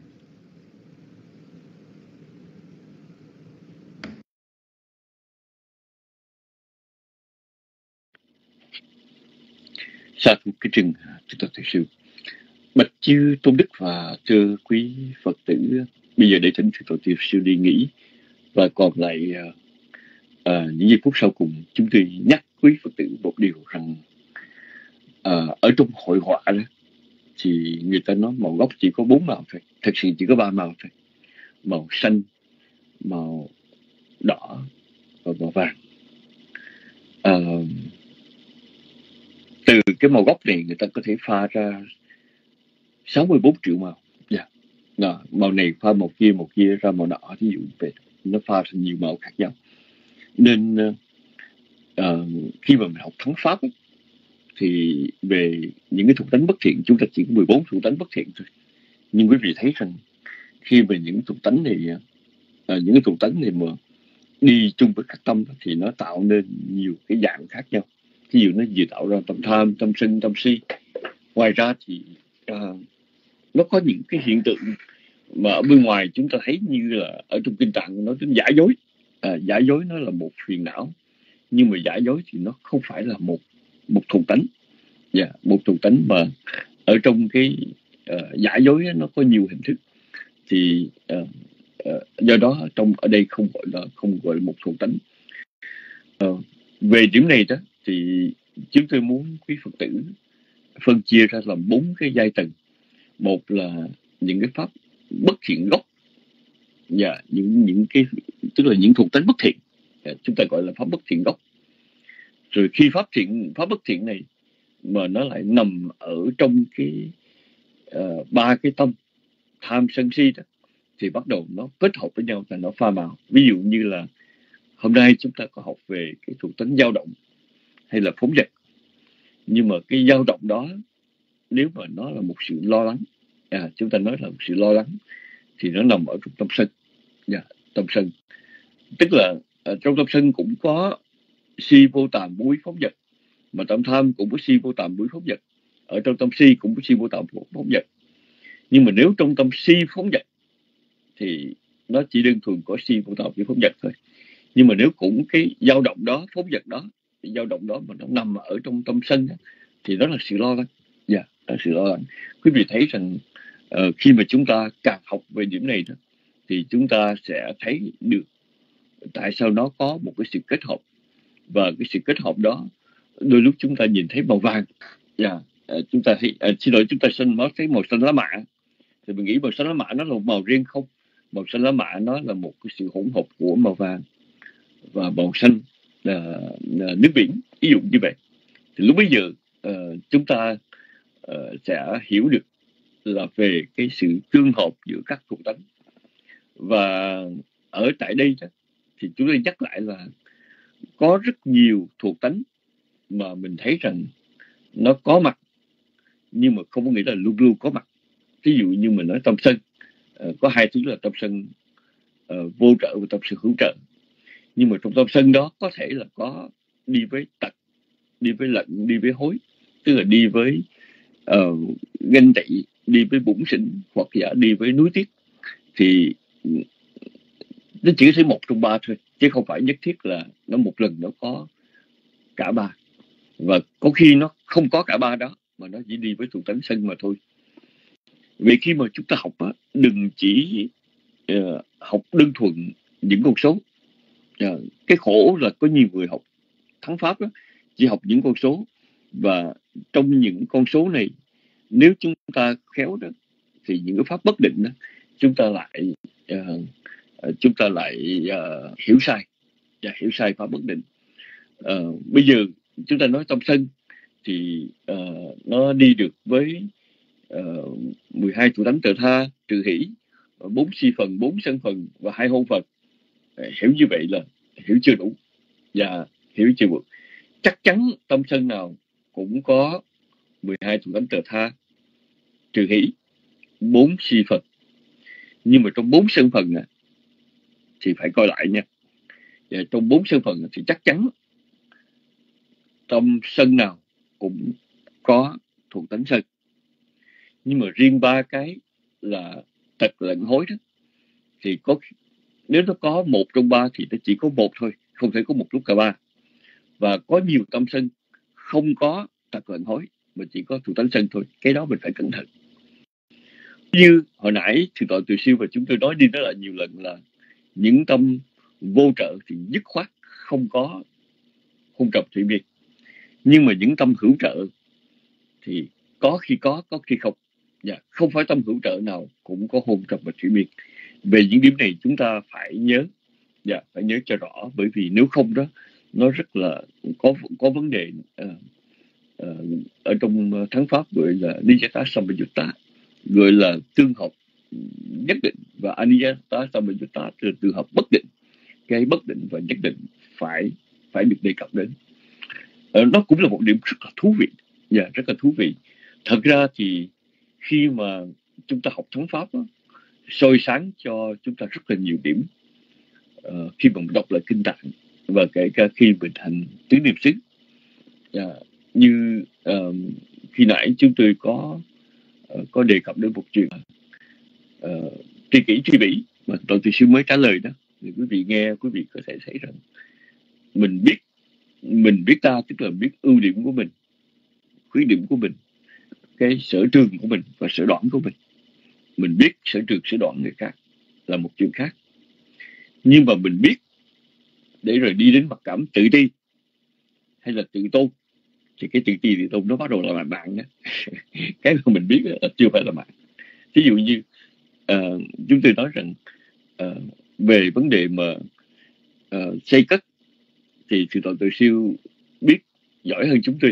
Sa thú cái trừng chúng ta thầy sư bạch chư tôn đức và thưa quý Phật tử, bây giờ để thỉnh thượng tọa thầy sư đi nghỉ, và còn lại uh, uh, những giây phút sau cùng chúng tôi nhắc quý Phật tử một điều rằng uh, ở trong hội họa đó thì người ta nói màu gốc chỉ có bốn màu thôi, thật sự chỉ có ba màu thôi: màu xanh, màu đỏ và màu vàng. Uh, từ cái màu gốc này người ta có thể pha ra sáu mươi bốn triệu màu. Yeah. Đó, màu này pha màu kia, màu kia ra màu đỏ, ví dụ vậy. Nó pha thành nhiều màu khác nhau. Nên uh, khi mà mình học thắng pháp ấy, thì về những cái thuộc tánh bất thiện chúng ta chỉ có mười bốn thuộc tánh bất thiện thôi. Nhưng quý vị thấy rằng khi về những thuộc tánh này, uh, những cái thuộc tánh này mà đi chung với các tâm thì nó tạo nên nhiều cái dạng khác nhau. Ví dụ nó vừa tạo ra tâm tham, tâm sân, tâm si. Ngoài ra thì uh, nó có những cái hiện tượng mà ở bên ngoài chúng ta thấy, như là ở trong kinh tạng nói đến giả dối. À, giả dối nó là một phiền não, nhưng mà giả dối thì nó không phải là một một thuộc tánh. Yeah, một thuộc tánh mà ở trong cái uh, giả dối nó có nhiều hình thức. Thì uh, uh, do đó trong ở đây không gọi là không gọi là một thuộc tánh. Uh, về điểm này đó thì chúng tôi muốn quý Phật tử phân chia ra làm bốn cái giai tầng. Một là những cái pháp bất thiện gốc, và yeah, những những cái tức là những thuộc tính bất thiện, yeah, chúng ta gọi là pháp bất thiện gốc. Rồi khi pháp thiện pháp bất thiện này mà nó lại nằm ở trong cái uh, ba cái tâm tham sân si đó, thì bắt đầu nó kết hợp với nhau và nó pha màu. Ví dụ như là hôm nay chúng ta có học về cái thuộc tính dao động hay là phóng dật, nhưng mà cái dao động đó nếu mà nó là một sự lo lắng, à, chúng ta nói là một sự lo lắng, thì nó nằm ở trong tâm sân. Yeah, tâm sân tức là uh, trong tâm sân cũng có si vô tàm vô úy phóng dật, mà tâm tham cũng có si vô tàm vô úy phóng dật, ở trong tâm si cũng có si vô tàm phóng dật. Nhưng mà nếu trong tâm si phóng dật thì nó chỉ đơn thuần có si vô tàm vô úy phóng dật thôi. Nhưng mà nếu cũng cái dao động đó, phóng dật đó dao động đó mà nó nằm ở trong tâm sân thì đó là sự lo lắng. Dạ, yeah, đó là sự lo lắng. Quý vị thấy rằng uh, khi mà chúng ta càng học về điểm này đó, thì chúng ta sẽ thấy được tại sao nó có một cái sự kết hợp, và cái sự kết hợp đó đôi lúc chúng ta nhìn thấy màu vàng. Dạ, yeah, uh, chúng ta thấy uh, xin lỗi chúng ta xin nói thấy màu xanh lá mạ, thì mình nghĩ màu xanh lá mạ nó là một màu riêng, không. Màu xanh lá mạ nó là một cái sự hỗn hợp của màu vàng và màu xanh là, là nước biển, ví dụ như vậy. Thì lúc bây giờ uh, chúng ta uh, sẽ hiểu được là về cái sự tương hợp giữa các thuộc tánh. Và ở tại đây đó, thì chúng tôi nhắc lại là có rất nhiều thuộc tánh mà mình thấy rằng nó có mặt, nhưng mà không có nghĩa là luôn luôn có mặt. Ví dụ như mình nói tâm sân, uh, có hai thứ là tâm sân uh, vô trợ và tâm sân hữu trợ. Nhưng mà trong tâm sân đó có thể là có đi với tật, đi với lận, đi với hối, tức là đi với uh, ganh tị, đi với bủn xỉn, hoặc giả đi với nuối tiếc. Thì nó chỉ thấy một trong ba thôi, chứ không phải nhất thiết là nó một lần nó có cả ba. Và có khi nó không có cả ba đó, mà nó chỉ đi với thuộc tánh sân mà thôi. Vì khi mà chúng ta học á, đừng chỉ uh, học đơn thuần những con số. Uh, cái khổ là có nhiều người học thắng pháp đó, chỉ học những con số, và trong những con số này nếu chúng ta khéo đó thì những cái pháp bất định đó chúng ta lại uh, chúng ta lại uh, hiểu sai và hiểu sai pháp bất định. Uh, bây giờ chúng ta nói tâm sân thì uh, nó đi được với uh, mười hai thủ tánh tờ tha, trừ hỷ, bốn si phần, bốn sân phần và hai hôn phần. Uh, hiểu như vậy là hiểu chưa đủ và hiểu chưa vượt. Chắc chắn tâm sân nào cũng có mười hai thủ tánh tờ tha, trừ hỷ, bốn si phần. Nhưng mà trong bốn sân phần à, thì phải coi lại nha. Và trong bốn sân phần thì chắc chắn tâm sân nào cũng có thuộc tánh sân. Nhưng mà riêng ba cái là tật lẫn hối đó, thì có nếu nó có một trong ba thì nó chỉ có một thôi, không thể có một lúc cả ba. Và có nhiều tâm sân không có tật lẫn hối mà chỉ có thuộc tánh sân thôi, cái đó mình phải cẩn thận. Như hồi nãy Thượng tọa Từ Siêu và chúng tôi nói đi nói lại nhiều lần là những tâm vô trợ thì dứt khoát không có hôn trầm thủy miên, nhưng mà những tâm hữu trợ thì có khi có, có khi không. Dạ, không phải tâm hữu trợ nào cũng có hôn trầm và thủy miên. Về những điểm này chúng ta phải nhớ, dạ, phải nhớ cho rõ, bởi vì nếu không đó nó rất là có có vấn đề. Uh, uh, ở trong thắng pháp gọi là niyata sambayutta, gọi là tương hợp nhất định, và aniyata sambayutta là tương hợp bất định. Cái bất định và nhất định phải phải được đề cập đến. Ờ, nó cũng là một điểm rất là thú vị, dạ, yeah, rất là thú vị. Thật ra thì khi mà chúng ta học thắng pháp đó, soi sáng cho chúng ta rất là nhiều điểm. Ờ, khi mà mình đọc lại kinh tạng và kể cả khi mình hành tứ niệm xứ, yeah, như uh, khi nãy chúng tôi có uh, có đề cập đến một chuyện uh, tri kỷ tri bỉ mà Tổ Từ Siêu mới trả lời đó, thì quý vị nghe, quý vị có thể thấy rằng mình biết mình biết ta, tức là biết ưu điểm của mình, khuyết điểm của mình, cái sở trường của mình và sở đoản của mình. Mình biết sở trường sở đoản người khác là một chuyện khác, nhưng mà mình biết để rồi đi đến mặc cảm tự ti hay là tự tôn, thì cái tự ti tự tôn nó bắt đầu là bạn đó. Cái mà mình biết là chưa phải là bạn. Ví dụ như uh, chúng tôi nói rằng uh, về vấn đề mà uh, xây cất thì Thượng tọa Từ Siêu biết giỏi hơn chúng tôi,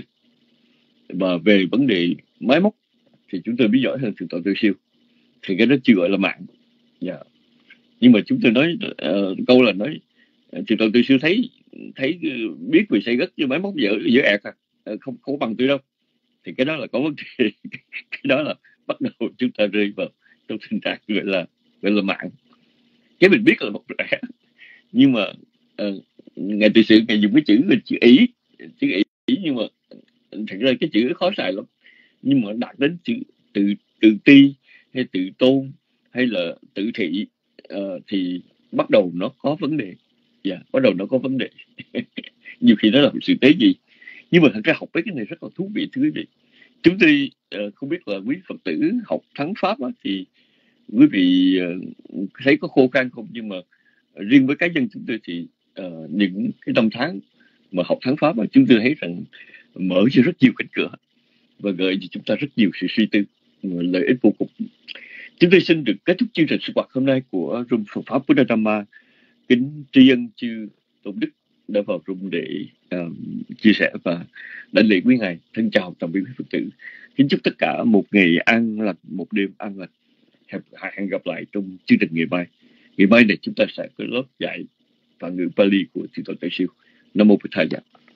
và về vấn đề máy móc thì chúng tôi biết giỏi hơn Thượng tọa Từ Siêu, thì cái đó chưa gọi là mạng. Yeah. Nhưng mà chúng tôi nói uh, câu là nói Thượng tọa Từ Siêu thấy thấy biết về xây cất như máy móc dở dở ẹt à, uh, không không bằng tôi đâu, thì cái đó là có vấn đề. Cái đó là bắt đầu chúng ta rơi vào trong tình trạng gọi là gọi là mạng. Cái mình biết là một rẻ, nhưng mà uh, ngài Từ Sự ngài dùng cái chữ là chữ ý, chữ ý, nhưng mà thật ra cái chữ khó xài lắm. Nhưng mà đạt đến chữ tự tự ti hay tự tôn hay là tự thị uh, thì bắt đầu nó có vấn đề. Dạ, yeah, bắt đầu nó có vấn đề. nhiều khi nó là một sự tế nhị. Nhưng mà thật ra học mấy cái này rất là thú vị thưa quý vị. Chúng tôi uh, không biết là quý Phật tử học thắng Pháp á, thì quý vị uh, thấy có khô khan không, nhưng mà riêng với cá nhân chúng tôi thì uh, những cái năm tháng mà học thắng Pháp á, chúng tôi thấy rằng mở ra rất nhiều cánh cửa và gợi cho chúng ta rất nhiều sự suy tư, lợi ích vô cùng. Chúng tôi xin được kết thúc chương trình sinh hoạt hôm nay của Room Phật Pháp Buddha Dhamma. Kính tri ân chư Tôn Đức đã vào room để um, chia sẻ và đảnh lễ quý ngài. Thân chào tạm biệt quý Phật tử. Kính chúc tất cả một ngày an lành, một đêm an lành. Hẹn gặp lại trong chương trình ngày mai. Ngày mai này chúng ta sẽ có lớp dạy phản ngữ Pali của Chư Tổ Đại Siêu. Nam mô Bụt Thầy.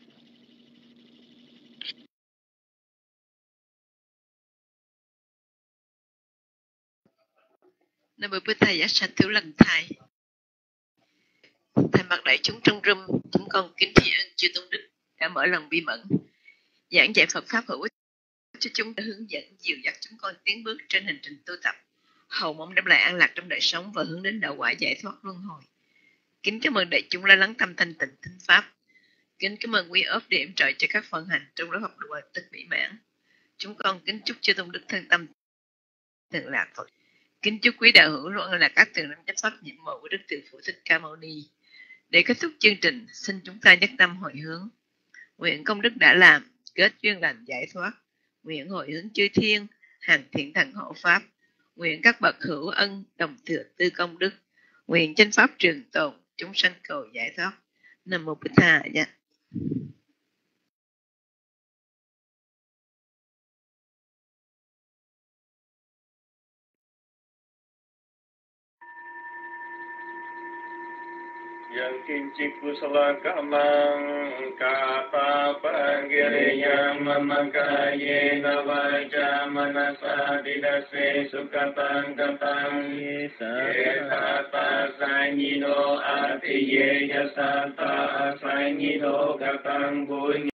Nam mô Bụt Thầy giá sanh thiếu lần thai. Thay mặt đại chúng trong room, chúng con kính tri ân chư Tôn Đức đã mở lòng bi mẫn giảng dạy Phật pháp hữu ích cho chúng, đã hướng dẫn dìu dắt chúng con tiến bước trên hành trình tu tập, hầu mong đem lại an lạc trong đời sống và hướng đến đạo quả giải thoát luân hồi. Kính cảm ơn đại chúng đã lắng tâm thanh tịnh thính pháp. Kính cảm ơn quý ốp để yểm trợ cho các phần hành trong lớp học đùa tích mỹ mãn. Chúng con kính chúc chư Tôn Đức thân tâm thường lạc Phật. Kính chúc quý đạo hữu luôn là các tường năm chánh pháp nhiệm màu của Đức Từ Phụ Thích Ca Mâu Ni. Để kết thúc chương trình, xin chúng ta nhất tâm hồi hướng. Nguyện công đức đã làm, kết duyên lành giải thoát. Nguyện hồi hướng chư thiên, hàng thiện thần hộ pháp. Nguyện các bậc hữu ân, đồng thừa tư công đức. Nguyện chánh pháp trường tồn, chúng sanh cầu giải thoát. Nam mô Bụt Thầy. Yang kincik kusala kamang kapa pangiriyam mamakaye navaja manasa didase sukatang katang yesata sanyino atiye yasata sanyino katang bunya